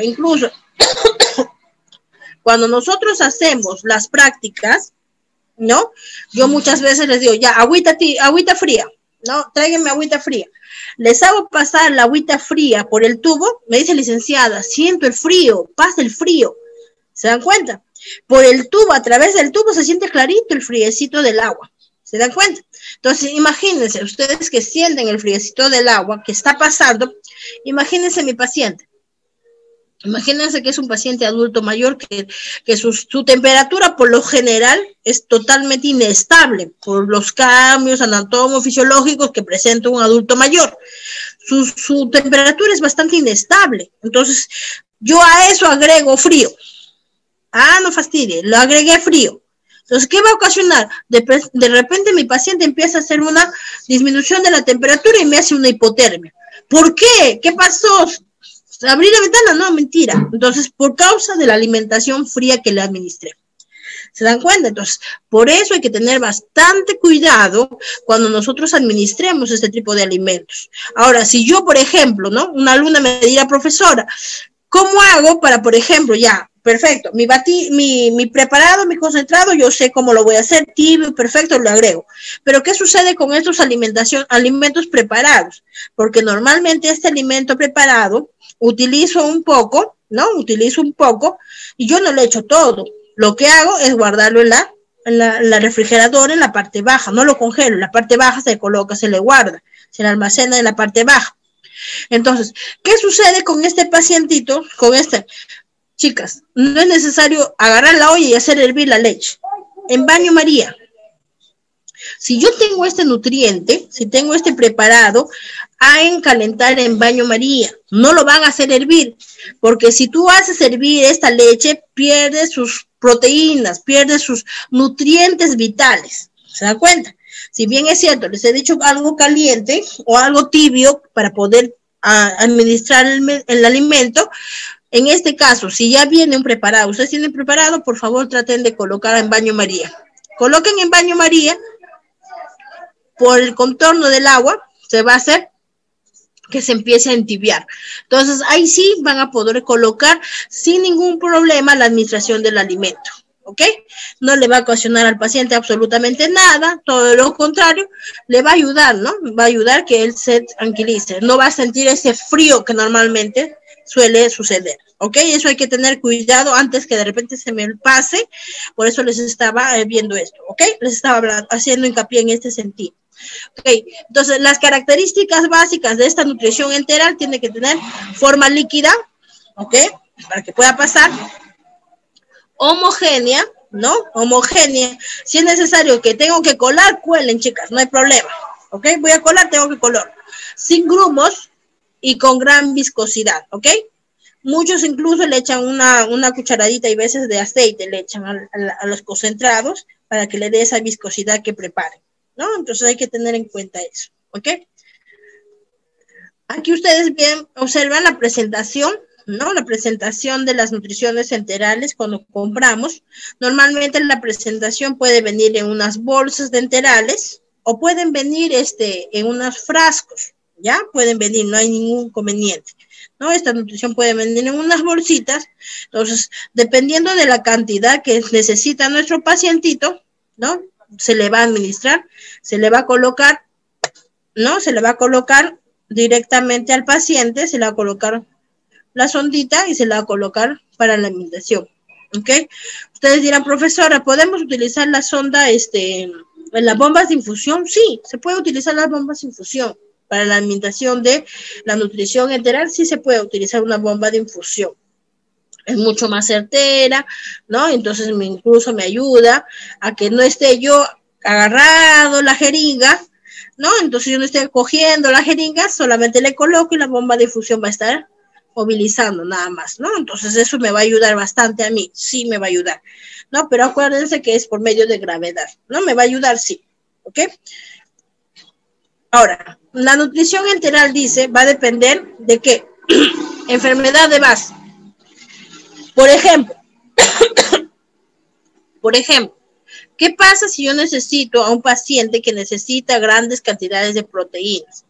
cuando nosotros hacemos las prácticas, ¿no? Yo muchas veces les digo, ya, agüita fría, ¿no? Tráiganme agüita fría. Les hago pasar la agüita fría por el tubo, me dice licenciada, siento el frío, pasa el frío. ¿Se dan cuenta? Por el tubo, a través del tubo se siente clarito el friecito del agua. ¿Se dan cuenta? Entonces, imagínense, ustedes que sienten el friecito del agua que está pasando, imagínense mi paciente. Imagínense que es un paciente adulto mayor que su temperatura por lo general es totalmente inestable por los cambios anatómico-fisiológicos que presenta un adulto mayor. Su temperatura es bastante inestable. Entonces, yo a eso agrego frío. No fastidie, lo agregué frío. Entonces, ¿qué va a ocasionar? De repente mi paciente empieza a hacer una disminución de la temperatura y me hace una hipotermia. ¿Por qué? ¿Qué pasó? ¿Abrí la ventana? No, mentira. Entonces, por causa de la alimentación fría que le administré. ¿Se dan cuenta? Entonces, por eso hay que tener bastante cuidado cuando nosotros administremos este tipo de alimentos. Ahora, si yo, por ejemplo, ¿no? Una alumna me dirá, profesora, ¿cómo hago para, por ejemplo, ya, perfecto, mi preparado, mi concentrado, yo sé cómo lo voy a hacer, tibio, perfecto, lo agrego. Pero, ¿qué sucede con estos alimentos preparados? Porque normalmente este alimento preparado utilizo un poco, ¿no? Utilizo un poco y yo no le echo todo. Lo que hago es guardarlo en la refrigeradora en la parte baja, no lo congelo, en la parte baja se coloca, se le guarda, se le almacena en la parte baja. Entonces, ¿qué sucede con este pacientito? Chicas, no es necesario agarrar la olla y hacer hervir la leche. En baño María. Si yo tengo este nutriente, si tengo este preparado, hagan calentar en baño María. No lo van a hacer hervir, porque si tú haces hervir esta leche, pierde sus proteínas, pierde sus nutrientes vitales. ¿Se dan cuenta? Si bien es cierto, les he dicho algo caliente o algo tibio para poder administrar el alimento, en este caso, si ya viene un preparado, ustedes tienen preparado, por favor traten de colocar en baño María. Coloquen en baño María, por el contorno del agua, se va a hacer que se empiece a entibiar. Entonces, ahí sí van a poder colocar sin ningún problema la administración del alimento, ¿ok? No le va a ocasionar al paciente absolutamente nada, todo lo contrario, le va a ayudar, ¿no? Va a ayudar que él se tranquilice, no va a sentir ese frío que normalmente suele suceder, ¿ok? Eso hay que tener cuidado antes que de repente se me pase, por eso les estaba viendo esto, ¿ok? Les estaba haciendo hincapié en este sentido. Ok, entonces las características básicas de esta nutrición enteral tiene que tener forma líquida, ok, para que pueda pasar, homogénea, ¿no? Homogénea, si es necesario que tengo que colar, cuelen, chicas, no hay problema, ok, voy a colar, tengo que colar, sin grumos y con gran viscosidad, ok. Muchos incluso le echan una cucharadita y veces de aceite, le echan a los concentrados para que le dé esa viscosidad que preparen, ¿no? Entonces hay que tener en cuenta eso, ¿ok? Aquí ustedes bien observan la presentación, ¿no? La presentación de las nutriciones enterales cuando compramos. Normalmente la presentación puede venir en unas bolsas de enterales o pueden venir en unos frascos, ¿ya? Pueden venir, no hay ningún inconveniente, ¿no? Esta nutrición puede venir en unas bolsitas. Entonces, dependiendo de la cantidad que necesita nuestro pacientito, ¿no? Se le va a administrar, se le va a colocar, ¿no? Se le va a colocar directamente al paciente, se le va a colocar la sondita y se le va a colocar para la alimentación, ¿ok? Ustedes dirán, profesora, ¿podemos utilizar la sonda, en las bombas de infusión? Sí, se puede utilizar las bombas de infusión. Para la alimentación de la nutrición enteral, sí se puede utilizar una bomba de infusión. Es mucho más certera, ¿no? Entonces incluso me ayuda a que no esté yo agarrado la jeringa, ¿no? Entonces yo no estoy cogiendo la jeringa, solamente le coloco y la bomba de infusión va a estar movilizando nada más, ¿no? Entonces eso me va a ayudar bastante a mí, sí me va a ayudar, ¿no? Pero acuérdense que es por medio de gravedad, ¿no? Me va a ayudar, sí, ¿ok? Ahora, la nutrición enteral dice, va a depender de qué, enfermedad de base. Por ejemplo, ¿qué pasa si yo necesito a un paciente que necesita grandes cantidades de proteínas?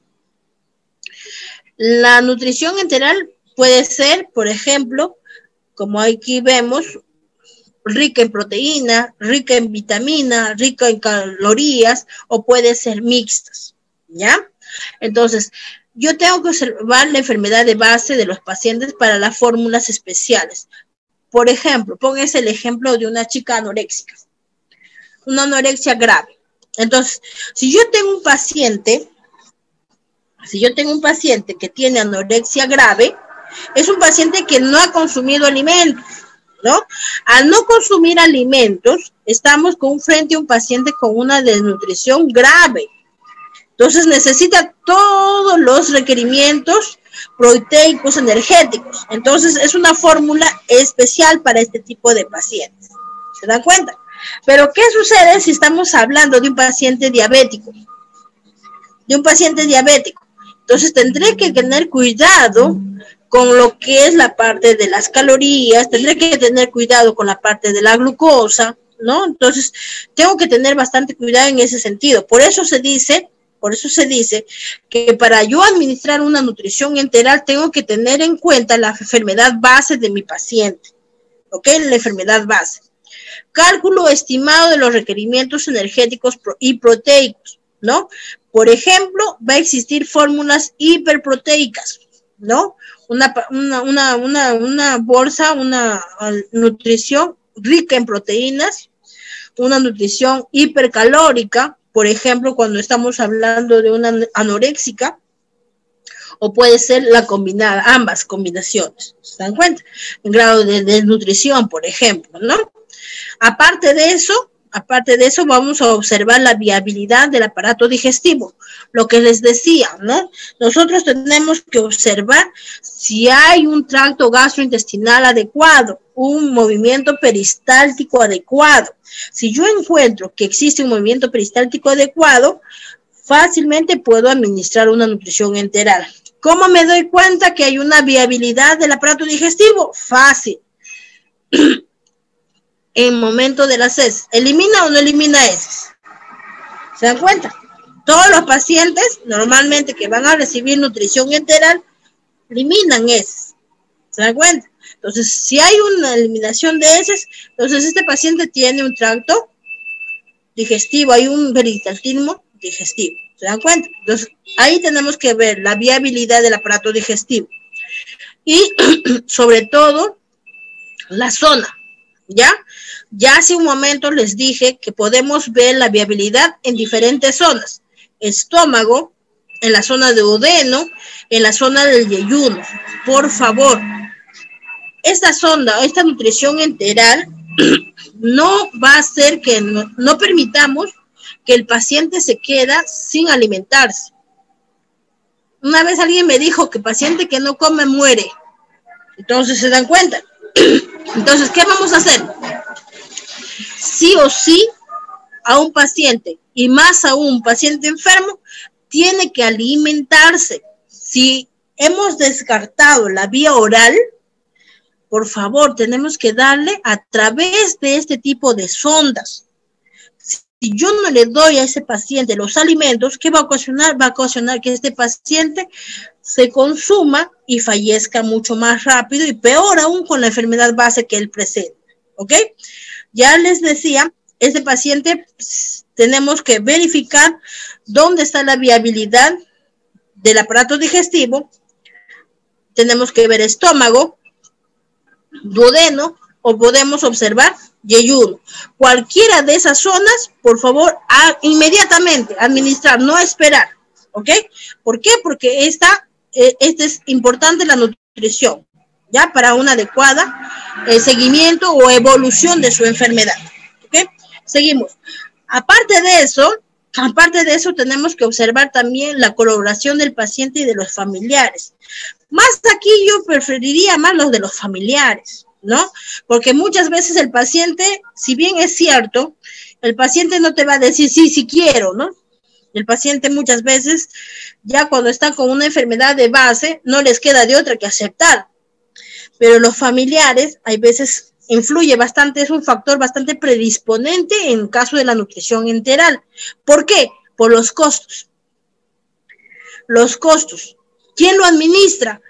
La nutrición enteral puede ser, por ejemplo, como aquí vemos, rica en proteína, rica en vitamina, rica en calorías, o puede ser mixtas, ¿ya? Entonces, yo tengo que observar la enfermedad de base de los pacientes para las fórmulas especiales. Por ejemplo, póngase el ejemplo de una chica anoréxica, una anorexia grave. Entonces, si yo tengo un paciente que tiene anorexia grave, es un paciente que no ha consumido alimentos, ¿no? Al no consumir alimentos, estamos frente a un paciente con una desnutrición grave. Entonces necesita todos los requerimientos proteicos energéticos. Entonces es una fórmula especial para este tipo de pacientes. ¿Se dan cuenta? Pero ¿qué sucede si estamos hablando de un paciente diabético? Entonces tendré que tener cuidado con lo que es la parte de las calorías, tendré que tener cuidado con la parte de la glucosa, ¿no? Entonces tengo que tener bastante cuidado en ese sentido. Por eso se dice que para yo administrar una nutrición enteral tengo que tener en cuenta la enfermedad base de mi paciente, ¿ok? La enfermedad base. Cálculo estimado de los requerimientos energéticos y proteicos, ¿no? Por ejemplo, va a existir fórmulas hiperproteicas, ¿no? Una bolsa, una nutrición rica en proteínas, una nutrición hipercalórica, por ejemplo, cuando estamos hablando de una anoréxica, o puede ser la combinada, ambas combinaciones, ¿se dan cuenta? En grado de desnutrición, por ejemplo, ¿no? Aparte de eso, vamos a observar la viabilidad del aparato digestivo, lo que les decía, ¿no? Nosotros tenemos que observar si hay un tracto gastrointestinal adecuado, un movimiento peristáltico adecuado. Si yo encuentro que existe un movimiento peristáltico adecuado, fácilmente puedo administrar una nutrición enteral. ¿Cómo me doy cuenta que hay una viabilidad del aparato digestivo? Fácil. En momento de las heces, ¿elimina o no elimina heces? ¿Se dan cuenta? Todos los pacientes normalmente que van a recibir nutrición enteral eliminan heces. ¿Se dan cuenta? Entonces, si hay una eliminación de heces, entonces este paciente tiene un tracto digestivo, hay un peristaltismo digestivo. ¿Se dan cuenta? Entonces, ahí tenemos que ver la viabilidad del aparato digestivo. Y, sobre todo, la zona, ¿ya? Ya hace un momento les dije que podemos ver la viabilidad en diferentes zonas. Estómago, en la zona de duodeno, en la zona del yeyuno. Por favor, esta sonda, esta nutrición enteral, no va a hacer que no permitamos que el paciente se queda sin alimentarse. Una vez alguien me dijo que paciente que no come muere. Entonces, ¿se dan cuenta? Entonces, ¿qué vamos a hacer? Sí o sí, a un paciente, y más aún un paciente enfermo, tiene que alimentarse. Si hemos descartado la vía oral, por favor, tenemos que darle a través de este tipo de sondas. Si yo no le doy a ese paciente los alimentos, ¿qué va a ocasionar? Va a ocasionar que este paciente se consuma y fallezca mucho más rápido y peor aún con la enfermedad base que él presenta. ¿Ok? Ya les decía, este paciente tenemos que verificar dónde está la viabilidad del aparato digestivo. Tenemos que ver estómago, duodeno, o podemos observar yeyuno. Cualquiera de esas zonas, por favor, inmediatamente administrar, no esperar. ¿Ok? ¿Por qué? Porque esta es importante la nutrición, ¿ya? Para un adecuado seguimiento o evolución de su enfermedad. ¿Ok? Seguimos. Aparte de eso, tenemos que observar también la colaboración del paciente y de los familiares. Más aquí yo preferiría más los de los familiares, ¿no? Porque muchas veces el paciente, si bien es cierto, el paciente no te va a decir sí quiero, ¿no? El paciente muchas veces, ya cuando está con una enfermedad de base, no les queda de otra que aceptar. Pero los familiares, hay veces, influye bastante, es un factor bastante predisponente en caso de la nutrición enteral. ¿Por qué? Por los costos. Los costos. ¿Quién lo administra?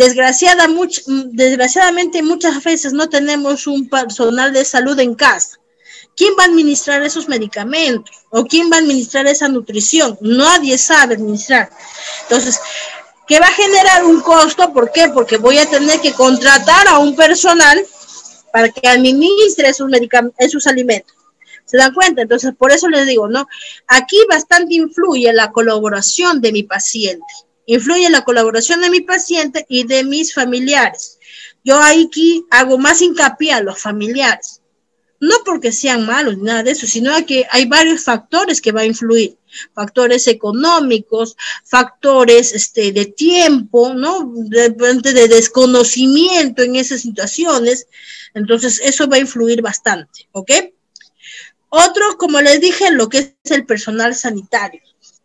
Desgraciadamente muchas veces no tenemos un personal de salud en casa. ¿Quién va a administrar esos medicamentos? ¿O quién va a administrar esa nutrición? Nadie sabe administrar. Entonces, ¿qué va a generar un costo? ¿Por qué? Porque voy a tener que contratar a un personal para que administre esos alimentos. ¿Se dan cuenta? Entonces, por eso les digo, ¿no? Aquí bastante influye la colaboración de mi paciente. Influye la colaboración de mi paciente y de mis familiares. Yo aquí hago más hincapié a los familiares. No porque sean malos ni nada de eso, sino que hay varios factores que van a influir. Factores económicos, factores de tiempo, ¿no? De desconocimiento en esas situaciones. Entonces, eso va a influir bastante, ¿ok? Otro, como les dije, lo que es el personal sanitario.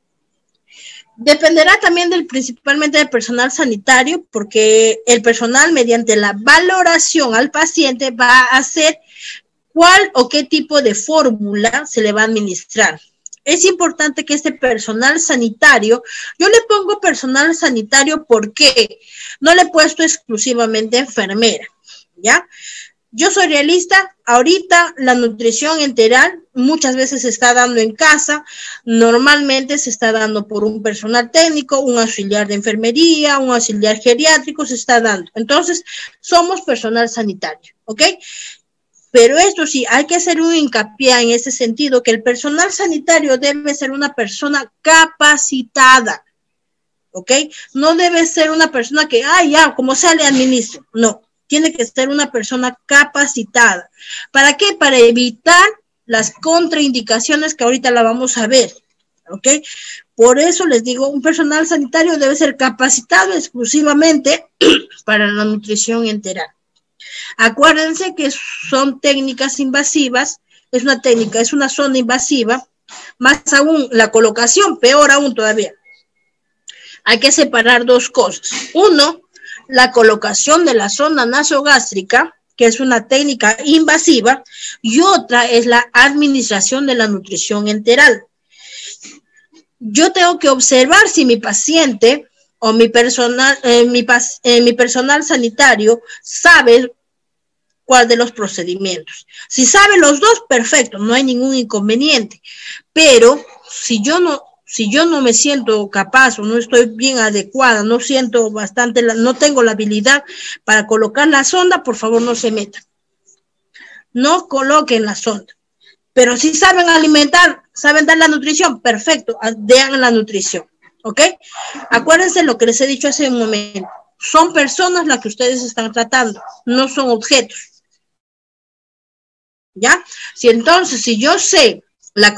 Dependerá también principalmente del personal sanitario, porque el personal, mediante la valoración al paciente, va a hacer cuál o qué tipo de fórmula se le va a administrar. Es importante que este personal sanitario, yo le pongo personal sanitario porque no le he puesto exclusivamente enfermera, ¿ya? Yo soy realista, ahorita la nutrición enteral muchas veces se está dando en casa, normalmente se está dando por un personal técnico, un auxiliar de enfermería, un auxiliar geriátrico, se está dando. Entonces, somos personal sanitario, ¿ok? Pero esto sí, hay que hacer un hincapié en ese sentido, que el personal sanitario debe ser una persona capacitada, ¿ok? No debe ser una persona que, ya, como sea le administro, no. Tiene que ser una persona capacitada. ¿Para qué? Para evitar las contraindicaciones que ahorita la vamos a ver, ¿ok? Por eso les digo, un personal sanitario debe ser capacitado exclusivamente para la nutrición enteral. Acuérdense que son técnicas invasivas, es una zona invasiva, más aún la colocación, peor aún todavía. Hay que separar dos cosas. Uno, la colocación de la sonda nasogástrica, que es una técnica invasiva, y otra es la administración de la nutrición enteral. yo tengo que observar si mi paciente o mi personal sanitario sabe cuál de los procedimientos. Si sabe los dos, perfecto, no hay ningún inconveniente. Pero si yo no me siento capaz o no estoy bien adecuada, no siento bastante, no tengo la habilidad para colocar la sonda, por favor no se metan. No coloquen la sonda. Pero si saben alimentar, saben dar la nutrición, perfecto, den la nutrición, ¿ok? Acuérdense lo que les he dicho hace un momento. Son personas las que ustedes están tratando, no son objetos. ¿Ya? Si yo sé la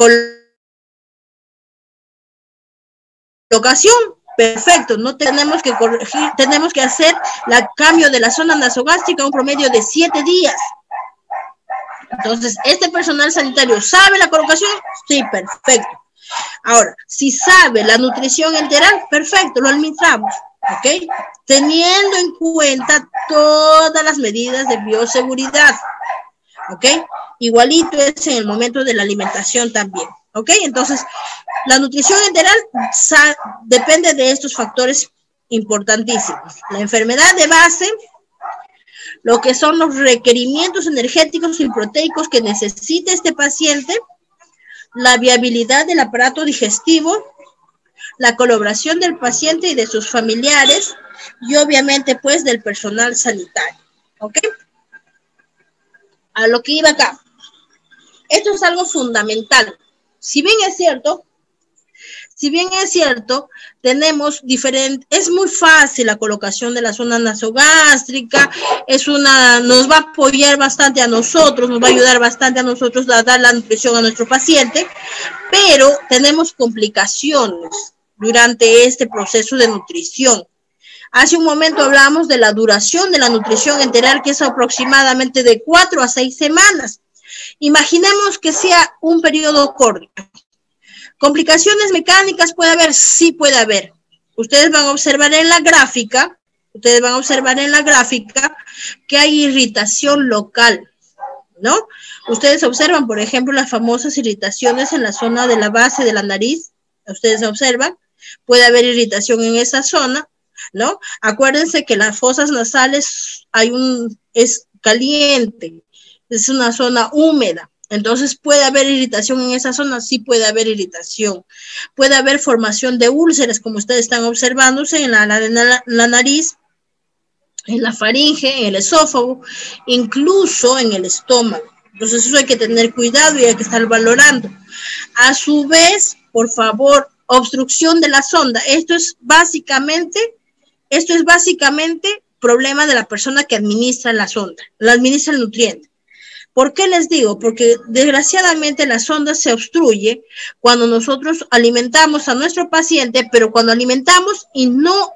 colocación, perfecto, no tenemos que corregir, tenemos que hacer el cambio de la zona nasogástrica un promedio de 7 días. Entonces, ¿este personal sanitario sabe la colocación? Sí, perfecto. Ahora, si sabe la nutrición enteral, perfecto, lo administramos, ¿ok? Teniendo en cuenta todas las medidas de bioseguridad, ¿ok? Igualito es en el momento de la alimentación también, ¿ok? Entonces, la nutrición enteral depende de estos factores importantísimos. La enfermedad de base, lo que son los requerimientos energéticos y proteicos que necesita este paciente, la viabilidad del aparato digestivo, la colaboración del paciente y de sus familiares, y obviamente pues del personal sanitario, ¿ok? A lo que iba acá. Esto es algo fundamental. Si bien es cierto, tenemos diferentes, es muy fácil la colocación de la zona nasogástrica, nos va a apoyar bastante a nosotros, nos va a ayudar bastante a nosotros a dar la nutrición a nuestro paciente, pero tenemos complicaciones durante este proceso de nutrición. Hace un momento hablamos de la duración de la nutrición enteral, que es aproximadamente de 4 a 6 semanas. Imaginemos que sea un periodo corto. ¿Complicaciones mecánicas puede haber? Sí puede haber. Ustedes van a observar en la gráfica, que hay irritación local, ¿no? Ustedes observan, por ejemplo, las famosas irritaciones en la zona de la base de la nariz. Ustedes observan, puede haber irritación en esa zona, ¿no? Acuérdense que las fosas nasales es caliente, es una zona húmeda. Entonces, ¿puede haber irritación en esa zona? Sí puede haber irritación. Puede haber formación de úlceras, como ustedes están observándose en la nariz, en la faringe, en el esófago, incluso en el estómago. Entonces, eso hay que tener cuidado y hay que estar valorando. A su vez, por favor, obstrucción de la sonda. Esto es básicamente problema de la persona que administra la sonda, administra el nutriente. ¿Por qué les digo? Porque desgraciadamente la sonda se obstruye cuando nosotros alimentamos a nuestro paciente, pero cuando alimentamos y no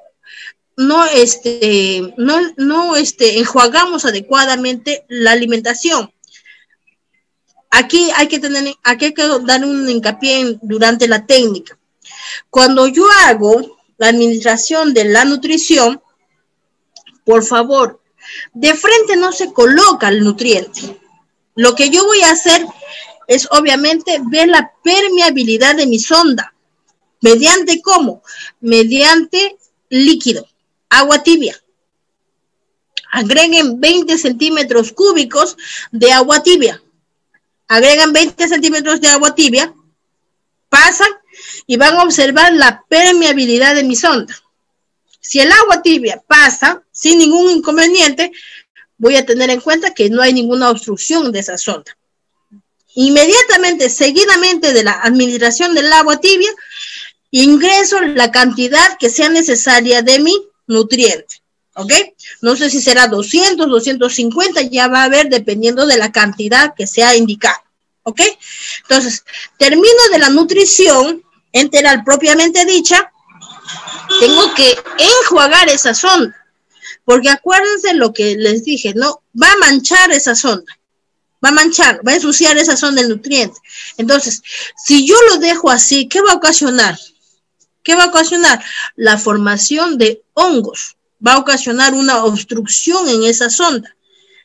enjuagamos adecuadamente la alimentación. Aquí hay que dar un hincapié durante la técnica. Cuando yo hago la administración de la nutrición, por favor, de frente no se coloca el nutriente. Lo que yo voy a hacer es obviamente ver la permeabilidad de mi sonda. ¿Mediante cómo? Mediante líquido, agua tibia. Agreguen 20 centímetros cúbicos de agua tibia. Agregan 20 centímetros de agua tibia, pasan y van a observar la permeabilidad de mi sonda. Si el agua tibia pasa sin ningún inconveniente, voy a tener en cuenta que no hay ninguna obstrucción de esa sonda. Inmediatamente, seguidamente de la administración del agua tibia, ingreso la cantidad que sea necesaria de mi nutriente, ¿ok? No sé si será 200, 250, ya va a ver dependiendo de la cantidad que sea indicada, ¿ok? Entonces, termino de la nutrición enteral propiamente dicha, tengo que enjuagar esa sonda. Porque acuérdense lo que les dije, ¿no? Va a manchar esa sonda. Va a ensuciar esa sonda del nutriente. Entonces, si yo lo dejo así, ¿qué va a ocasionar? ¿Qué va a ocasionar? La formación de hongos. Va a ocasionar una obstrucción en esa sonda.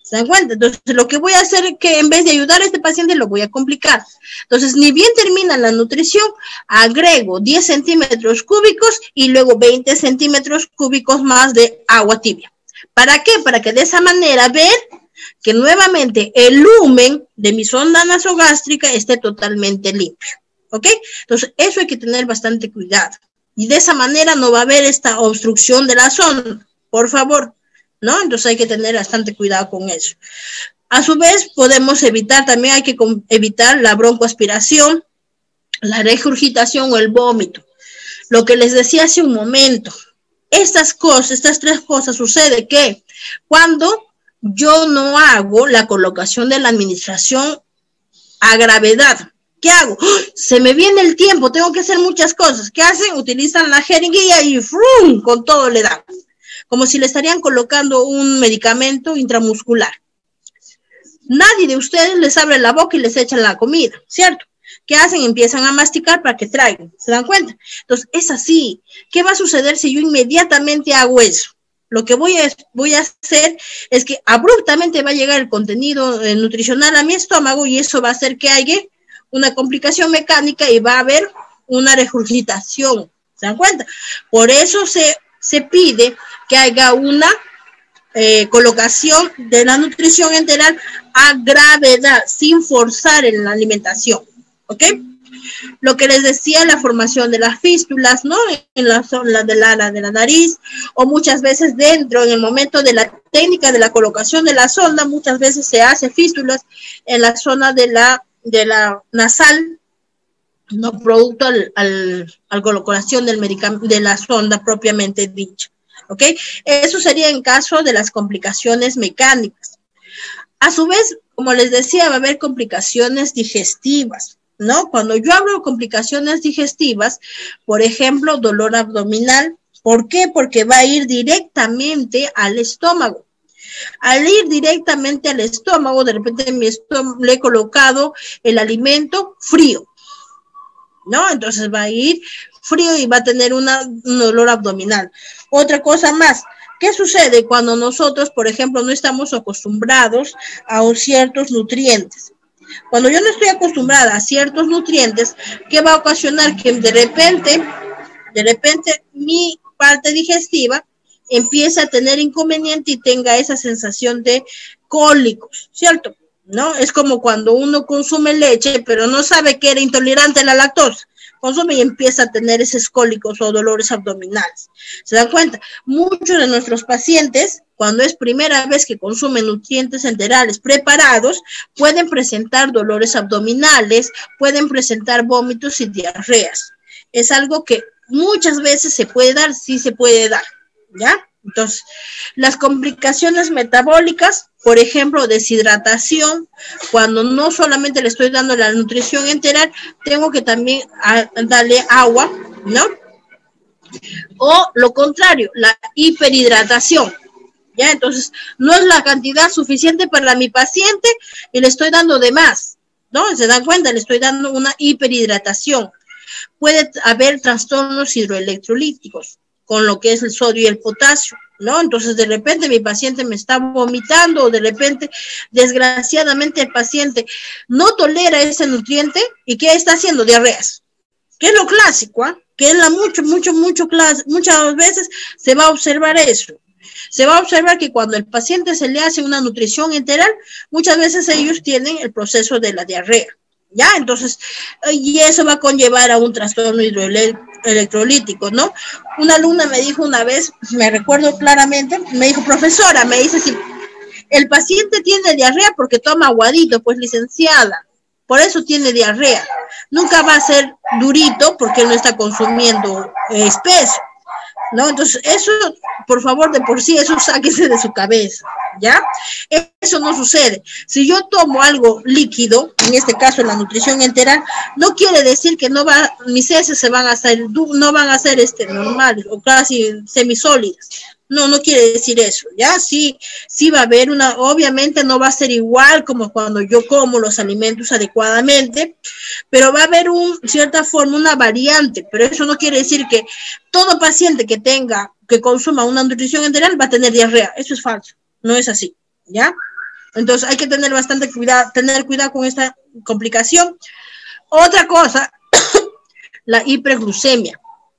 ¿Se dan cuenta? Entonces, lo que voy a hacer es que en vez de ayudar a este paciente, lo voy a complicar. Entonces, ni bien termina la nutrición, agrego 10 centímetros cúbicos y luego 20 centímetros cúbicos más de agua tibia. ¿Para qué? Para que de esa manera ver que nuevamente el lumen de mi sonda nasogástrica esté totalmente limpio. ¿Ok? Entonces, eso hay que tener bastante cuidado. Y de esa manera no va a haber esta obstrucción de la sonda, por favor, ¿no? Entonces hay que tener bastante cuidado con eso. A su vez, podemos evitar, también hay que evitar la broncoaspiración, la regurgitación o el vómito. Lo que les decía hace un momento, estas tres cosas sucede que cuando yo no hago la colocación de la administración a gravedad, ¿qué hago? Se me viene el tiempo, tengo que hacer muchas cosas. ¿Qué hacen? Utilizan la jeringuilla y ¡frum! Con todo le dan. Como si le estarían colocando un medicamento intramuscular. Nadie de ustedes les abre la boca y les echa la comida, ¿cierto? ¿Qué hacen? Empiezan a masticar para que traigan. ¿Se dan cuenta? Entonces, es así. ¿Qué va a suceder si yo inmediatamente hago eso? Lo que voy a hacer es que abruptamente va a llegar el contenido nutricional a mi estómago y eso va a hacer que haya una complicación mecánica y va a haber una regurgitación. ¿Se dan cuenta? Por eso se pide que haya una colocación de la nutrición enteral a gravedad, sin forzar en la alimentación. ¿Ok? Lo que les decía, la formación de las fístulas, ¿no? En la zona del ala de la nariz, o muchas veces dentro, en el momento de la técnica de la colocación de la sonda, muchas veces se hace fístulas en la zona de la nasal, no producto al colocación del medicamento, de la sonda propiamente dicha. ¿Ok? Eso sería en caso de las complicaciones mecánicas. A su vez, como les decía, va a haber complicaciones digestivas, ¿no? Cuando yo hablo de complicaciones digestivas, por ejemplo, dolor abdominal. ¿Por qué? Porque va a ir directamente al estómago. Al ir directamente al estómago, de repente en mi estómago le he colocado el alimento frío, ¿no? Entonces va a ir frío y va a tener un dolor abdominal. Otra cosa más, ¿qué sucede cuando nosotros, por ejemplo, no estamos acostumbrados a ciertos nutrientes? Cuando yo no estoy acostumbrada a ciertos nutrientes, ¿qué va a ocasionar? Que de repente mi parte digestiva empieza a tener inconveniente y tenga esa sensación de cólicos, ¿cierto? ¿No? Es como cuando uno consume leche, pero no sabe que era intolerante a la lactosa. Consume y empieza a tener esos cólicos o dolores abdominales. ¿Se dan cuenta? Muchos de nuestros pacientes, cuando es primera vez que consumen nutrientes enterales preparados, pueden presentar dolores abdominales, pueden presentar vómitos y diarreas. Es algo que muchas veces se puede dar, sí se puede dar, ¿ya? Entonces, las complicaciones metabólicas, por ejemplo, deshidratación, cuando no solamente le estoy dando la nutrición enteral, tengo que también darle agua, ¿no? O lo contrario, la hiperhidratación, ¿ya? Entonces, no es la cantidad suficiente para mi paciente y le estoy dando de más, ¿no? ¿Se dan cuenta? Le estoy dando una hiperhidratación. Puede haber trastornos hidroelectrolíticos, con lo que es el sodio y el potasio, ¿no? Entonces, de repente mi paciente me está vomitando o de repente, desgraciadamente, el paciente no tolera ese nutriente y ¿qué está haciendo? Diarreas. ¿Qué es lo clásico? Que es muchas veces se va a observar eso. Se va a observar que cuando el paciente se le hace una nutrición enteral, muchas veces ellos tienen el proceso de la diarrea. ¿Ya? Entonces, y eso va a conllevar a un trastorno hidroelectrolítico, ¿no? Una alumna me dijo una vez, me recuerdo claramente, me dijo, profesora, me dice, si el paciente tiene diarrea porque toma aguadito, pues licenciada, por eso tiene diarrea. Nunca va a ser durito porque él no está consumiendo espeso, ¿no? Entonces, eso, por favor, de por sí, eso sáquese de su cabeza, ¿ya? Eso no sucede. Si yo tomo algo líquido, en este caso la nutrición enteral, no quiere decir que no va, mis heces se van a hacer, no van a ser normales o casi semisólidas. No, no quiere decir eso, ¿ya? Sí va a haber obviamente no va a ser igual como cuando yo como los alimentos adecuadamente, pero va a haber cierta forma, una variante, pero eso no quiere decir que todo paciente que consuma una nutrición enteral va a tener diarrea. Eso es falso, no es así, ¿ya? Entonces hay que tener bastante cuidado, con esta complicación. Otra cosa, la hiperglucemia.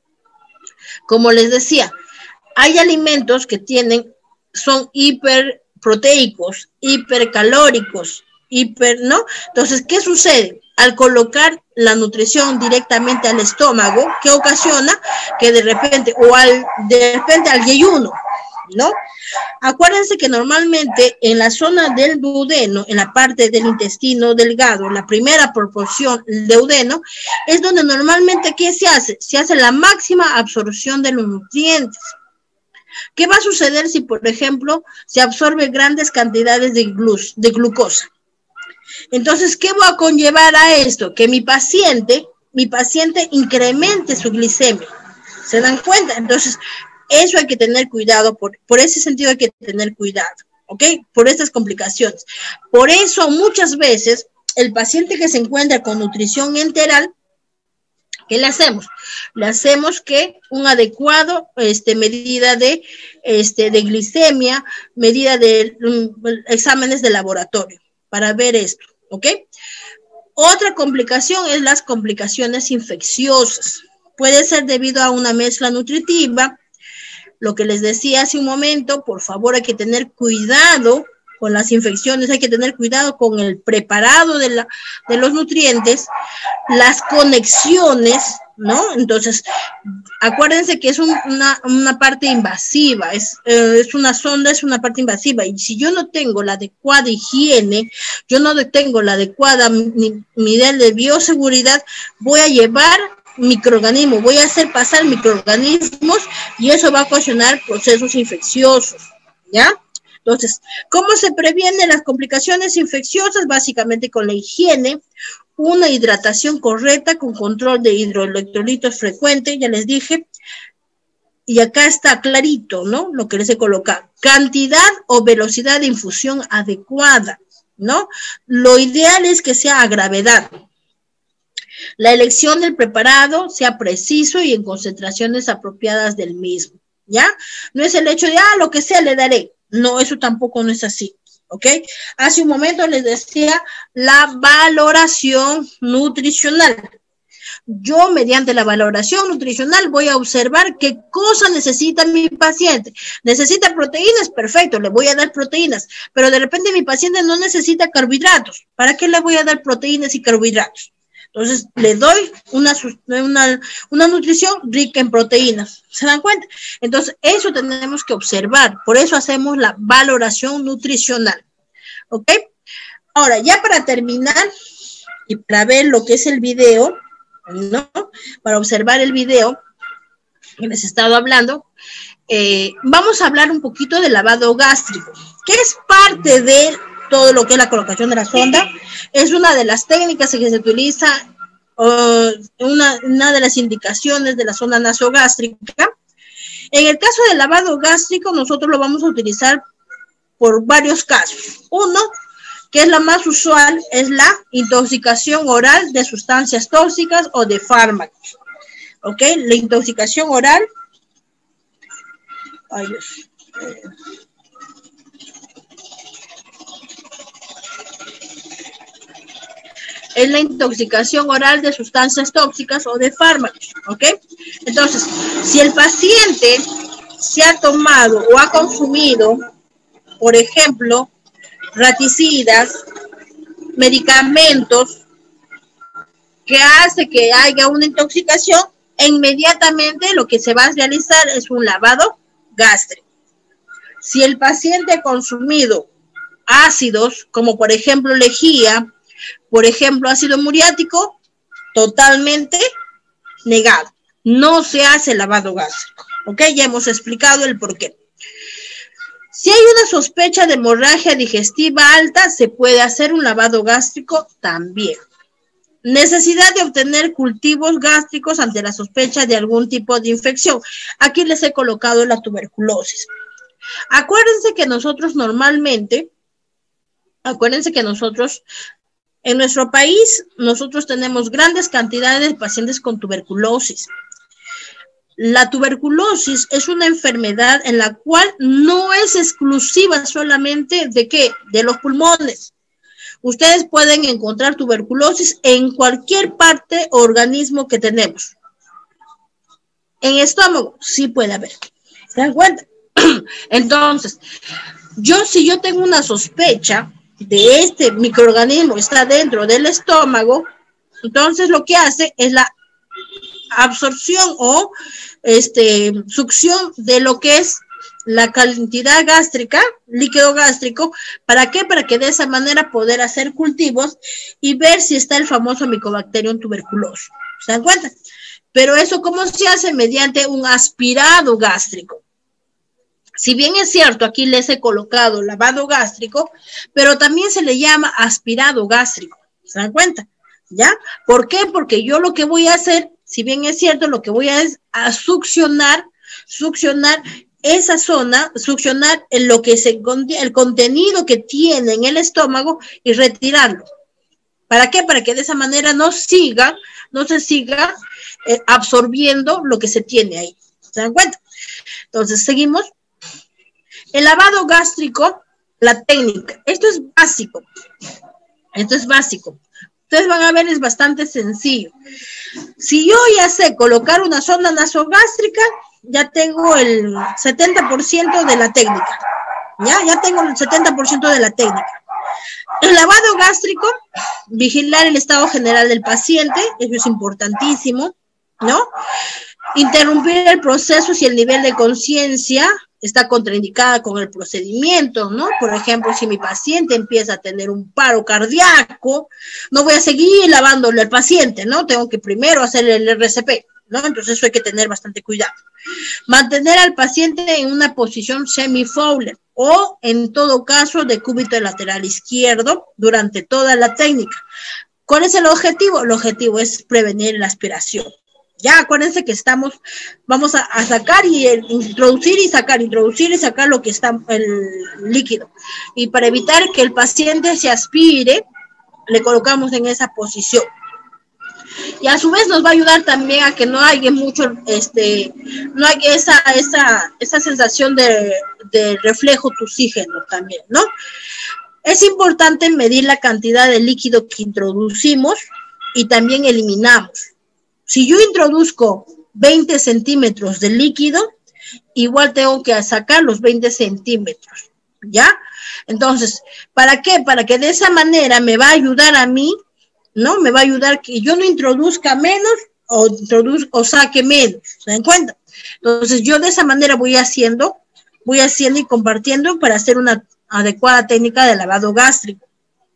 Como les decía, hay alimentos que son hiperproteicos, hipercalóricos, ¿no? Entonces, ¿qué sucede? Al colocar la nutrición directamente al estómago, ¿qué ocasiona? Que de repente al yeyuno, ¿no? Acuérdense que normalmente en la zona del duodeno, en la parte del intestino delgado, la primera proporción del duodeno, es donde normalmente, ¿qué se hace? Se hace la máxima absorción de los nutrientes. ¿Qué va a suceder si, por ejemplo, se absorbe grandes cantidades de glucosa? Entonces, ¿qué va a conllevar a esto? Que mi paciente incremente su glicemia. ¿Se dan cuenta? Entonces, eso hay que tener cuidado, por ese sentido hay que tener cuidado, ¿ok? Por estas complicaciones. Por eso, muchas veces, el paciente que se encuentra con nutrición enteral, ¿qué le hacemos? Le hacemos que un adecuado medida de glicemia, medida de exámenes de laboratorio para ver esto, ¿ok? Otra complicación es las complicaciones infecciosas. Puede ser debido a una mezcla nutritiva. Lo que les decía hace un momento, por favor, hay que tener cuidado con las infecciones, hay que tener cuidado con el preparado de los nutrientes, las conexiones, ¿no? Entonces, acuérdense que es una parte invasiva, es una sonda, es una parte invasiva, y si yo no tengo la adecuada higiene, yo no tengo la adecuada nivel de bioseguridad, voy a llevar microorganismos, voy a hacer pasar microorganismos y eso va a ocasionar procesos infecciosos, ¿ya? Entonces, ¿cómo se previenen las complicaciones infecciosas? Básicamente con la higiene, una hidratación correcta con control de hidroelectrolitos frecuente, ya les dije, y acá está clarito, ¿no? Lo que les he colocado. Cantidad o velocidad de infusión adecuada, ¿no? Lo ideal es que sea a gravedad. La elección del preparado sea preciso y en concentraciones apropiadas del mismo, ¿ya? No es el hecho de, lo que sea le daré. No, eso tampoco no es así, ¿ok? Hace un momento les decía la valoración nutricional. Yo, mediante la valoración nutricional, voy a observar qué cosa necesita mi paciente. ¿Necesita proteínas? Perfecto, le voy a dar proteínas. Pero de repente mi paciente no necesita carbohidratos. ¿Para qué le voy a dar proteínas y carbohidratos? Entonces, le doy una nutrición rica en proteínas. ¿Se dan cuenta? Entonces, eso tenemos que observar. Por eso hacemos la valoración nutricional. ¿Ok? Ahora, ya para terminar y para ver lo que es el video, ¿no? Para observar el video que les he estado hablando, vamos a hablar un poquito del lavado gástrico, que es parte de todo lo que es la colocación de la sonda. Es una de las técnicas que se utiliza, una de las indicaciones de la sonda nasogástrica. En el caso del lavado gástrico, nosotros lo vamos a utilizar por varios casos. Uno, que es la más usual, es la intoxicación oral de sustancias tóxicas o de fármacos. ¿Ok? La intoxicación oral. Ay, Dios. Es la intoxicación oral de sustancias tóxicas o de fármacos, ¿ok? Entonces, si el paciente se ha tomado o ha consumido, por ejemplo, raticidas, medicamentos que hace que haya una intoxicación, inmediatamente lo que se va a realizar es un lavado gástrico. Si el paciente ha consumido ácidos, como por ejemplo lejía, por ejemplo, ácido muriático, totalmente negado. No se hace lavado gástrico, ¿ok? Ya hemos explicado el porqué. Si hay una sospecha de hemorragia digestiva alta, se puede hacer un lavado gástrico también. Necesidad de obtener cultivos gástricos ante la sospecha de algún tipo de infección. Aquí les he colocado la tuberculosis. Acuérdense que nosotros normalmente, en nuestro país, nosotros tenemos grandes cantidades de pacientes con tuberculosis. la tuberculosis es una enfermedad en la cual no es exclusiva solamente ¿de qué? De los pulmones. Ustedes pueden encontrar tuberculosis en cualquier parte o organismo que tenemos. En estómago sí puede haber. ¿Se dan cuenta? Entonces, si yo tengo una sospecha de este microorganismo que está dentro del estómago, entonces lo que hace es la absorción o succión de lo que es la cantidad gástrica, líquido gástrico. ¿Para qué? Para que de esa manera poder hacer cultivos y ver si está el famoso Mycobacterium tuberculoso. ¿Se dan cuenta? Pero eso, ¿cómo se hace? Mediante un aspirado gástrico. Si bien es cierto, aquí les he colocado lavado gástrico, pero también se le llama aspirado gástrico. ¿Se dan cuenta? ¿Ya? ¿Por qué? Porque yo lo que voy a hacer, si bien es cierto, lo que voy a es a succionar esa zona, succionar el contenido que tiene en el estómago y retirarlo. ¿Para qué? Para que de esa manera no se siga absorbiendo lo que se tiene ahí. ¿Se dan cuenta? Entonces, seguimos. El lavado gástrico, la técnica. Esto es básico. Ustedes van a ver, es bastante sencillo. Si yo ya sé colocar una sonda nasogástrica, ya tengo el 70% de la técnica. Ya tengo el 70% de la técnica. El lavado gástrico, vigilar el estado general del paciente, eso es importantísimo, ¿no? Interrumpir el proceso si el nivel de conciencia está contraindicada con el procedimiento, ¿no? Por ejemplo, si mi paciente empieza a tener un paro cardíaco, no voy a seguir lavándole al paciente, ¿no? Tengo que primero hacerle el RCP, ¿no? Entonces eso hay que tener bastante cuidado. Mantener al paciente en una posición semi-Fowler o, en todo caso, de cúbito lateral izquierdo durante toda la técnica. ¿Cuál es el objetivo? El objetivo es prevenir la aspiración. Ya acuérdense que vamos a sacar y introducir y sacar lo que está el líquido. Y para evitar que el paciente se aspire, le colocamos en esa posición. Y a su vez nos va a ayudar también a que no haya mucho, no haya esa sensación de reflejo tusígeno también, ¿no? Es importante medir la cantidad de líquido que introducimos y también eliminamos. Si yo introduzco 20 centímetros de líquido, igual tengo que sacar los 20 centímetros, ¿ya? Entonces, ¿para qué? Para que de esa manera me va a ayudar a mí, ¿no? Me va a ayudar que yo no introduzca menos o saque menos, ¿se dan cuenta? Entonces, yo de esa manera voy haciendo y compartiendo para hacer una adecuada técnica de lavado gástrico.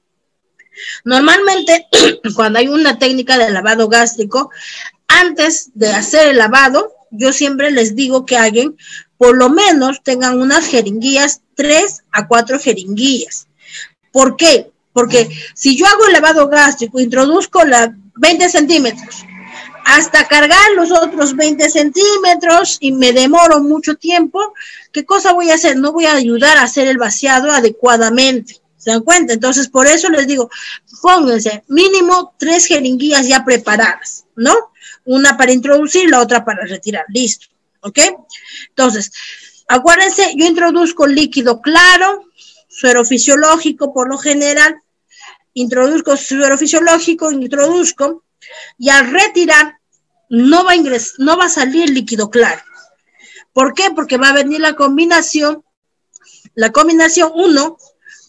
Normalmente, cuando hay una técnica de lavado gástrico, antes de hacer el lavado, yo siempre les digo que hagan, por lo menos tengan unas jeringuillas, 3 a 4 jeringuillas. ¿Por qué? Porque si yo hago el lavado gástrico, introduzco 20 centímetros, hasta cargar los otros 20 centímetros y me demoro mucho tiempo, ¿qué cosa voy a hacer? No voy a ayudar a hacer el vaciado adecuadamente. ¿Se dan cuenta? Entonces, por eso les digo, pónganse mínimo 3 jeringuillas ya preparadas, ¿no? Una para introducir, la otra para retirar. Listo, ¿ok? Entonces, acuérdense, yo introduzco líquido claro, suero fisiológico por lo general, introduzco suero fisiológico, y al retirar no va a salir líquido claro. ¿Por qué? Porque va a venir la combinación 1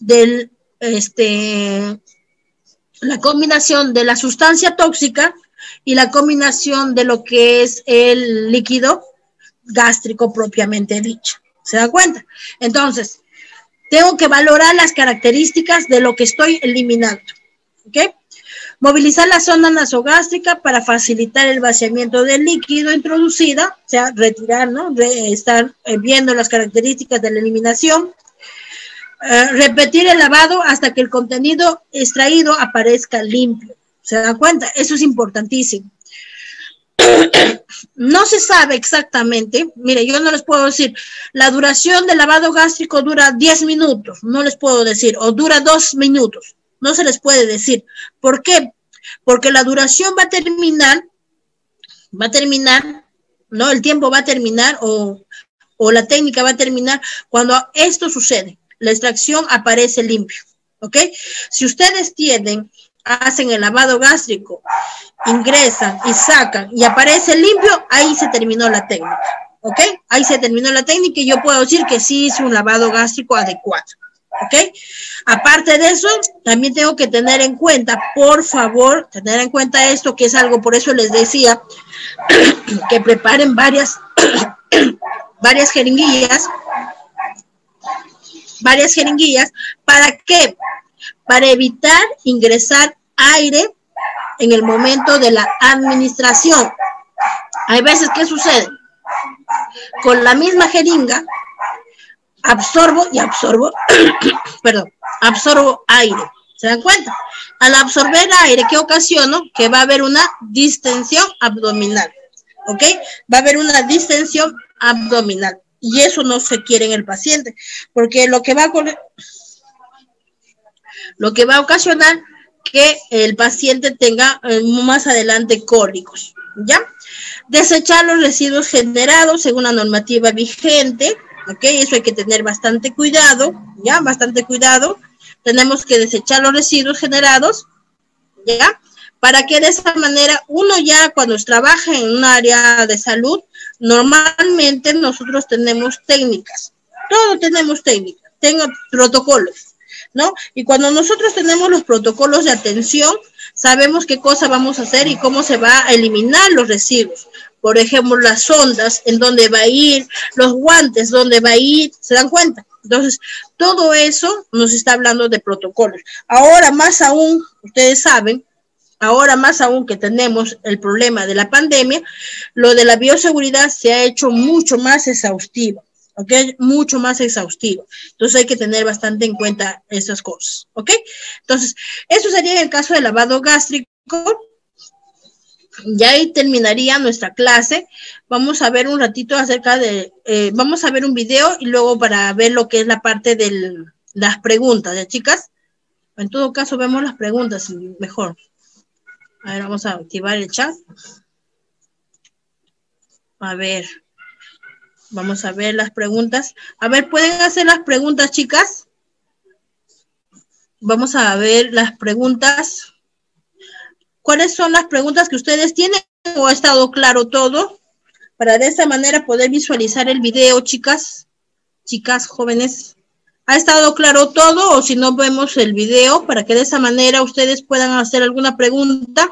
la combinación de la sustancia tóxica y la combinación de lo que es el líquido gástrico propiamente dicho. ¿Se da cuenta? Entonces, tengo que valorar las características de lo que estoy eliminando. ¿Ok? Movilizar la zona nasogástrica para facilitar el vaciamiento del líquido introducida, o sea, retirar, ¿no? Estar viendo las características de la eliminación. Repetir el lavado hasta que el contenido extraído aparezca limpio. ¿Se dan cuenta? Eso es importantísimo. No se sabe exactamente, mire, yo no les puedo decir, la duración del lavado gástrico dura 10 minutos, no les puedo decir, o dura 2 minutos, no se les puede decir. ¿Por qué? Porque la duración va a terminar ¿no? El tiempo va a terminar o la técnica va a terminar cuando esto sucede. La extracción aparece limpio, ¿ok? Si ustedes hacen el lavado gástrico, ingresan y sacan y aparece limpio, ahí se terminó la técnica, ¿ok? Ahí se terminó la técnica y yo puedo decir que sí hice un lavado gástrico adecuado, ¿ok? Aparte de eso, también tengo que tener en cuenta, por favor, tener en cuenta esto, que es algo, por eso les decía, que preparen varias jeringuillas. ¿Para qué? Para evitar ingresar aire en el momento de la administración. Hay veces, ¿qué sucede? Con la misma jeringa, absorbo aire. ¿Se dan cuenta? Al absorber aire, ¿qué ocasiono? Que va a haber una distensión abdominal. ¿Ok? Va a haber una distensión abdominal. Y eso no se quiere en el paciente, porque lo que va a ocasionar que el paciente tenga más adelante cólicos, ¿ya? Desechar los residuos generados según la normativa vigente, ¿ok? Eso hay que tener bastante cuidado, ¿ya? Bastante cuidado. Tenemos que desechar los residuos generados, ¿ya? Para que de esa manera uno ya cuando trabaja en un área de salud, normalmente nosotros tenemos técnicas, todos tenemos técnicas, tengo protocolos, ¿no? Y cuando nosotros tenemos los protocolos de atención, sabemos qué cosa vamos a hacer y cómo se va a eliminar los residuos. Por ejemplo, las sondas, en dónde va a ir, los guantes, dónde va a ir, ¿se dan cuenta? Entonces, todo eso nos está hablando de protocolos. Ahora más aún, ustedes saben, ahora más aún que tenemos el problema de la pandemia, lo de la bioseguridad se ha hecho mucho más exhaustivo, ¿ok? Mucho más exhaustivo. Entonces hay que tener bastante en cuenta esas cosas, ¿ok? Entonces, eso sería en el caso del lavado gástrico. Ya ahí terminaría nuestra clase. Vamos a ver un ratito acerca de, vamos a ver un video y luego para ver lo que es la parte de las preguntas, ¿ya, chicas? En todo caso, vemos las preguntas mejor. A ver, vamos a activar el chat. A ver, vamos a ver las preguntas. A ver, ¿pueden hacer las preguntas, chicas? Vamos a ver las preguntas. ¿Cuáles son las preguntas que ustedes tienen o ha estado claro todo? Para de esa manera poder visualizar el video, chicas, jóvenes. ¿Ha estado claro todo o si no vemos el video para que de esa manera ustedes puedan hacer alguna pregunta?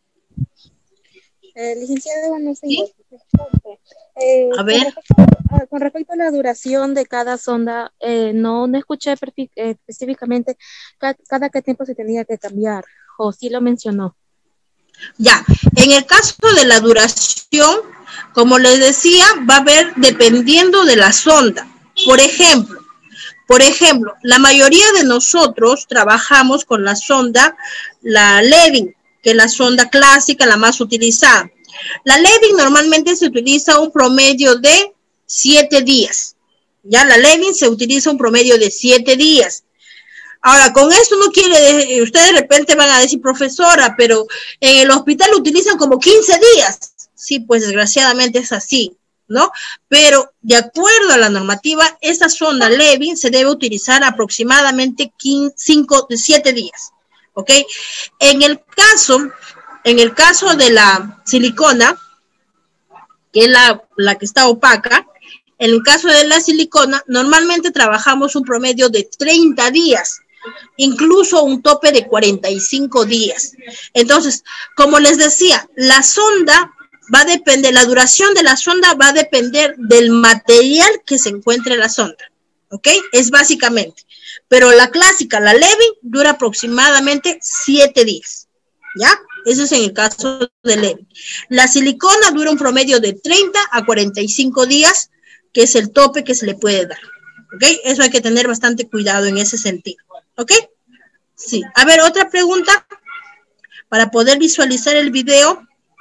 Licenciada, no sé. ¿Sí? A ver. Con respecto a la duración de cada sonda, no escuché específicamente cada qué tiempo se tenía que cambiar, o sí lo mencionó. Ya, en el caso de la duración, como les decía, va a haber dependiendo de la sonda. Por ejemplo, la mayoría de nosotros trabajamos con la sonda, la Levin, que es la sonda clásica, la más utilizada. La Levin normalmente se utiliza un promedio de 7 días. Ya la Levin se utiliza un promedio de 7 días. Ahora, con esto no quiere decir, ustedes de repente van a decir, profesora, pero en el hospital lo utilizan como 15 días. Sí, pues desgraciadamente es así, ¿no? Pero de acuerdo a la normativa, esta sonda Levin se debe utilizar aproximadamente 7 días, ¿ok? En el caso de la silicona, que es la que está opaca, en el caso de la silicona, normalmente trabajamos un promedio de 30 días, incluso un tope de 45 días. Entonces, como les decía, la sonda va a depender, la duración de la sonda va a depender del material que se encuentre en la sonda, ¿ok? Es básicamente. Pero la clásica, la Levin, dura aproximadamente 7 días, ¿ya? Eso es en el caso de Levin. La silicona dura un promedio de 30 a 45 días, que es el tope que se le puede dar, ¿ok? Eso hay que tener bastante cuidado en ese sentido, ¿ok? Sí. A ver, otra pregunta para poder visualizar el video.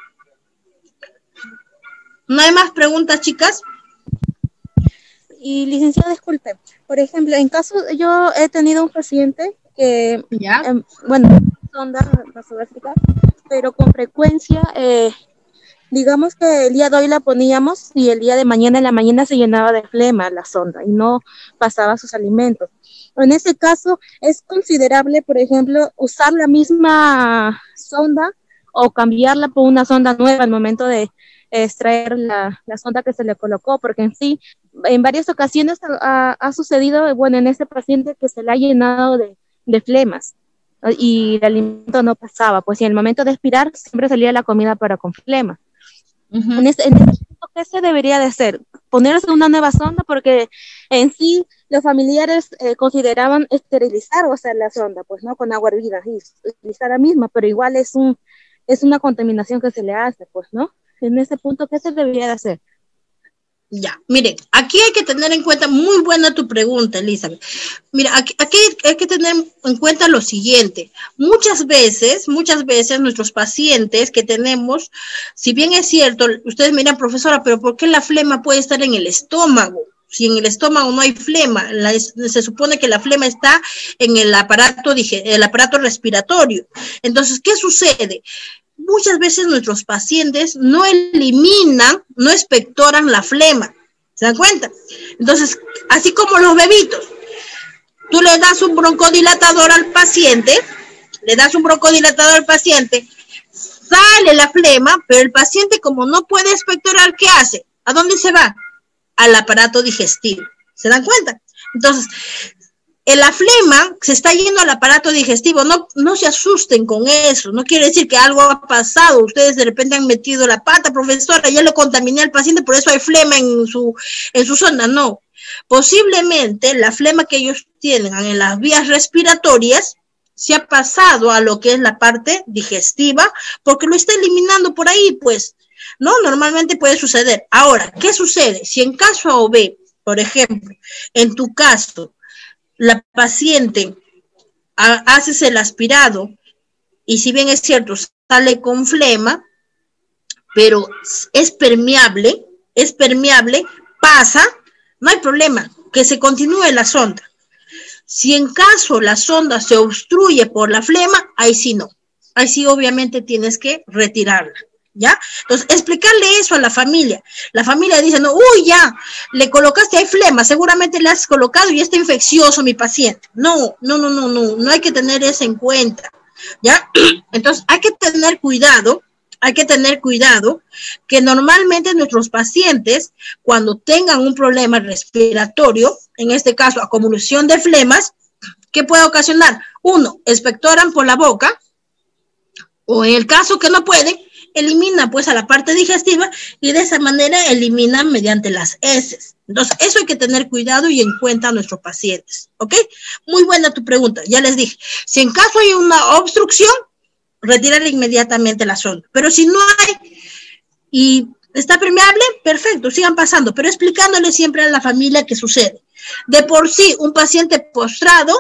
¿No hay más preguntas, chicas? Y licenciada, disculpe, por ejemplo, en caso, yo he tenido un paciente que, bueno, sonda nasogástrica, pero con frecuencia digamos que el día de hoy la poníamos y el día de mañana en la mañana se llenaba de flema la sonda y no pasaba sus alimentos. En ese caso es considerable, por ejemplo, usar la misma sonda o cambiarla por una sonda nueva al momento de extraer la sonda que se le colocó, porque en sí, en varias ocasiones ha sucedido, bueno, en este paciente que se le ha llenado de flemas y el alimento no pasaba, pues y en el momento de expirar siempre salía la comida pero con flema. En este punto, ¿qué se debería de hacer? Ponerse una nueva sonda, porque en sí los familiares consideraban esterilizar, o sea, la sonda, pues no con agua hervida, y utilizar la misma, pero igual es una contaminación que se le hace, pues, ¿no? En ese punto, ¿qué se debería de hacer? Ya, mire, aquí hay que tener en cuenta, muy buena tu pregunta, Elizabeth. Mira, aquí hay que tener en cuenta lo siguiente. Muchas veces nuestros pacientes que tenemos, si bien es cierto, ustedes me dirán, profesora, pero ¿por qué la flema puede estar en el estómago? Si en el estómago no hay flema, se supone que la flema está en el aparato respiratorio. Entonces, ¿qué sucede? Muchas veces nuestros pacientes no eliminan, no expectoran la flema. ¿Se dan cuenta? Entonces, así como los bebitos, tú le das un broncodilatador al paciente, sale la flema, pero el paciente como no puede expectorar, ¿qué hace? ¿A dónde se va? Al aparato digestivo. ¿Se dan cuenta? Entonces, la flema se está yendo al aparato digestivo, no se asusten con eso, no quiere decir que algo ha pasado, ustedes de repente han metido la pata, profesora, ya lo contaminé al paciente, por eso hay flema en su zona, no. Posiblemente la flema que ellos tienen en las vías respiratorias se ha pasado a lo que es la parte digestiva, porque lo está eliminando por ahí, pues, ¿no? Normalmente puede suceder. Ahora, ¿qué sucede? Si en caso A o B, por ejemplo, en tu caso, la paciente haces el aspirado y si bien es cierto, sale con flema, pero es permeable, pasa, no hay problema, que se continúe la sonda. Si en caso la sonda se obstruye por la flema, ahí sí no. Ahí sí obviamente tienes que retirarla. ¿Ya? Entonces, explicarle eso a la familia. La familia dice, no, uy, ya, le colocaste ahí flema, seguramente le has colocado y está infeccioso mi paciente. No hay que tener eso en cuenta, ¿ya? Entonces, hay que tener cuidado que normalmente nuestros pacientes, cuando tengan un problema respiratorio, en este caso, acumulación de flemas, ¿qué puede ocasionar? Uno, expectoran por la boca, o en el caso que no pueden, elimina pues a la parte digestiva y de esa manera eliminan mediante las heces. Entonces, eso hay que tener cuidado y en cuenta a nuestros pacientes, ¿ok? Muy buena tu pregunta, ya les dije. Si en caso hay una obstrucción, retirar inmediatamente la sonda. Pero si no hay y está permeable, perfecto, sigan pasando, pero explicándole siempre a la familia qué sucede. De por sí, un paciente postrado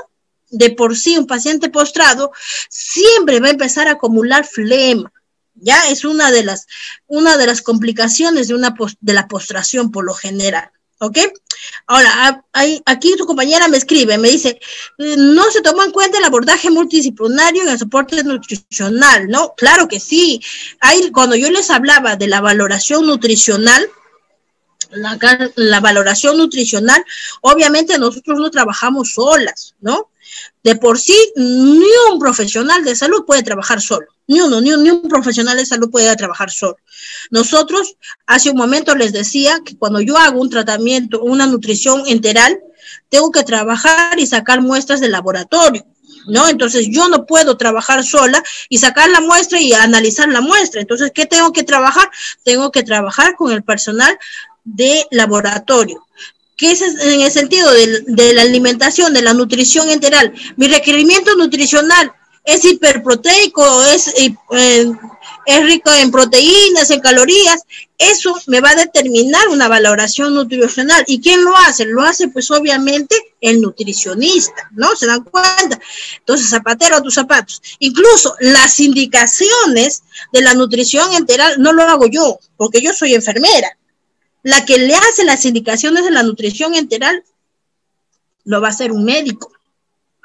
siempre va a empezar a acumular flema. Ya es una de las complicaciones de la postración por lo general, ¿ok? Ahora, aquí tu compañera me escribe, me dice, no se tomó en cuenta el abordaje multidisciplinario en el soporte nutricional, ¿no? Claro que sí. Cuando yo les hablaba de la valoración nutricional, la valoración nutricional, obviamente nosotros no trabajamos solas, ¿no? De por sí, ni un profesional de salud puede trabajar solo. Ni un profesional de salud puede trabajar solo. Nosotros, hace un momento les decía que cuando yo hago un tratamiento, una nutrición enteral, tengo que trabajar y sacar muestras del laboratorio, ¿no? Entonces, yo no puedo trabajar sola y sacar la muestra y analizar la muestra. Entonces, ¿qué tengo que trabajar? Tengo que trabajar con el personal de laboratorio, que es en el sentido de la alimentación, de la nutrición enteral. Mi requerimiento nutricional es hiperproteico, es rico en proteínas, en calorías. Eso me va a determinar una valoración nutricional. ¿Y quién lo hace? Lo hace pues obviamente el nutricionista, ¿no? ¿Se dan cuenta? Entonces, zapatero a tus zapatos. Incluso las indicaciones de la nutrición enteral no lo hago yo, porque yo soy enfermera. La que le hace las indicaciones de la nutrición enteral lo va a hacer un médico.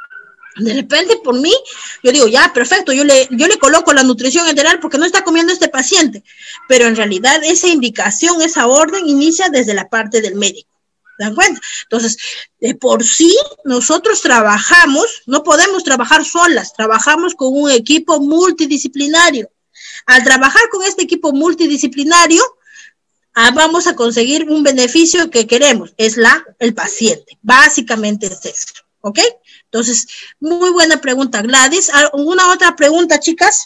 De repente, por mí, yo digo, ya, perfecto, yo le coloco la nutrición enteral porque no está comiendo este paciente, pero en realidad esa indicación, esa orden inicia desde la parte del médico. ¿Se dan cuenta? Entonces, de por sí, nosotros trabajamos, no podemos trabajar solas, trabajamos con un equipo multidisciplinario. Al trabajar con este equipo multidisciplinario, vamos a conseguir un beneficio que queremos, es el paciente. Básicamente es eso, ¿ok? Entonces, muy buena pregunta, Gladys. ¿Alguna otra pregunta, chicas?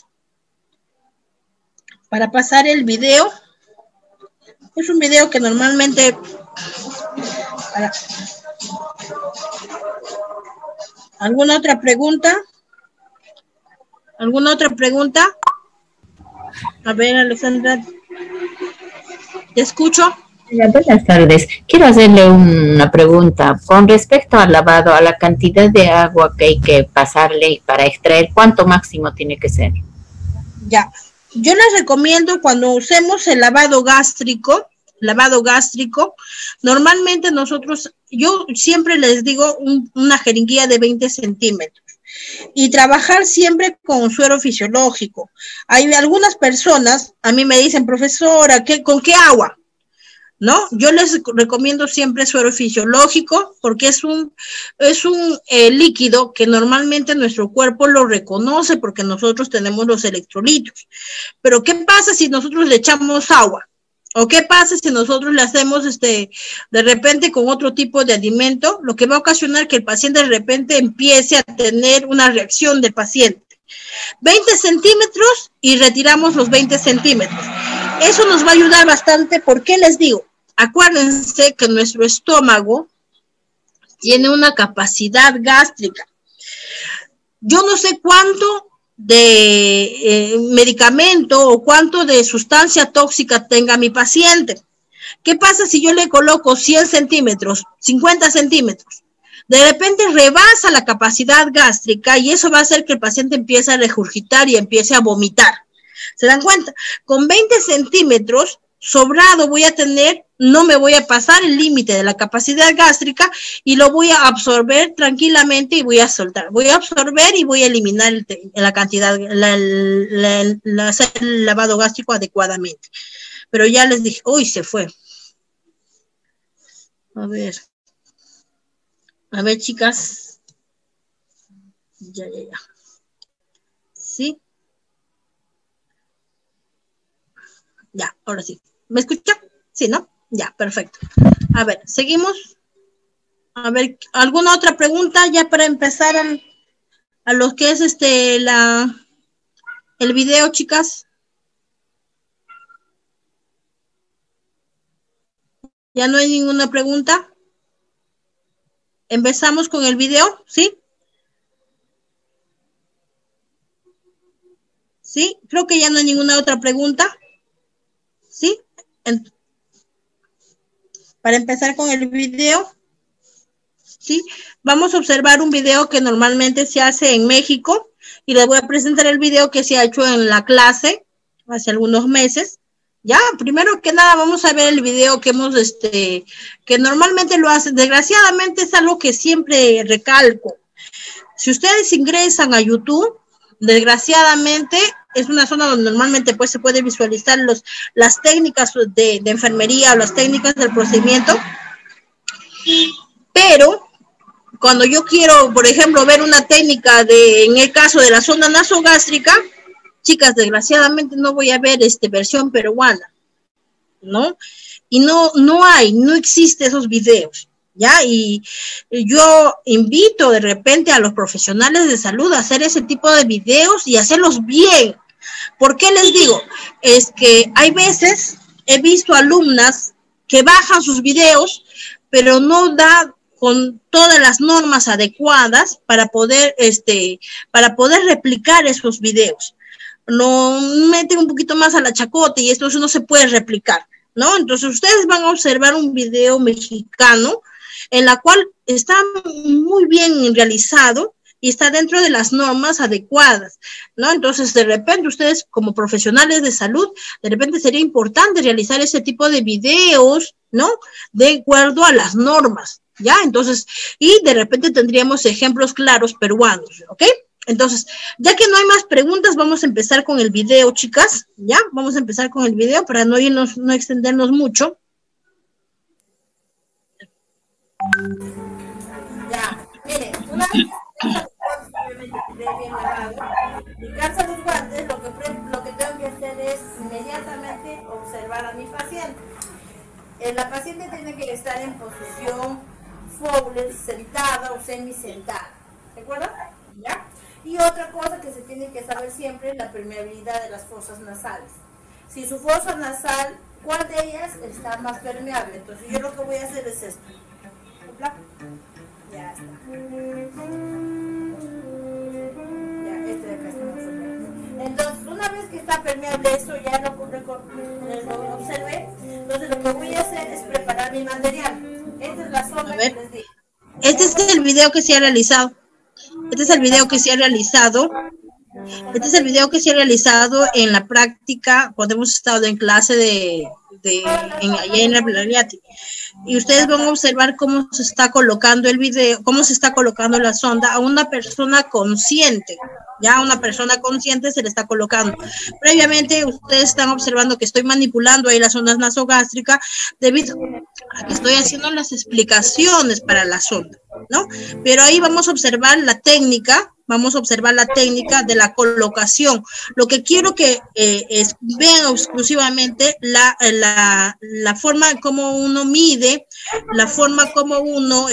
Para pasar el video. Es un video que normalmente... ¿Alguna otra pregunta? ¿Alguna otra pregunta? A ver, Alexandra. ¿Te escucho? Buenas tardes. Quiero hacerle una pregunta con respecto al lavado, a la cantidad de agua que hay que pasarle para extraer. ¿Cuánto máximo tiene que ser? Ya. Yo les recomiendo cuando usemos el lavado gástrico, normalmente nosotros, yo siempre les digo una jeringuilla de 20 centímetros. Y trabajar siempre con suero fisiológico. Hay algunas personas, a mí me dicen, profesora, ¿con qué agua? ¿No? Yo les recomiendo siempre suero fisiológico porque es un líquido que normalmente nuestro cuerpo lo reconoce porque nosotros tenemos los electrolitos. Pero ¿qué pasa si nosotros le echamos agua? ¿O qué pasa si nosotros le hacemos de repente con otro tipo de alimento? Lo que va a ocasionar que el paciente de repente empiece a tener una reacción del paciente. 20 centímetros y retiramos los 20 centímetros. Eso nos va a ayudar bastante. ¿Por qué les digo? Acuérdense que nuestro estómago tiene una capacidad gástrica. Yo no sé cuánto de medicamento o cuánto de sustancia tóxica tenga mi paciente. ¿Qué pasa si yo le coloco 100 centímetros, 50 centímetros? De repente rebasa la capacidad gástrica y eso va a hacer que el paciente empiece a regurgitar y empiece a vomitar. ¿Se dan cuenta? Con 20 centímetros sobrado voy a tener, no me voy a pasar el límite de la capacidad gástrica y lo voy a absorber tranquilamente y voy a soltar. Voy a absorber y voy a eliminar la cantidad, hacer el lavado gástrico adecuadamente. Pero ya les dije, uy, se fue. A ver, chicas. Ya. ¿Sí? Ya, ahora sí. ¿Me escucha? Sí, ¿no? Ya, perfecto. A ver, seguimos. A ver, ¿alguna otra pregunta ya para empezar a lo que es el video, chicas? ¿Ya no hay ninguna pregunta? ¿Empezamos con el video? ¿Sí? ¿Sí? Creo que ya no hay ninguna otra pregunta. ¿Sí? Para empezar con el video, ¿sí? Vamos a observar un video que normalmente se hace en México y les voy a presentar el video que se ha hecho en la clase hace algunos meses. Ya, primero que nada vamos a ver el video que hemos, que normalmente lo hacen. Desgraciadamente es algo que siempre recalco. Si ustedes ingresan a YouTube, desgraciadamente es una zona donde normalmente pues se puede visualizar las técnicas de enfermería o las técnicas del procedimiento, pero cuando yo quiero, por ejemplo, ver una técnica en el caso de la sonda nasogástrica, chicas, desgraciadamente no voy a ver versión peruana, ¿no? Y no existe esos videos. ¿Ya? Y yo invito de repente a los profesionales de salud a hacer ese tipo de videos y hacerlos bien. ¿Por qué les digo? Es que hay veces, he visto alumnas que bajan sus videos, pero no da con todas las normas adecuadas para poder replicar esos videos. No meten un poquito más a la chacota y esto no se puede replicar, ¿no? Entonces ustedes van a observar un video mexicano en la cual está muy bien realizado y está dentro de las normas adecuadas, ¿no? Entonces, de repente, ustedes como profesionales de salud, de repente sería importante realizar ese tipo de videos, ¿no? De acuerdo a las normas, ¿ya? Entonces, y de repente tendríamos ejemplos claros peruanos, ¿ok? Entonces, ya que no hay más preguntas, vamos a empezar con el video, chicas, ¿ya? Vamos a empezar con el video para no irnos, no extendernos mucho. Ya, miren, una vez bien lavado y calza los guantes, lo que tengo que hacer es inmediatamente observar a mi paciente. La paciente tiene que estar en posición Fowler, sentada o semisentada, ¿de acuerdo? ¿Ya? Y otra cosa que se tiene que saber siempre es la permeabilidad de las fosas nasales. Si su fosa nasal, ¿cuál de ellas está más permeable? Entonces yo lo que voy a hacer es esto. Ya está. Ya, este de acá está más permeable. Entonces, una vez que está permeable eso, ya lo observé. Entonces lo que voy a hacer es preparar mi material. Esta es la zona que les digo. Este es el video que se ha realizado. Este es el video que se ha realizado. Este es el video que se ha realizado en la práctica cuando hemos estado en clase allá en la Planiati. Y ustedes van a observar cómo se está colocando el video, cómo se está colocando la sonda a una persona consciente. Ya a una persona consciente se le está colocando. Previamente ustedes están observando que estoy manipulando ahí las sondas nasogástricas debido a que estoy haciendo las explicaciones para la sonda, ¿no? Pero ahí vamos a observar la técnica. Vamos a observar la técnica de la colocación. Lo que quiero que vean exclusivamente la forma como uno mide, la forma como uno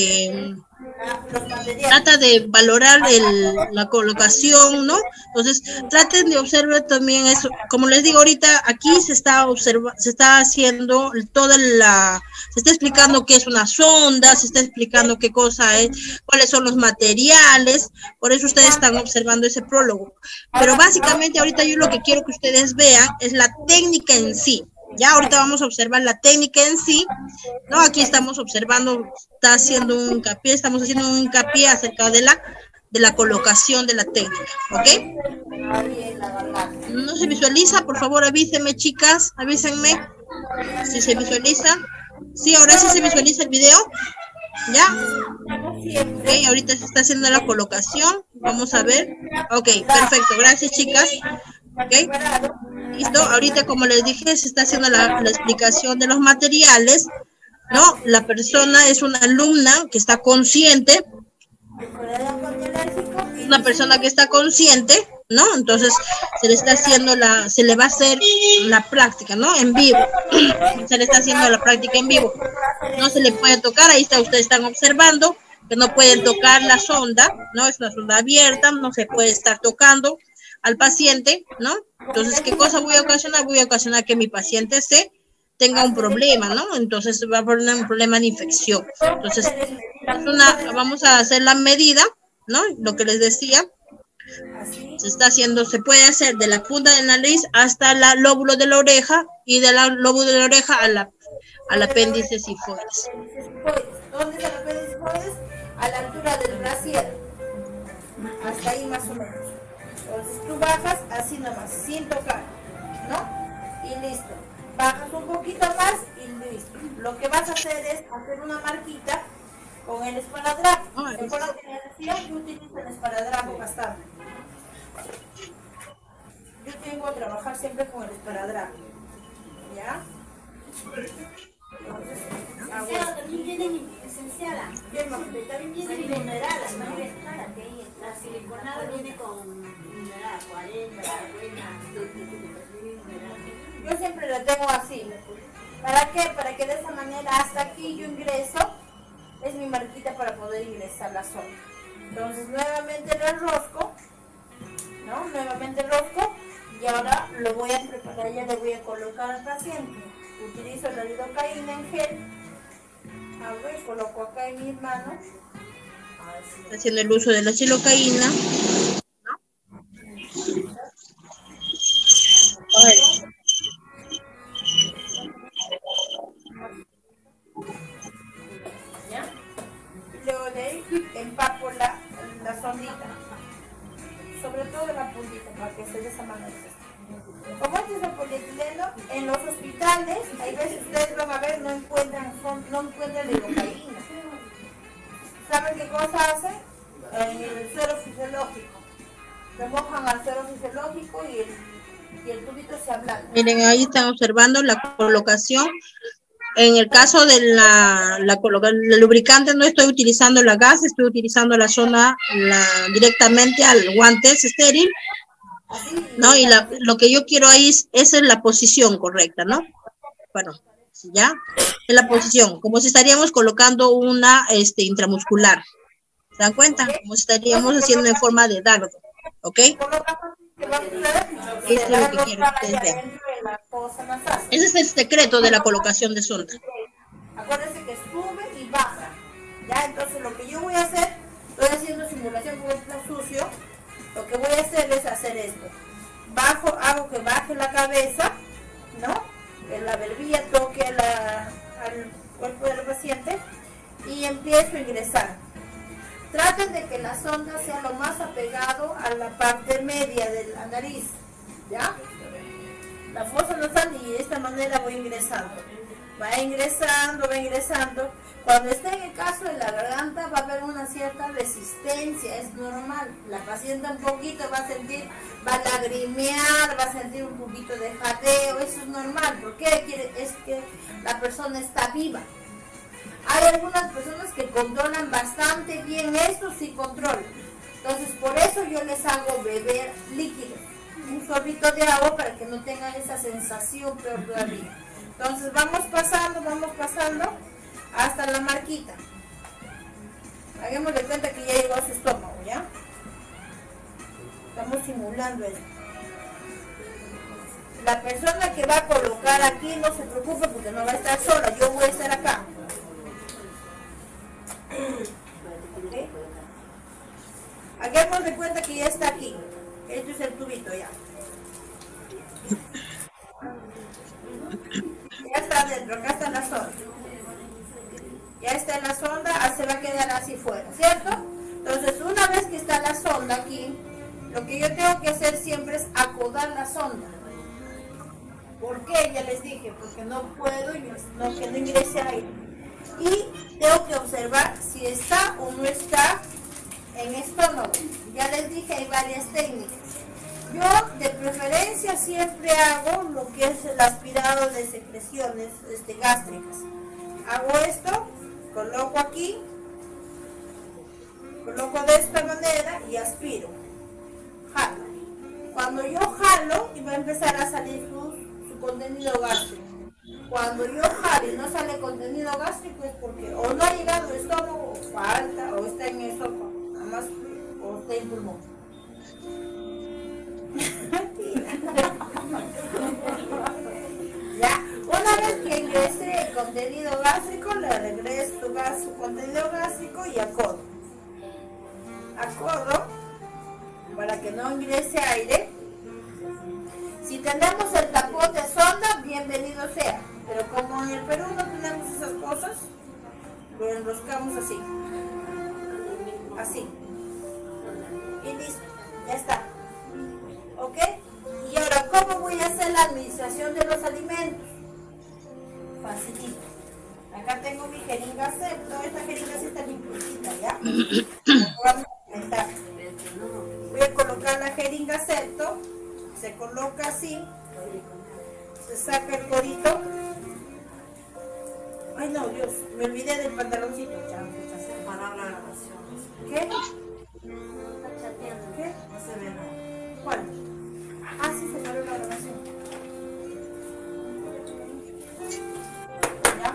trata de valorar la colocación, ¿no? Entonces, traten de observar también eso. Como les digo ahorita, aquí se está haciendo se está explicando qué es una sonda, se está explicando qué cosa es, cuáles son los materiales, por eso ustedes están observando ese prólogo. Pero básicamente ahorita yo lo que quiero que ustedes vean es la técnica en sí. Ya ahorita vamos a observar la técnica en sí, ¿no? Aquí estamos observando, estamos haciendo un hincapié acerca de la colocación de la técnica, ¿ok? ¿No se visualiza? Por favor, avísenme, chicas, avísenme si se visualiza. Sí, ahora sí se visualiza el video, ¿ya? Ok, ahorita se está haciendo la colocación, vamos a ver. Ok, perfecto, gracias, chicas. Ok, listo, ahorita como les dije, se está haciendo la explicación de los materiales, ¿no? La persona es una alumna que está consciente, una persona que está consciente, ¿no? Entonces se le está haciendo se le va a hacer la práctica, ¿no? En vivo, se le está haciendo la práctica en vivo, no se le puede tocar, ahí está, ustedes están observando que no pueden tocar la sonda, ¿no? Es una sonda abierta, no se puede estar tocando al paciente, ¿no? Entonces, ¿qué cosa voy a ocasionar? Voy a ocasionar que mi paciente tenga un problema, ¿no? Entonces va a poner un problema de infección. Entonces, vamos a hacer la medida, ¿no? Lo que les decía, se puede hacer de la punta de la nariz hasta el lóbulo de la oreja y del lóbulo de la oreja al apéndice sifoides. ¿Dónde está el apéndice sifoides? A la altura del brasier. Hasta ahí más o menos. Entonces tú bajas así nomás, sin tocar, ¿no? Y listo. Bajas un poquito más y listo. Lo que vas a hacer es hacer una marquita con el esparadrapo. Recuerda que me decía, yo utilizo el esparadrapo bastante. Yo tengo a trabajar siempre con el esparadrapo. ¿Ya? Entonces, también vienen licenciada, también vienen minerada, ¿no? La siliconada viene con mineral, 40, 50, yo siempre lo tengo así. ¿Para qué? Para que de esa manera hasta aquí yo ingreso, es mi marquita para poder ingresar la zona. Entonces nuevamente lo enrosco, ¿no? Nuevamente enrosco y ahora lo voy a preparar, ya le voy a colocar al paciente. Utilizo la lidocaína en gel. A ver, coloco acá en mis manos. Está haciendo el uso de la lidocaína, ¿no? ¿Ya? Luego de ahí empapo la sondita. Sobre todo la puntita, para que esté de esa manera. Como este es el polietileno, en los hospitales, hay veces ustedes van a ver, no encuentran lidocaína. ¿saben qué cosa hacen? En el suelo fisiológico. Remojan al suelo fisiológico y el tubito se ablanda. Miren, ahí están observando la colocación. En el caso de el lubricante no estoy utilizando la gas, estoy utilizando la zona directamente al guante estéril, ¿no? Y lo que yo quiero ahí esa es la posición correcta, ¿no? Bueno, ¿ya? Es la posición, como si estaríamos colocando una intramuscular. ¿Se dan cuenta? Como si estaríamos haciendo en forma de dardo, ¿ok? Eso es lo que quiero que ustedes vean. Ese es el secreto de la colocación de sonda. Acuérdense que sube y baja. Ya, entonces lo que yo voy a hacer, estoy haciendo simulación con el plan sucio. Lo que voy a hacer es hacer esto. Hago que baje la cabeza, ¿no? Que la barbilla toque al cuerpo del paciente y empiezo a ingresar. Traten de que la sonda sea lo más apegado a la parte media de la nariz, ¿ya? La fosa nasal y de esta manera voy ingresando. Va ingresando. Cuando esté en el caso de la garganta va a haber una cierta resistencia, es normal. La paciente un poquito va a lagrimear, va a sentir un poquito de jadeo, eso es normal. ¿Por qué? Es que la persona está viva. Hay algunas personas que controlan bastante bien esto, sí controlan. Entonces por eso yo les hago beber líquido, un sorbito de agua para que no tengan esa sensación peor todavía. Entonces vamos pasando hasta la marquita. Hagamos de cuenta que ya llegó a su estómago, ¿ya? Estamos simulando esto. La persona que va a colocar aquí no se preocupe porque no va a estar sola, yo voy a estar acá. ¿Okay? Hagamos de cuenta que ya está aquí. Este es el tubito ya. Ya está dentro, acá está la sonda. Ya está en la sonda, se va a quedar así fuera, ¿cierto? Entonces, una vez que está la sonda aquí, lo que yo tengo que hacer siempre es acodar la sonda. ¿Por qué? Ya les dije, porque no puedo, que no ingrese aire. Y tengo que observar si está o no está en estómago. Ya les dije, hay varias técnicas. Yo de preferencia siempre hago lo que es el aspirado de secreciones gástricas. Hago esto, coloco aquí, coloco de esta manera y aspiro. Jalo. Cuando yo jalo, va a empezar a salir su contenido gástrico. Cuando yo jalo y no sale contenido gástrico es porque o no ha llegado al estómago, o falta, o está en el esófago, nada más, o está en pulmón. Ya, una vez que ingrese el contenido gástrico, le regreso su contenido gástrico y acodo. Acodo para que no ingrese aire. Si tenemos el tapón de sonda, bienvenido sea. Pero como en el Perú no tenemos esas cosas, lo enroscamos así. Así. Y listo, ya está. ¿Ok? Y ahora, ¿cómo voy a hacer la administración de los alimentos? Facilito. Acá tengo mi jeringa septo. Esta jeringa sí está limpiecita, ¿ya? Voy a colocar la jeringa septo. Se coloca así. Se saca el gorito. Ay, no, Dios. Me olvidé del pantaloncito. Para la grabación. ¿Qué? ¿Qué? No se ve nada. ¿Cuál? Ah, sí, se paró la grabación. ¿Ya?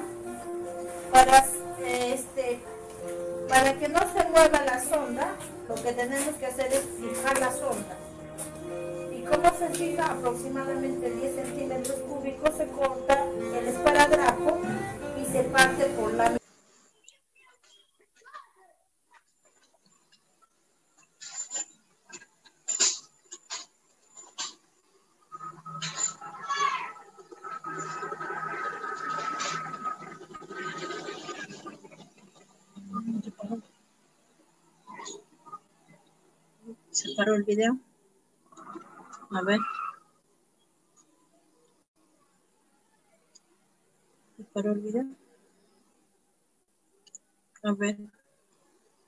Para que no se mueva la sonda, lo que tenemos que hacer es fijar la sonda. ¿Y cómo se fija? Aproximadamente 10 centímetros cúbicos se corta el esparadrapo y se parte por la mitad. ¿Se paró el video? A ver. ¿Se paró el video? A ver.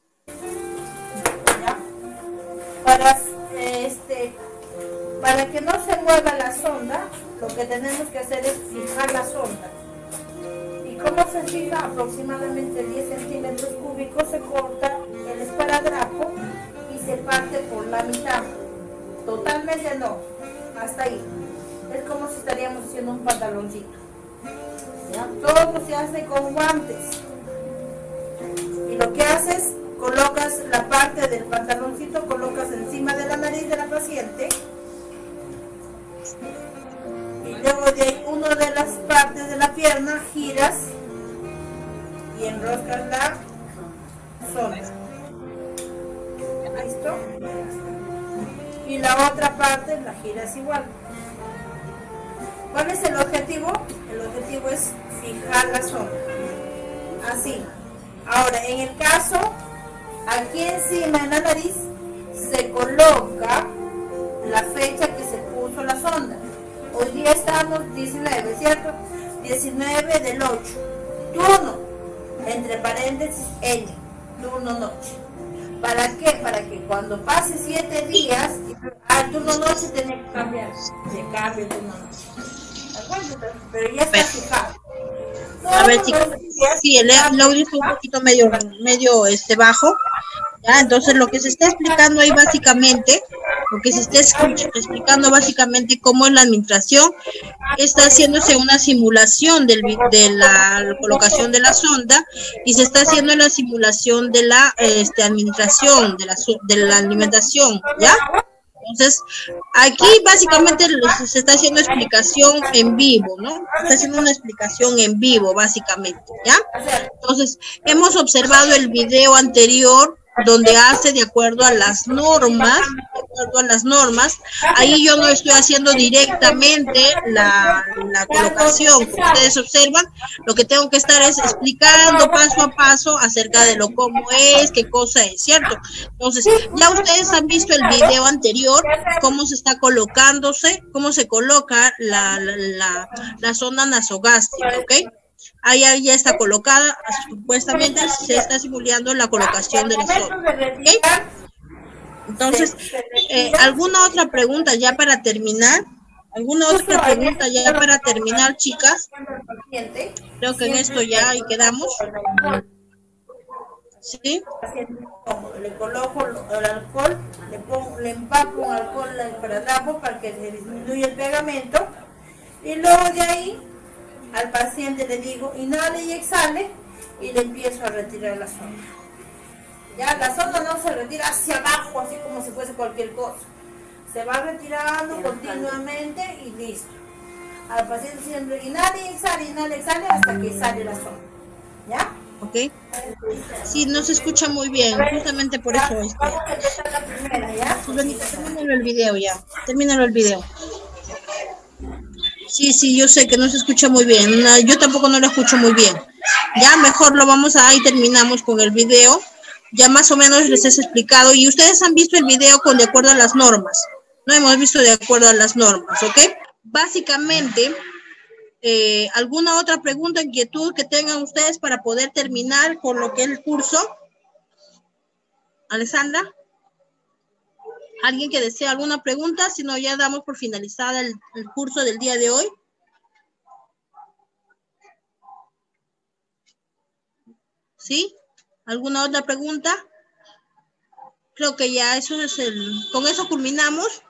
Para que no se mueva la sonda, lo que tenemos que hacer es fijar la sonda. ¿Y cómo se fija? Aproximadamente 10 centímetros cúbicos se corta el esparadrapo y se parte por la mitad. Totalmente no, hasta ahí. Es como si estaríamos haciendo un pantaloncito. ¿Ya? Todo se hace con guantes. Y lo que haces, colocas la parte del pantaloncito, colocas encima de la nariz de la paciente. Y luego de ahí, una de las partes de la pierna, giras y enroscas la sonda. ¿Listo? Y la otra parte la giras igual. ¿Cuál es el objetivo? El objetivo es fijar la sonda. Así. Ahora, en el caso, aquí encima en la nariz se coloca la fecha que se puso la sonda. Hoy día estamos 19, ¿cierto? 19 del 8. Turno, entre paréntesis, N. Turno noche. ¿Para qué? Para que cuando pase 7 días, al turno noche tiene que cambiar. Se cambia el turno noche. ¿De acuerdo? Pero ya está fijado. A ver, chicos, sí, el audio está un poquito medio bajo. ¿Ya? Entonces, lo que se está explicando ahí básicamente, cómo es la administración, está haciéndose una simulación de la colocación de la sonda y se está haciendo la simulación de la administración de la alimentación, ¿ya? Entonces, aquí básicamente se está haciendo explicación en vivo, ¿no? Se está haciendo una explicación en vivo, básicamente, ¿ya? Entonces, hemos observado el video anterior donde hace de acuerdo a las normas, ahí yo no estoy haciendo directamente la colocación, como ustedes observan, lo que tengo que estar es explicando paso a paso acerca de lo cómo es, qué cosa es, ¿cierto? Entonces, ya ustedes han visto el video anterior, cómo se está colocándose, cómo se coloca la sonda nasogástrica, ¿ok? Ahí ya está colocada, supuestamente se está simulando la colocación de la sonda, ¿okay? Entonces, ¿alguna otra pregunta ya para terminar? Chicas? Creo que en esto ya ahí quedamos. ¿Sí? Le coloco el alcohol, le empapo un alcohol para trapo para que se disminuya el pegamento y luego de ahí al paciente le digo inhale y exhale y le empiezo a retirar la sonda. Ya la sonda no se retira hacia abajo así como si fuese cualquier cosa, se va retirando continuamente y listo. Al paciente siempre inhale y exhale hasta que sale la sonda. ¿Ya? Ok. Sí, no se escucha muy bien, justamente por eso. Vamos a empezar la primera, ¿ya? Termínalo el video. Sí, yo sé que no se escucha muy bien. Yo tampoco no lo escucho muy bien. Ya mejor lo vamos a y terminamos con el video. Ya más o menos les he explicado y ustedes han visto el video de acuerdo a las normas. No hemos visto de acuerdo a las normas, ¿ok? Básicamente, ¿alguna otra pregunta, inquietud que tengan ustedes para poder terminar con lo que es el curso? Alessandra, ¿alguien que desea alguna pregunta? Si no, ya damos por finalizada el curso del día de hoy. ¿Sí? ¿Alguna otra pregunta? Creo que ya eso es con eso culminamos.